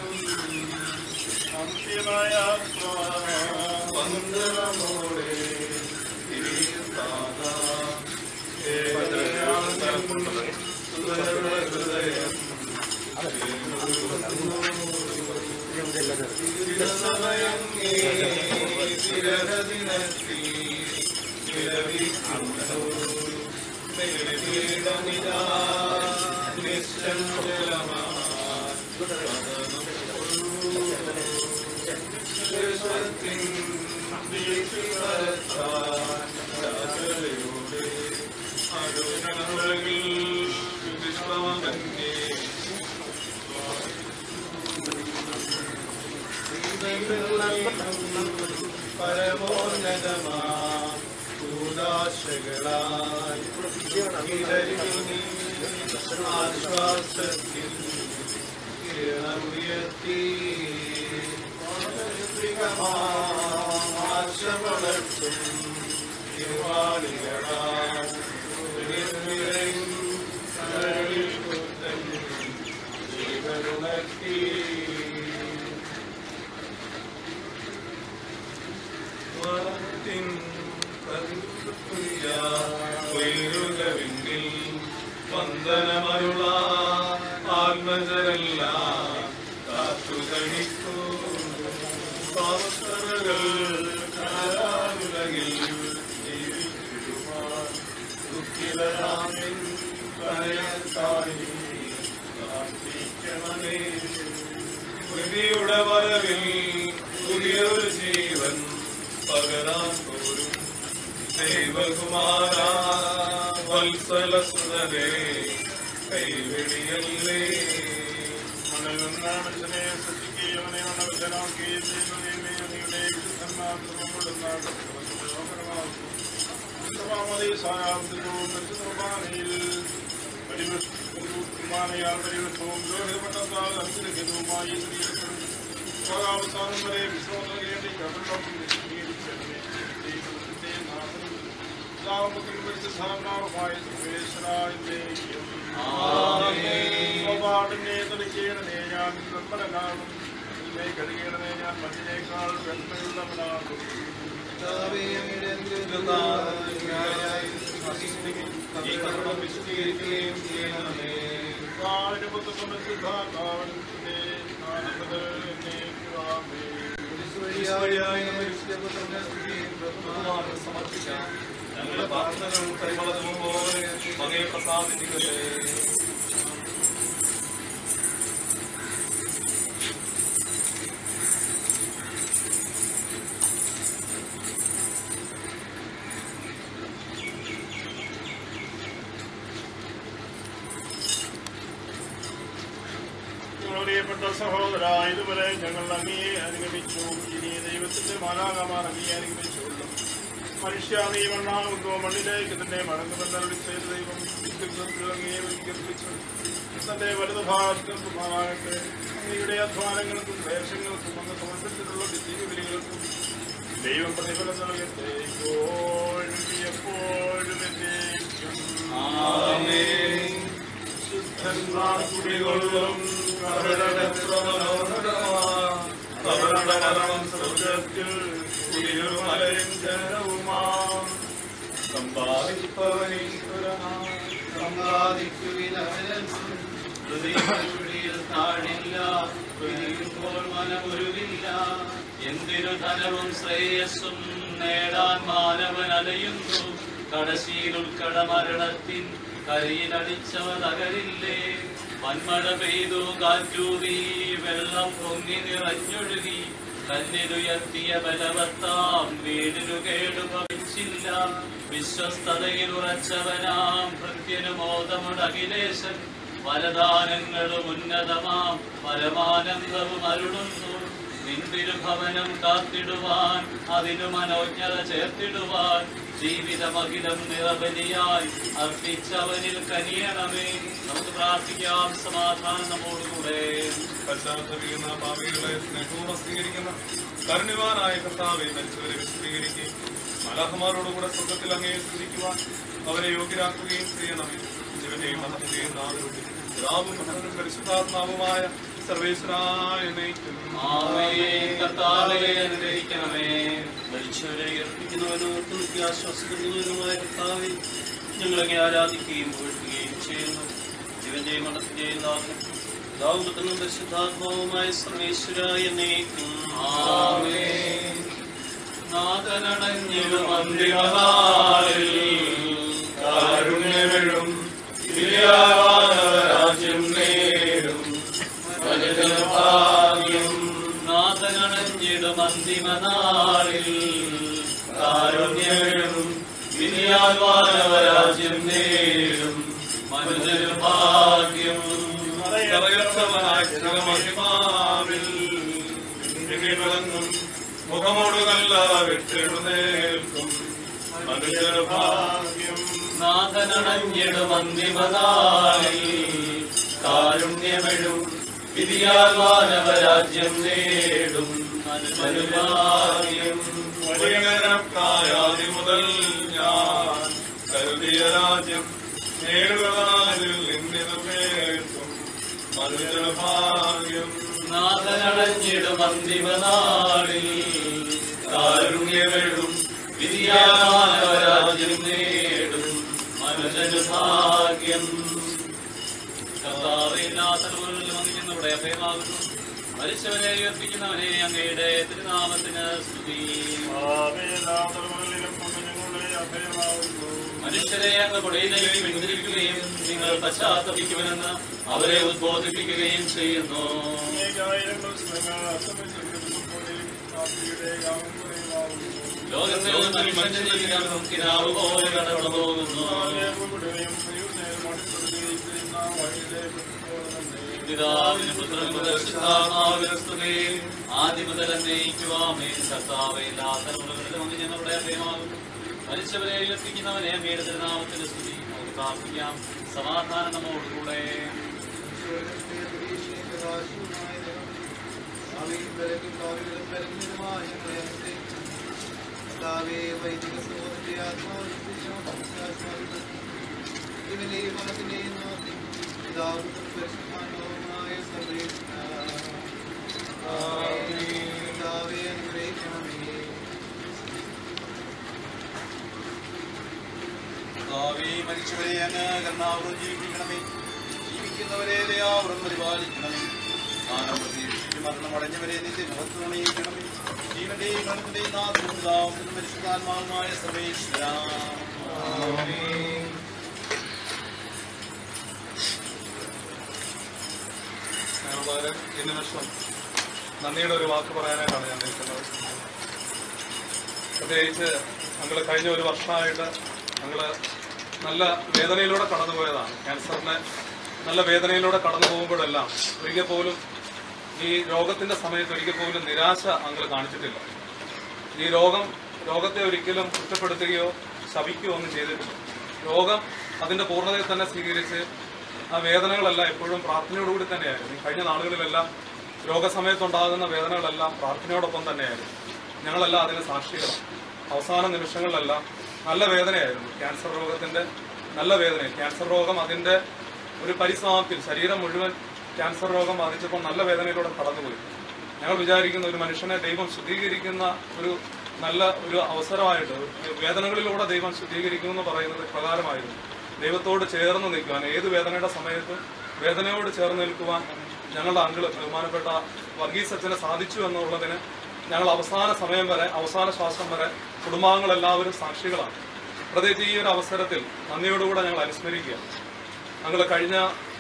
വന്ദനമോടെ ആശ്വാസത്തിൽ കിരണമുയർത്തി ആശവളർത്തും തിരുവാളികളാൽ ജീവനുണർത്തി ഉയരുകവിങ്കിൽ വന്ദനമരുള ആത്മജരെല്ലാം കാത്തുതണിക്കൂ ഉലകിൽ ജീവിക്കുവാൻ ദുഃഖിതരാമിൻ പ്രണയത്തായി പ്രാർത്ഥിക്കണമേ. വിധിയുടെ വരവിൽ പുതിയൊരു ജീവൻ പകരാൻ പോലും ദൈവകുമാര വത്സലസുതനെ കൈവിടിയല്ലേ. മണലുന്ന മനുഷ്യനെ സൃഷ്ടിക്കുകയും അവനെ മണവിധനാക്കുകയും ചെയ്യുന്നതിനെ അങ്ങയുടെ വിശുദ്ധന്മാർക്കും കൊള്ളുന്ന കുർബാനയാൽ പരിവൃത്തവും രോഹിതമണ്ഡലത്താൽ അനുഗ്രഹിതവുമായി അവസാനം വരെ വിശ്രമം നൽകേണ്ടി കവരണം വിശദീകരിച്ചതിനെ സ്വപാടിനെ തെളിക്കണമേ. ഞാൻ നിർമ്മലനാകും. ഇതിനെ കഴുകണമേ. ഞാൻ മണ്ണിനേക്കാൾ വെണ്മയുള്ളവനാകും. വിശദീകരിക്കുകയും ചെയ്യണമേ. സമർപ്പിക്കാം. ഞങ്ങളുടെ പ്രാർത്ഥനകളും പരിമളവും പോലെ മകയെ പ്രസാദിപ്പിക്കട്ടെ. ഞങ്ങൾ പ്രിയപ്പെട്ട സഹോദര, ഇതുവരെ ഞങ്ങൾ അങ്ങയെ അനുഗമിച്ചു. ഇനി ദൈവത്തിന്റെ മാലാകമാർ അങ്ങയെ അനുഗമിച്ചുകൊള്ളും. മനുഷ്യ നീ മണ്ണാകുന്നു, മണ്ണിലേക്ക് തന്നെ മടങ്ങുമെന്നരുളി ചെയ്ത ദൈവം വിശുദ്ധത്തിൽ അങ്ങയെ വിളിക്കർപ്പിച്ചു. തന്റെ വലതുഭാഗത്തെ അങ്ങയുടെ അധ്വാനങ്ങൾക്കും വേഷങ്ങൾക്കും അങ്ങ് സമർപ്പിച്ചിട്ടുള്ള തിരിവിലികൾക്കും ദൈവം പ്രതിഫലം നൽകട്ടെ. ഇപ്പോഴും എപ്പോഴും എന്നേക്കും. ശുദ്ധന്മാർ കുടികൊള്ളും സ്വർഗത്തിൽ കുടിലുമലയും ജനവുമാം എന്തിനു ധനവും ശ്രേയസ്സും നേടാൻ മാനവൻ അലയുന്നു. കടശീൽ ഉൾക്കട മരണത്തിൻ കരിയിലടിച്ചവ തകരില്ലേ. വന്മഴ പെയ്തു കാറ്റൂതി വെള്ളം പൊങ്ങി നിറഞ്ഞൊഴുകി. കല്ലിലുയർത്തിയ ബലവത്താം വീടിനു കേടു ഭവിച്ചില്ല. വിശ്വസ്തതയിൽ ഉറച്ചവനാം ഭൃത്യനു മോദമുടഖിലേശൻ. വരദാനങ്ങളും ഉന്നതമാം പരമാനന്ദവും അരുളുന്നു. നിന്തിരുഭവനം കാത്തിടുവാൻ അതിനു മനോജ്ഞത ചേർത്തിടുവാൻ ജീവിതമഖിലം നിറബലിയായി അർപ്പിച്ചവനിൽ കനിയണമേ. നമുക്ക് പ്രാർത്ഥിക്കാം. സമാധാനം നമ്മോടുകൂടെ. പശ്ചാത്തപിക്കുന്ന പാപികളെ സ്നേഹപൂർവ്വം സ്വീകരിക്കുന്ന കരുണ്യവാനായ കർത്താവെ, മരിച്ചവരെ വിശദീകരിക്കുകയും മലാഹമാരോടുകൂടെ സ്വർഗത്തിൽ അങ്ങയെ സ്തുതിക്കുവാൻ അവരെ യോഗ്യരാക്കുകയും ചെയ്യണമേ. ജീവന്റെയും മരണത്തിന്റെയും നാഥനും പിതാവും പുത്രനും പരിശുദ്ധാത്മാവുമായ സർവേശ്വരായ മരിച്ചവരെ ഉയർപ്പിക്കുന്നവനും ആശ്വാസിക്കുന്നവനുമായ കർത്താവെ, ഞങ്ങളെ ആരാധിക്കുകയും പുകഴ്ത്തുകയും ചെയ്യുന്നു. ജീവന്റെയും മരണത്തിന്റെയും നാഥനും പിതാവും പുത്രനും പരിശുദ്ധാത്മാവുമായ സർവേശ്വരായ എന്നേക്കും. നാഥനടഞ്ഞിടും അന്തിമനാളിൽ കാരുണ്യമെഴും രാജ്യം നേടും ഭാഗ്യം. നാഥനടഞ്ഞിടും അന്തിമനാളിൽ കാരുണ്യമെഴും രാജ്യം നേടും മനുജന് ഭാഗ്യം. വിളങ്ങും മുഖമോടുകല്ല വിട്ടെഴുന്നേൽക്കും മനുഷ്യർ ഭാഗ്യം. നാഥനടഞ്ഞിടും അന്തിമനാളിൽ കാരുണ്യമെഴും വിധിയാൽ മാനവരാജ്യം നേടും മനുഭാഗ്യം. വലിയകായാതി മുതൽ ഞാൻ കരുതിയ രാജ്യം നേടുവാനിൽ നിന്നിത് കേൾക്കും മനുഷ്യർ ഭാഗ്യം. നാഥനടഞ്ഞിടും അന്തിമനാളിൽ കാരുണ്യമെഴും വിധിയാൽ മാനവരാജ്യം നേടും മനുജന് ഭാഗ്യം. കർത്താവിനാഥനുടെ അഭയമാകുന്നു. മരിച്ചവനെ ഉയർപ്പിക്കുന്നവനെ അങ്ങയുടെ തിരുനാമത്തിന് സ്തുതി. മനുഷ്യരെ അങ്ങ് പൊടിയിലേക്ക് പിന്തിരിക്കുകയും നിങ്ങൾ പശ്ചാത്തപിക്കുമെന്ന് അവരെ ഉദ്ബോധിപ്പിക്കുകയും ചെയ്യുന്നു. ലോകത്തിൽ മനുഷ്യന്റെ ജീവിതം കിനാവ് പോലെ കടന്നു പോകുന്നു. പിതാവിനും പുത്രനും പരിശുദ്ധാത്മാവിനും സ്തുതി. ആദ്യം മുതൽ എന്നേക്കുവാമേ. കർത്താവേ, എല്ലാ തലമുറകളിലും അങ്ങ് ഞങ്ങളുടെ അഭയമാകുന്നു. മരിച്ചവരെ ഉയർപ്പിക്കുന്നവനെ അങ്ങയുടെ തിരുനാമത്തിന് സ്തുതി. നമുക്ക് പ്രാർത്ഥിക്കാം. സമാധാനം നമ്മോടുകൂടെ. മരിച്ചവരെ അങ്ങ് കരുണാപൂർവ്വം ജീവിപ്പിക്കണമേ. ജീവിക്കുന്നവരെ ദയാപൂർവ്വം പരിപാലിക്കണമേ. സ്ഥാനം പ്രതീക്ഷിച്ച് മരണമടഞ്ഞവരെ നിന്റെ മുഖത്തുണയിക്കണമേ. ജീവന്റെയും മരണത്തിന്റെയും നാഥനും പിതാവും പരിശുദ്ധാത്മാവുമായ സർവേശ്വരാ. ഈ നിമിഷം നന്ദിയുടെ ഒരു വാക്ക് പറയാനായിട്ടാണ് ഞാൻ നിൽക്കുന്നത്. പ്രത്യേകിച്ച് ഞങ്ങൾ കഴിഞ്ഞ ഒരു വർഷമായിട്ട് ഞങ്ങൾ നല്ല വേദനയിലൂടെ കടന്നുപോയതാണ്. ക്യാൻസറിനെ നല്ല വേദനയിലൂടെ കടന്നു പോകുമ്പോഴെല്ലാം ഒരിക്കൽ പോലും ഈ രോഗത്തിന്റെ സമയത്ത് ഒരിക്കൽ പോലും നിരാശ അങ്കിൾ കാണിച്ചിട്ടില്ല. ഈ രോഗത്തെ ഒരിക്കലും കുറ്റപ്പെടുത്തുകയോ ശപിക്കുകയോ ഒന്നും ചെയ്തിട്ടില്ല. രോഗം അതിന്റെ പൂർണ്ണതയെ തന്നെ സ്വീകരിച്ച് ആ വേദനകളെല്ലാം എപ്പോഴും പ്രാർത്ഥനയോടുകൂടി തന്നെയായിരുന്നു. കഴിഞ്ഞ നാളുകളിലെല്ലാം രോഗസമയത്തുണ്ടാകുന്ന വേദനകളെല്ലാം പ്രാർത്ഥനയോടൊപ്പം തന്നെയായിരുന്നു. ഞങ്ങളെല്ലാം അതിന് സാക്ഷികളാണ്. അവസാന നിമിഷങ്ങളിലെല്ലാം നല്ല വേദനയായിരുന്നു. ക്യാൻസർ രോഗത്തിന്റെ നല്ല വേദന. ക്യാൻസർ രോഗം അതിന്റെ ഒരു പരിസമാപ്തിയിൽ ശരീരം മുഴുവൻ ക്യാൻസർ രോഗം ബാധിച്ചപ്പോൾ നല്ല വേദനയിലൂടെ കടന്നുപോയി. ഞങ്ങൾ വിചാരിക്കുന്ന ഒരു മനുഷ്യനെ ദൈവം ശുദ്ധീകരിക്കുന്ന നല്ല ഒരു അവസരമായിട്ട് വേദനകളിലൂടെ ദൈവം ശുദ്ധീകരിക്കുമെന്ന് പറയുന്നത് പ്രകാരമായിരുന്നു. ദൈവത്തോട് ചേർന്ന് നിൽക്കുവാൻ, ഏത് വേദനയുടെ സമയത്തും വേദനയോട് ചേർന്ന് നിൽക്കുവാൻ ഞങ്ങളുടെ അങ്കിള് ബഹുമാനപ്പെട്ട വർഗീസ് അച്ഛനെ സാധിച്ചു എന്നുള്ളതിന് ഞങ്ങൾ അവസാന സമയം വരെ, അവസാന ശ്വാസം വരെ കുടുംബാംഗങ്ങളെല്ലാവരും സാക്ഷികളാണ്. പ്രത്യേകിച്ച് ഈ ഒരു അവസരത്തിൽ നന്ദിയോടുകൂടെ ഞങ്ങൾ അനുസ്മരിക്കുക. ഞങ്ങൾ കഴിഞ്ഞ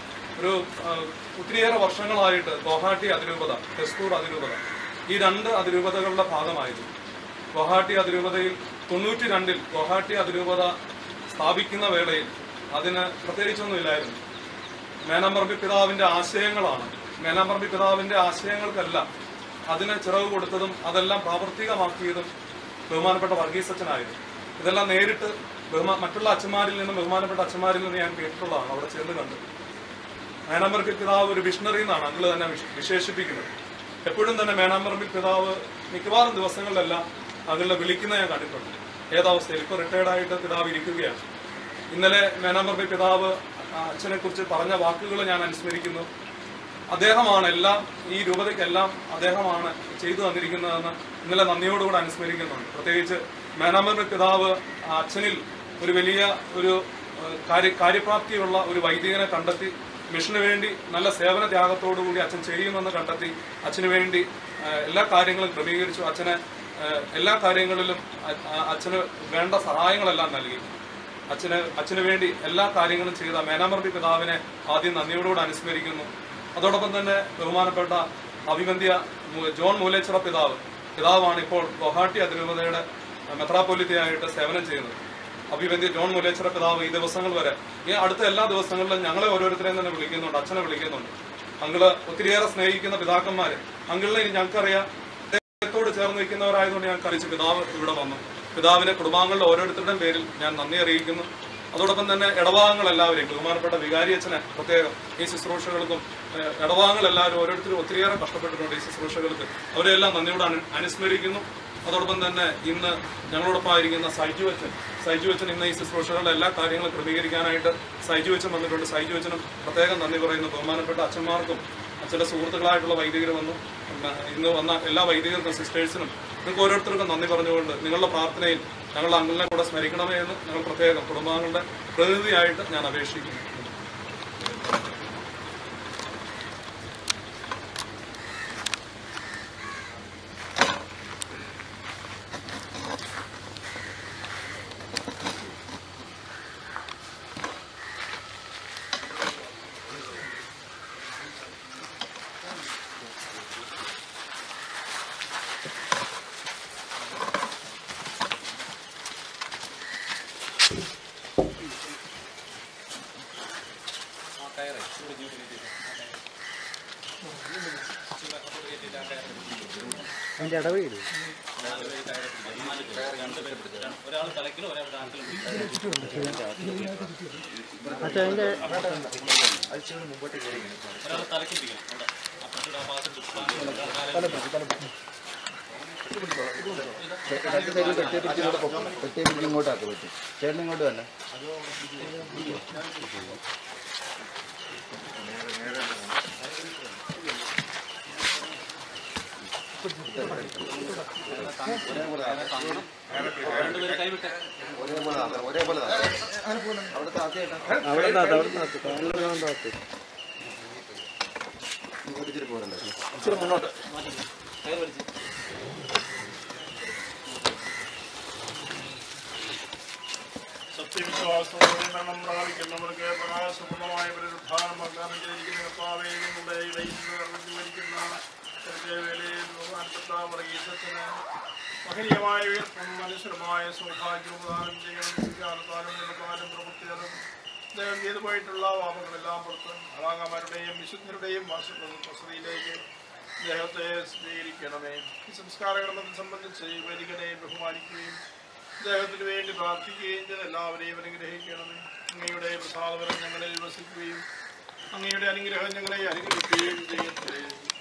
ഒത്തിരിയേറെ വർഷങ്ങളായിട്ട് ഗുവാഹട്ടി അതിരൂപത, തെസ്പൂർ അതിരൂപത, ഈ 2 അതിരൂപതകളുടെ ഭാഗമായിരുന്നു. ഗുവാഹട്ടി അതിരൂപതയിൽ 92-ൽ ഗുവാഹട്ടി അതിരൂപത സ്ഥാപിക്കുന്ന വേളയിൽ അതിന് പ്രത്യേകിച്ചൊന്നുമില്ലായിരുന്നു. മേനാമ്പറമ്പി പിതാവിന്റെ ആശയങ്ങളാണ്. മേനാമ്പറമ്പി പിതാവിന്റെ ആശയങ്ങൾക്കല്ല അതിന് ചിറവ് കൊടുത്തതും അതെല്ലാം പ്രാവർത്തികമാക്കിയതും ബഹുമാനപ്പെട്ട വർഗീസ് അച്ഛനായിരുന്നു. ഇതെല്ലാം നേരിട്ട് മറ്റുള്ള അച്ഛന്മാരിൽ നിന്നും, ബഹുമാനപ്പെട്ട അച്ഛന്മാരിൽ നിന്ന് ഞാൻ കേട്ടിട്ടുള്ളതാണ്, അവിടെ ചെന്ന് കണ്ട്. മേനാമ്പറമ്പിൽ പിതാവ് ഒരു മിഷണറി എന്നാണ് അങ്കിള് തന്നെ വിശേഷിപ്പിക്കുന്നത്. എപ്പോഴും തന്നെ മേനാമ്പറമ്പിൽ പിതാവ് മിക്കവാറും ദിവസങ്ങളിലെല്ലാം അങ്കിളിനെ വിളിക്കുന്ന ഞാൻ കണ്ടിട്ടുണ്ട്. ഏതവസ്ഥയിൽ ഇപ്പോൾ റിട്ടയർഡായിട്ട് പിതാവ് ഇരിക്കുകയാണ്. ഇന്നലെ മേനാമ്പറമ്പിൽ പിതാവ് അച്ഛനെ കുറിച്ച് പറഞ്ഞ വാക്കുകൾ ഞാൻ അനുസ്മരിക്കുന്നു. അദ്ദേഹമാണ് എല്ലാം, ഈ രൂപതയ്ക്കെല്ലാം അദ്ദേഹമാണ് ചെയ്തു തന്നിരിക്കുന്നതെന്ന് ഇന്നലെ നന്ദിയോടുകൂടെ അനുസ്മരിക്കുന്നുണ്ട്. പ്രത്യേകിച്ച് മേനാമ്പറമ്പിൽ പിതാവ് അച്ഛനിൽ ഒരു വലിയ കാര്യപ്രാപ്തിയുള്ള ഒരു വൈദികനെ കണ്ടെത്തി മിഷന് വേണ്ടി നല്ല സേവന ത്യാഗത്തോടുകൂടി അച്ഛൻ ചെയ്യുമെന്ന് കണ്ടെത്തി അച്ഛന് വേണ്ടി എല്ലാ കാര്യങ്ങളും ക്രമീകരിച്ചു. എല്ലാ കാര്യങ്ങളിലും അച്ഛന് വേണ്ട സഹായങ്ങളെല്ലാം നൽകി. അച്ഛന് വേണ്ടി എല്ലാ കാര്യങ്ങളും ചെയ്ത മേനാമ്പറമ്പി പിതാവിനെ ആദ്യം നന്ദിയോടുകൂടെ അനുസ്മരിക്കുന്നു. അതോടൊപ്പം തന്നെ ബഹുമാനപ്പെട്ട അഭിവന്ദ്യ ജോൺ മൂലേച്ചിറ പിതാവാണ് ഇപ്പോൾ ഗുവാഹട്ടി അതിരൂപതയുടെ മെത്രാപ്പൊലിത്തയായിട്ട് സേവനം ചെയ്യുന്നത്. അഭിവന്ദ്യ ജോൺ മൂലേച്ചിറ പിതാവ് ഈ ദിവസങ്ങൾ വരെ, ഈ അടുത്ത എല്ലാ ദിവസങ്ങളിലും ഞങ്ങളെ ഓരോരുത്തരെയും തന്നെ വിളിക്കുന്നുണ്ട്, അച്ഛനെ വിളിക്കുന്നുണ്ട്. അങ്കിള് ഒത്തിരിയേറെ സ്നേഹിക്കുന്ന പിതാക്കന്മാര്, അങ്കിളിനെ ഞങ്ങൾക്കറിയാം, അദ്ദേഹത്തോട് ചേർന്ന് നിൽക്കുന്നവരായതുകൊണ്ട് ഞങ്ങൾക്ക് അറിയിച്ച് പിതാവ് ഇവിടെ വന്നു. പിതാവിനെ കുടുംബാംഗങ്ങളുടെ ഓരോരുത്തരുടെയും പേരിൽ ഞാൻ നന്ദി അറിയിക്കുന്നു. അതോടൊപ്പം തന്നെ ഇടവാംഗങ്ങളെല്ലാവരെയും, ബഹുമാനപ്പെട്ട വികാരി അച്ഛനെ പ്രത്യേകം ഈ ശുശ്രൂഷകൾക്കും, ഇടവാംഗങ്ങളെല്ലാവരും ഓരോരുത്തരും ഒത്തിരിയേറെ കഷ്ടപ്പെട്ടിട്ടുണ്ട് ഈ ശുശ്രൂഷകൾക്ക്, അവരെല്ലാം നന്ദിയോടെ അനുസ്മരിക്കുന്നു. അതോടൊപ്പം തന്നെ ഇന്ന് ഞങ്ങളോടൊപ്പം ആയിരിക്കുന്ന സൈജു അച്ഛൻ ഇന്ന് ഈ ശുശ്രൂഷകളുടെ എല്ലാ കാര്യങ്ങളും ക്രമീകരിക്കാനായിട്ട് സൈജു അച്ഛൻ വന്നിട്ടുണ്ട്. സൈജു അച്ഛനും പ്രത്യേകം നന്ദി പറയുന്നു. ബഹുമാനപ്പെട്ട അച്ഛന്മാർക്കും അച്ഛൻ്റെ സുഹൃത്തുക്കളായിട്ടുള്ള വൈദികർ ഇന്ന് വന്ന എല്ലാ വൈദികർക്കും, സിസ്റ്റേഴ്സിനും, നിങ്ങൾക്ക് ഓരോരുത്തർക്കും നന്ദി പറഞ്ഞുകൊണ്ട് നിങ്ങളുടെ പ്രാർത്ഥനയിൽ ഞങ്ങളുടെ അങ്കിളിനെ കൂടെ സ്മരിക്കണമേ എന്ന് ഞങ്ങൾ പ്രത്യേകം കുടുംബാംഗങ്ങളുടെ പ്രതിനിധിയായിട്ട് ഞാൻ അപേക്ഷിക്കുന്നു. അതിന്റെ ഇടവേട് ഒരാൾ തലക്കിലും ഒരാൾ കാക്കിലും ഒരാൾ തലക്കിൽ ഇങ്ങോട്ടാക്കി പറ്റും. ചേട്ടൻ ഇങ്ങോട്ട് തന്നെ. ഇച്ചിരി മുന്നോട്ട് സത്യവിശ്വാസത്തോടെ മരണം പ്രാപിക്കുന്നവർക്ക് പ്രകാശപൂർണമായ പുനരുദ്ധാനം വാഗ്ദാനം ചെയ്തിരിക്കുന്ന കർത്താവേ, നിങ്ങളുടെ ഇടയിൽ നിന്ന് മരിക്കുന്ന വേലയിൽ ബഹുമാനപ്പെട്ട വർഗീസത്തിന് മഹനീയമായ ഉയർപ്പും മനുഷ്യരമായ സൗഭാഗ്യവും പ്രദാനം ചെയ്യണം. വിജ്ഞാനത്താലും നിലക്കാലും പ്രവൃത്തിയാലും അദ്ദേഹം ചെയ്തു പോയിട്ടുള്ള പാപങ്ങളെല്ലാം പുറത്ത് അളാങ്ങമാരുടെയും വിശുദ്ധരുടെയും വസതിയിലേക്ക് അദ്ദേഹത്തെ സ്വീകരിക്കണമേ. ഈ സംസ്കാര കർമ്മത്തെ സംബന്ധിച്ച് വൈദികനെ ബഹുമാനിക്കുകയും അദ്ദേഹത്തിന് വേണ്ടി പ്രാർത്ഥിക്കുകയും ചെയ്ത് എല്ലാവരെയും അനുഗ്രഹിക്കണമേ. അങ്ങയുടെ പ്രസാദപരം ഞങ്ങളിൽ വസിക്കുകയും അങ്ങയുടെ അനുഗ്രഹം ഞങ്ങളെ അനുഗ്രഹിക്കുകയും ചെയ്യട്ടെ.